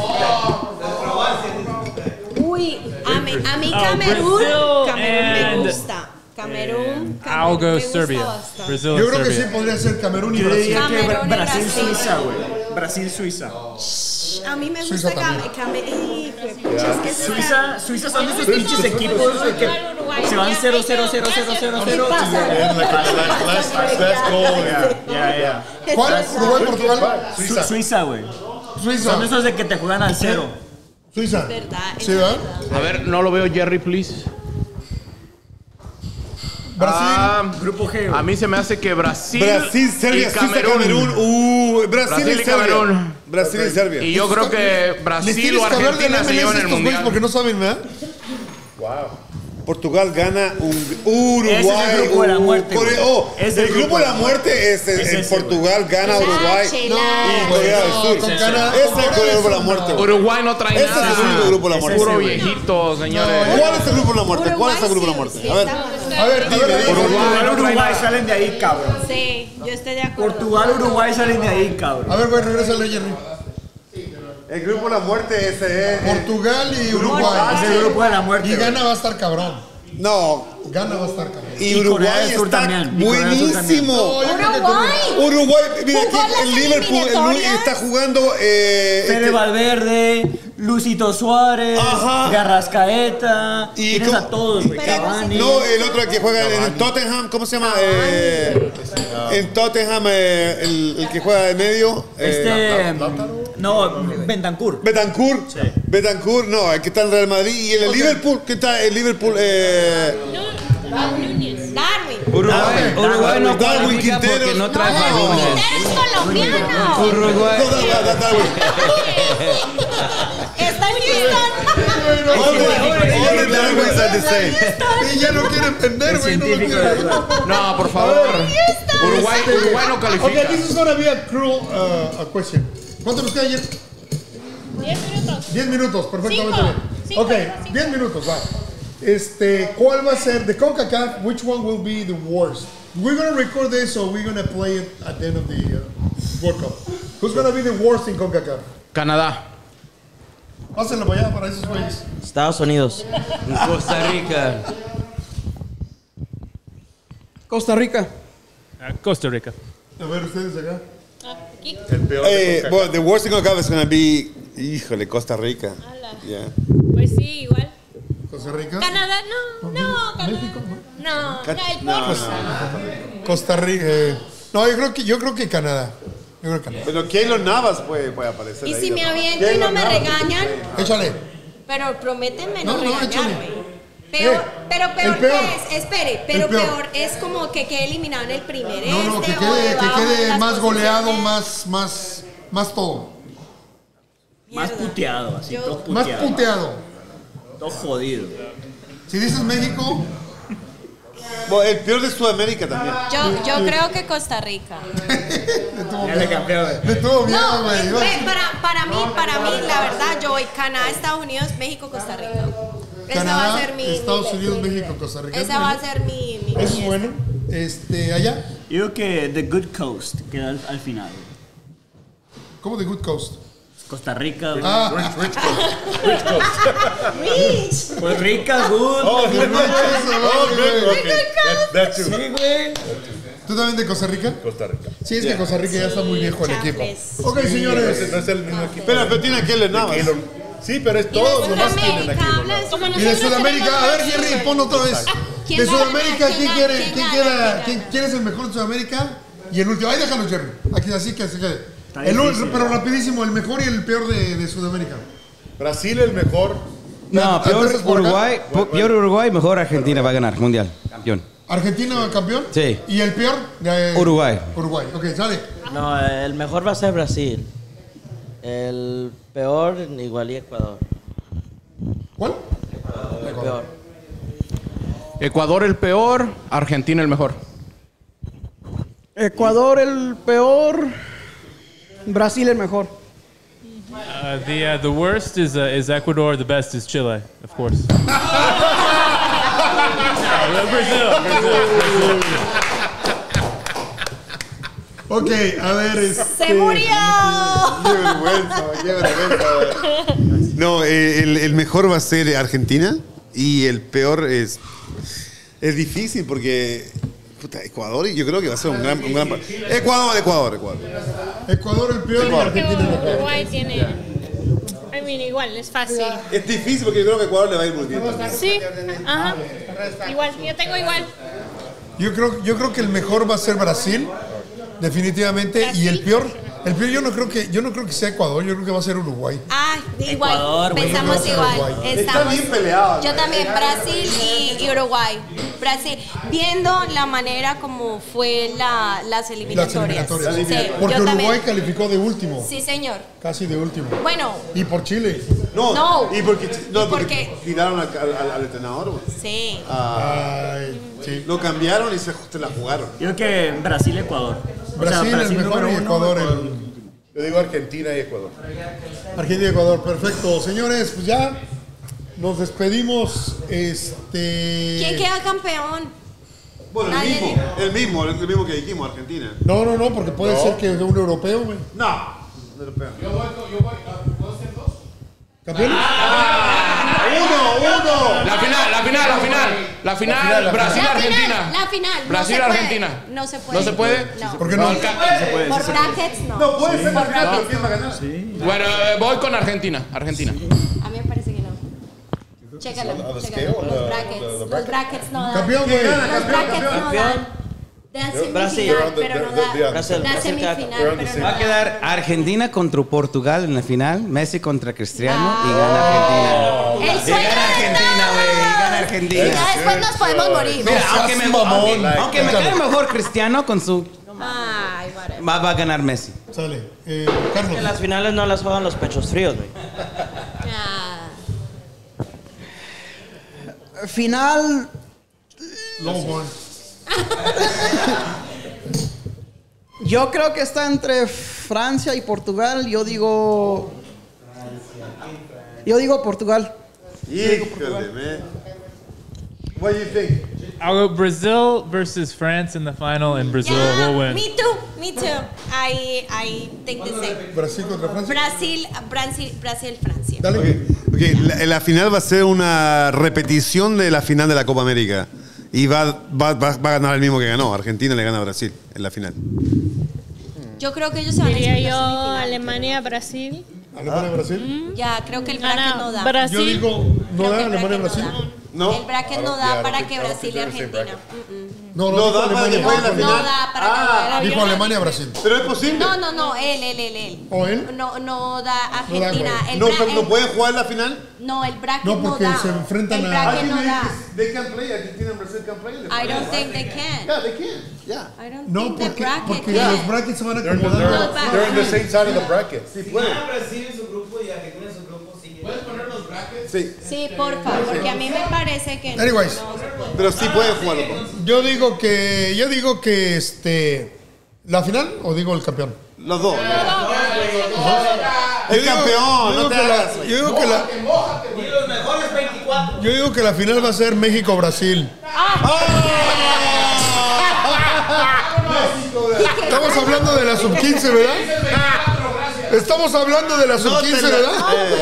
Uy, a mí Camerún me gusta. Camerún. I'll go me gusta Serbia. bastante. Brazil Yo and creo que sí Serbia. podría ser Camerún y Yo Brasil. diría que Camerún y Brasil. Brasil-Suiza, güey. Brasil-Suiza. A mí me Suiza gusta también. Camerún. Suiza son esos pinches equipos, güey, que se van 0-0-0-0-0-0. Let's go. Yeah. ¿Cuál? ¿Uruguay, Portugal? Suiza, güey. Suiza. Son esos de que te juegan al 0. Suiza. Verdad. ¿Sí, verdad? A ver, no lo veo, Jerry, please. Brasil. Grupo G, güey. A mí se me hace que Brasil, Serbia, y Suiza, Camerún. Camerún. Brasil Brasil y y Serbia. Camerún. Brasil y Serbia. Y yo creo que Les Brasil tienes o que hablar de Argentina la se llevan MLS el estos güeyes mundial. porque no saben, ¿verdad? Portugal gana Uruguay. Ese es el grupo de la muerte, güey. El grupo de la muerte es el Portugal gana Uruguay y Corea del Sur. con Canadá. Ese es el grupo de la muerte. güey. Uruguay no trae Ese es nada. el único grupo de la muerte. Puro viejito, señores. ¿Cuál es el grupo de la muerte? ¿Cuál es el grupo de la muerte? A ver, Uruguay salen de ahí, cabrón. Sí, yo estoy de acuerdo. Portugal, Uruguay salen de ahí, cabrón. A ver, güey, regresa al Jerry. el grupo de la muerte ese es Portugal y Uruguay. Es el grupo de la muerte. Y Gana va a estar cabrón. No. Gana va a estar cabrón. Y Uruguay está buenísimo. Uruguay, mira aquí el Liverpool está jugando. Fede Valverde, Lucito Suárez, Garrascaeta. Tienes a todos, güey. Cavani. No, el otro que juega en Tottenham, ¿cómo se llama? En Tottenham, el que juega de medio. No, Bentancur. Betancourt, no, el que está en Real Madrid. Y el Liverpool, ¿qué está? El Liverpool. Uruguay no Darwin cualifica Quintero. porque no trae balones. ¡Eres colombiano! Uruguay. ¡Está en Y ya no quieren vender, güey. No, por favor. Uruguay no califica. Okay, this is gonna be a cruel question. ¿Cuánto nos queda ayer? 10 minutos, perfectamente bien. Ok, 10 minutos, va. ¿Cuál va a ser de CONCACAF? Which one will be the worst? We're gonna record this, or we're gonna play it at the end of the World Cup. Who's gonna be the worst in CONCACAF? Canadá. Pásenlo para allá, para esos güeyes. Estados Unidos. Costa Rica. Costa Rica. Costa Rica. A ver, ustedes acá. El peor de CONCACAF. Well, the worst in CONCACAF is going to be, híjole, Costa Rica. Yeah. Pues sí, igual. Costa Rica. Canadá, no, Canadá. No, el por. Costa Rica. No, yo creo que Canadá. Yo creo que Canadá. Pero Keylor Navas puede aparecer. Y ahí, si ¿no? me aviento y no me regañan, Échale. pero prométenme no No, regañarme. échale. Pero peor el peor. que es, espere, pero El peor. peor es como que quede eliminado en el primer No, que o quede debajo de las más goleado, posiciones. más todo. Más puteado, así, todo Más puteado. puteado. Todo jodido. Si dices México, Bueno, el peor de Sudamérica también. Yo creo que Costa Rica. Ya le cambió, güey. le tuvo miedo, No, güey. para mí, la verdad, yo voy Canadá, Estados Unidos, México, Costa Rica. Esa va a Canadá, ser mi. Estados Unidos, México, Costa Rica. Esa va a ser mi. Eso es bueno. Allá. Yo creo que The Good Coast queda al final. ¿Cómo de Good Coast? Costa Rica. Güey. Rich. Pues rica, good. That's Sí, güey. ¿Tú también de Costa Rica? Costa Rica. Sí, es que Costa Rica ya está muy viejo el equipo. Ok, señores. No es el mismo equipo. Pero tiene Keylor Navas. Sí, pero es todos nomás tienen aquí. Y de Sudamérica, a ver, Jerry, ponlo otra vez. De Sudamérica, ¿quién es el mejor de Sudamérica? Y el último. Ahí déjalo, Jerry. Aquí, así que se quede. Pero rapidísimo, el mejor y el peor de Sudamérica. Brasil el mejor, No, peor Uruguay, mejor Argentina va a ganar mundial, campeón. ¿Argentina campeón? Sí. ¿Y el peor? Uruguay. Uruguay, ok, sale. No, el mejor va a ser Brasil. El peor, igual y Ecuador. ¿Cuál? El peor. Ecuador el peor, Argentina el mejor. Ecuador el peor, Brasil el mejor. The worst is Ecuador. The best is Chile, of course. Brazil. Ok, a ver. ¡Se murió! Qué vergüenza. No, el mejor va a ser Argentina y el peor es difícil porque Ecuador y yo creo que va a ser un gran Ecuador. Ecuador el peor y Argentina el mejor. Uruguay tiene... igual, es fácil. Es difícil porque yo creo que Ecuador le va a ir muy bien. Sí, ajá. Igual, yo tengo igual. Yo creo que el mejor va a ser Brasil, definitivamente, y el peor yo no creo que sea Ecuador, yo creo que va a ser Uruguay. Ah, igual, Ecuador, pensamos igual. Está bien peleado. Yo también, Brasil y Uruguay. Brasil, viendo la manera como fue las eliminatorias. Sí. Sí, Porque yo Uruguay también. calificó de último. Sí, señor. Casi de último. Bueno. Y por Chile. No. Y porque tiraron al entrenador. Güey. Sí. Sí. Lo cambiaron y se la jugaron. Yo creo que Brasil-Ecuador. Brasil el mejor y Ecuador el... Yo digo Argentina y Ecuador. Argentina y Ecuador, perfecto. Señores, pues ya nos despedimos. ¿Quién queda campeón? Bueno, el mismo que dijimos, Argentina. No, porque puede ser que un europeo, güey. No, europeo. Yo voy, ¿puedo ser dos? ¿Campeones? ¡Uno! La final, Brasil-Argentina. La final. Brasil-Argentina. No se puede. ¿No se puede? No. ¿Por qué no? Por brackets no. No puede ser por la final, brackets. ¿quién va a ganar? Bueno, voy con Argentina. A mí me parece que no. Chécalo. Los brackets no dan. Campeón, güey. Los brackets no dan. Dan semifinal, pero no da. Brasil. Da semifinal, pero no Va a da. quedar Argentina contra Portugal en la final, Messi contra Cristiano y gana Argentina. El sueño Gana Argentina, güey, gana Argentina. Y ya después nos podemos morir. Mira, aunque me cae mejor Cristiano con su... Ay, vale. Va a ganar Messi. Sale. Que Carlos. las finales no las juegan los pechos fríos, güey. Final. Lowborn. Yo creo que está entre Francia y Portugal. Yo digo Portugal. Híjole, man. What do you think? I'll go Brazil versus France in the final, and Brazil will win. Me too. I think the same. Brasil contra Francia. Brasil, Francia. Dale. Okay, la final va a ser una repetición de la final de la Copa América. Y va a ganar el mismo que ganó. Argentina le gana a Brasil en la final. Yo creo que ellos se van a Diría disputar yo semifinal. Alemania-Brasil. ¿Alemania-Brasil? Ya, creo que el bracket no da. Brasil. Yo digo, ¿no Creo da que el Alemania-Brasil? No. El bracket no da para que Brasil y Argentina. No No da para que Alemania. jueguen la No final. da para que Dijo Alemania-Brasil. Pero es posible. No, él. ¿O él? No da Argentina. No da, El ¿No pueden jugar la final? No, el bracket No, no porque da. se enfrentan el a- bracket no da. They can play. Argentina and Brazil can play. I don't think they can. Yeah, they can. Yeah. I don't No, think the bracket porque can. los brackets se van a They're in acomodar. the same side of the bracket. Sí pueden. Brasil en su grupo y Argentina en su grupo. ¿Puedes poner los brackets? Sí. Sí, porfa, porque a mí me parece que no. Anyways. No se puede. Pero sí pueden jugar los dos. Yo digo que ¿la final o digo el campeón? Los dos. El campeón. No te hagas. Yo digo que la final va a ser México-Brasil. Estamos hablando de la sub-15, ¿verdad? Estamos hablando de la sub-15, ¿verdad?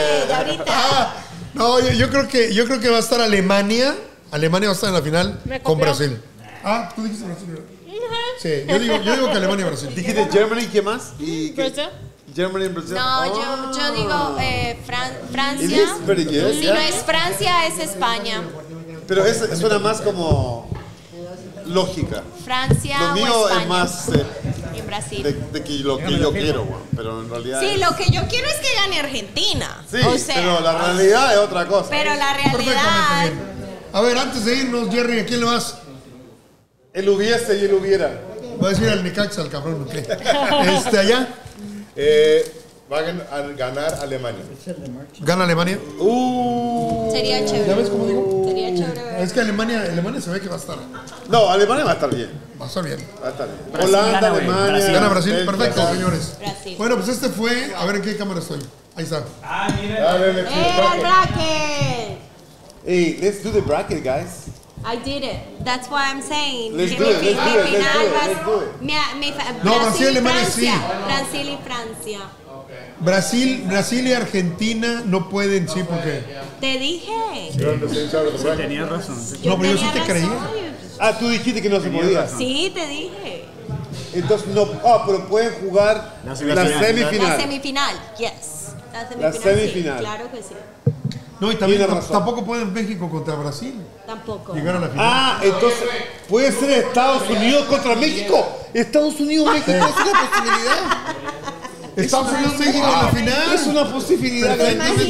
No, yo creo que va a estar Alemania. Alemania va a estar en la final con Brasil. Ah, tú dijiste Brasil, ¿verdad? Sí, yo digo que Alemania y Brasil. Dijiste Germany, ¿qué más? Brasil. Germany y Brasil. No, yo digo Francia. It is pretty good, Si yeah. no es Francia, es España. Pero eso suena más como lógica. Francia Lo mío o España. es más en Brasil. de que lo que yo quiero, güey. Pero en realidad. Sí, lo que yo quiero es que gane Argentina. Sí, o sea, pero la realidad es otra cosa. Pero la realidad. Perfectamente bien. A ver, antes de irnos, Jerry, ¿a quién le vas? El hubiese y el hubiera. Va a decir al Necaxa, al cabrón, ¿ok? Allá. Va a ganar Alemania. ¿Gana Alemania? Sería chévere. ¿Ya ves cómo digo? Sería chévere. Es que Alemania se ve que va a estar. No, Alemania va a estar bien. Va a estar bien. Va a estar bien. Brasil Holanda, gana, güey. Alemania. Gana Brasil. Bélgica. Perfecto, señores. Brasil. Bueno, pues este fue. A ver en qué cámara estoy. Ahí está. Era el bracket. Hey, let's do the bracket, guys. I did it. That's why I'm saying. Let's que do it, mi let's do it, let's final do it, va- let's do it. No, Brasil Brasil, y Alemania, Francia. sí. Brasil y Francia. Brasil y Argentina no pueden, sí, porque. Te dije. Tenías razón. No, pero yo sí te tenía creía. razón. Ah, tú dijiste que no se podía. Sí, te dije. Entonces no. Ah, pero pueden jugar la semifinal. La semifinal, yes. La semifinal. sí, semifinal. claro que sí. No, y también Tiene razón. tampoco pueden México contra Brasil Tampoco. llegar a la final. Ah, entonces puede ser Estados Unidos contra México. Estados Unidos, México es una posibilidad. Estados Unidos, México en la final. Es una posibilidad. ¿Te imaginas?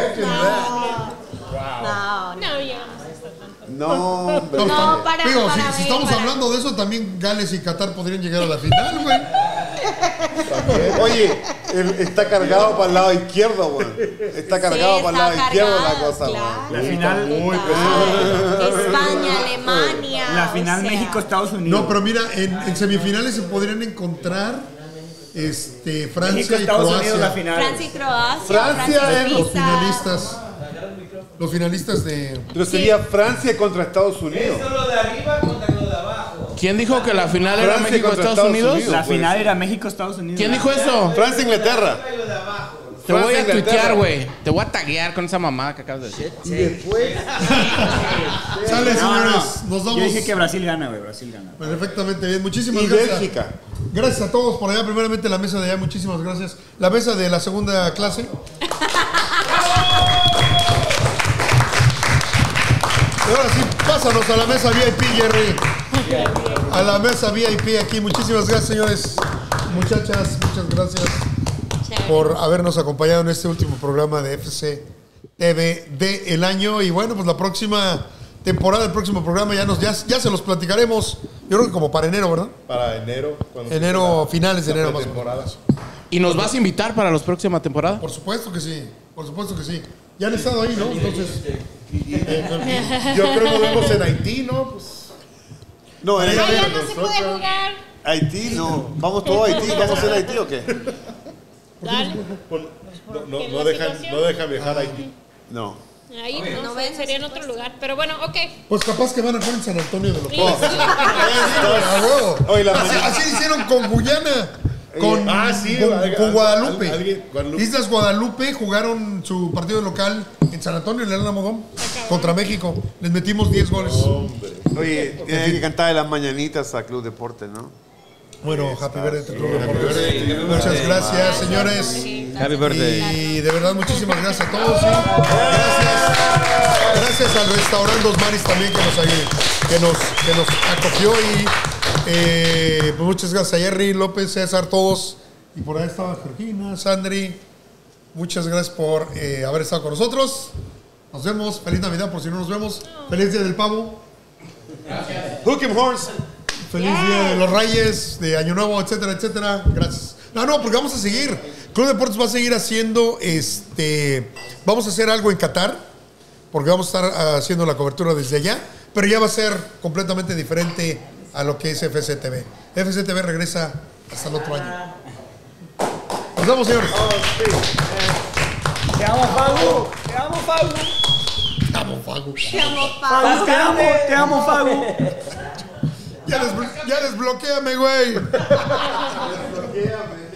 No, ya. No, hombre. No, para Digo, para si ver, estamos para- hablando de eso, también Gales y Qatar podrían llegar a la final, güey. Oye, está cargado para el lado izquierdo, güey. Está cargado Sí, para el lado está izquierdo la cargado, cosa, güey. claro. La final. Muy España, Alemania. La final o sea, México-Estados Unidos. No, pero mira, en semifinales se podrían encontrar Francia y México-Estados Unidos la Croacia. final. Francia y Croacia. Francia y es Los Suiza. finalistas. Los finalistas de. Pero sería Francia contra Estados Unidos. ¿Quién dijo que la final era Francia México-Estados contra Estados Unidos? Unidos. La final era México-Estados Unidos. ¿Quién dijo eso? Francia-Inglaterra. Te voy a Francia, tuitear, Inglaterra. güey. Te voy a taguear con esa mamada que acabas de decir. Y después. Sale, No, señores. Nos Yo vamos. dije que Brasil gana, güey. Brasil gana. Perfectamente bien. Muchísimas Y gracias. Bélgica. Gracias a todos por allá. Primeramente la mesa de allá. Muchísimas gracias. La mesa de la segunda clase. Y ahora sí, pásanos a la mesa VIP, Jerry. A la mesa VIP aquí. Muchísimas gracias, señores. Muchachas, muchas gracias por habernos acompañado en este último programa de FC TV del año. Y bueno, pues la próxima temporada, el próximo programa ya se los platicaremos. Yo creo que como para enero, ¿verdad? Para enero. cuando Enero, se finales de la enero más o pretemporada. ¿Y nos vas a invitar para la próxima temporada? Por supuesto que sí, por supuesto que sí. Ya han estado ahí, ¿no? Entonces, Yo creo que nos vemos en Haití, ¿no? Pues, No, en Ah, ya Haití. no se puede jugar. Haití, no. ¿Vamos todos a Haití? ¿Vamos a ir a Haití o qué? Dale. no dejan viajar a Haití. No. Ahí no, sería en otro lugar. Pero bueno, ok. pues capaz que van a jugar en San Antonio de los Sí, Pasos. sí. A huevo. Oye, la Así, mañana- así hicieron con Guyana. Con, sí, con Guadalupe. Guadalupe. Islas Guadalupe jugaron su partido local en San Antonio, en el Álamo Dome, contra México. Les metimos 10 goles. Oye, tienen que cantar de las mañanitas a Club Deporte, ¿no? Bueno, happy birthday, Club Deportes. Muchas gracias, señores. Happy birthday. Y de verdad, muchísimas gracias a todos. ¿sí? Gracias al restaurante Dos Maris también que nos acogió. Y pues muchas gracias a Jerry, López, César, todos. Y por ahí estaba Georgina, Sandri. Muchas gracias por haber estado con nosotros. Nos vemos. Feliz Navidad por si no nos vemos. Feliz Día del Pavo. Hook 'em horse. Feliz Día de los Reyes, de Año Nuevo, etcétera, etcétera. Gracias. No, porque vamos a seguir. Club Deportes va a seguir haciendo vamos a hacer algo en Qatar, porque vamos a estar haciendo la cobertura desde allá, pero ya va a ser completamente diferente a lo que es FCTV. FCTV regresa hasta el otro año. Nos vemos, señores. Te amo, Fago. Te amo, Fago. Te amo, Fago. Te amo, Pablo. Te amo, Fago. Ya desbloquéame, güey. Desbloquéame.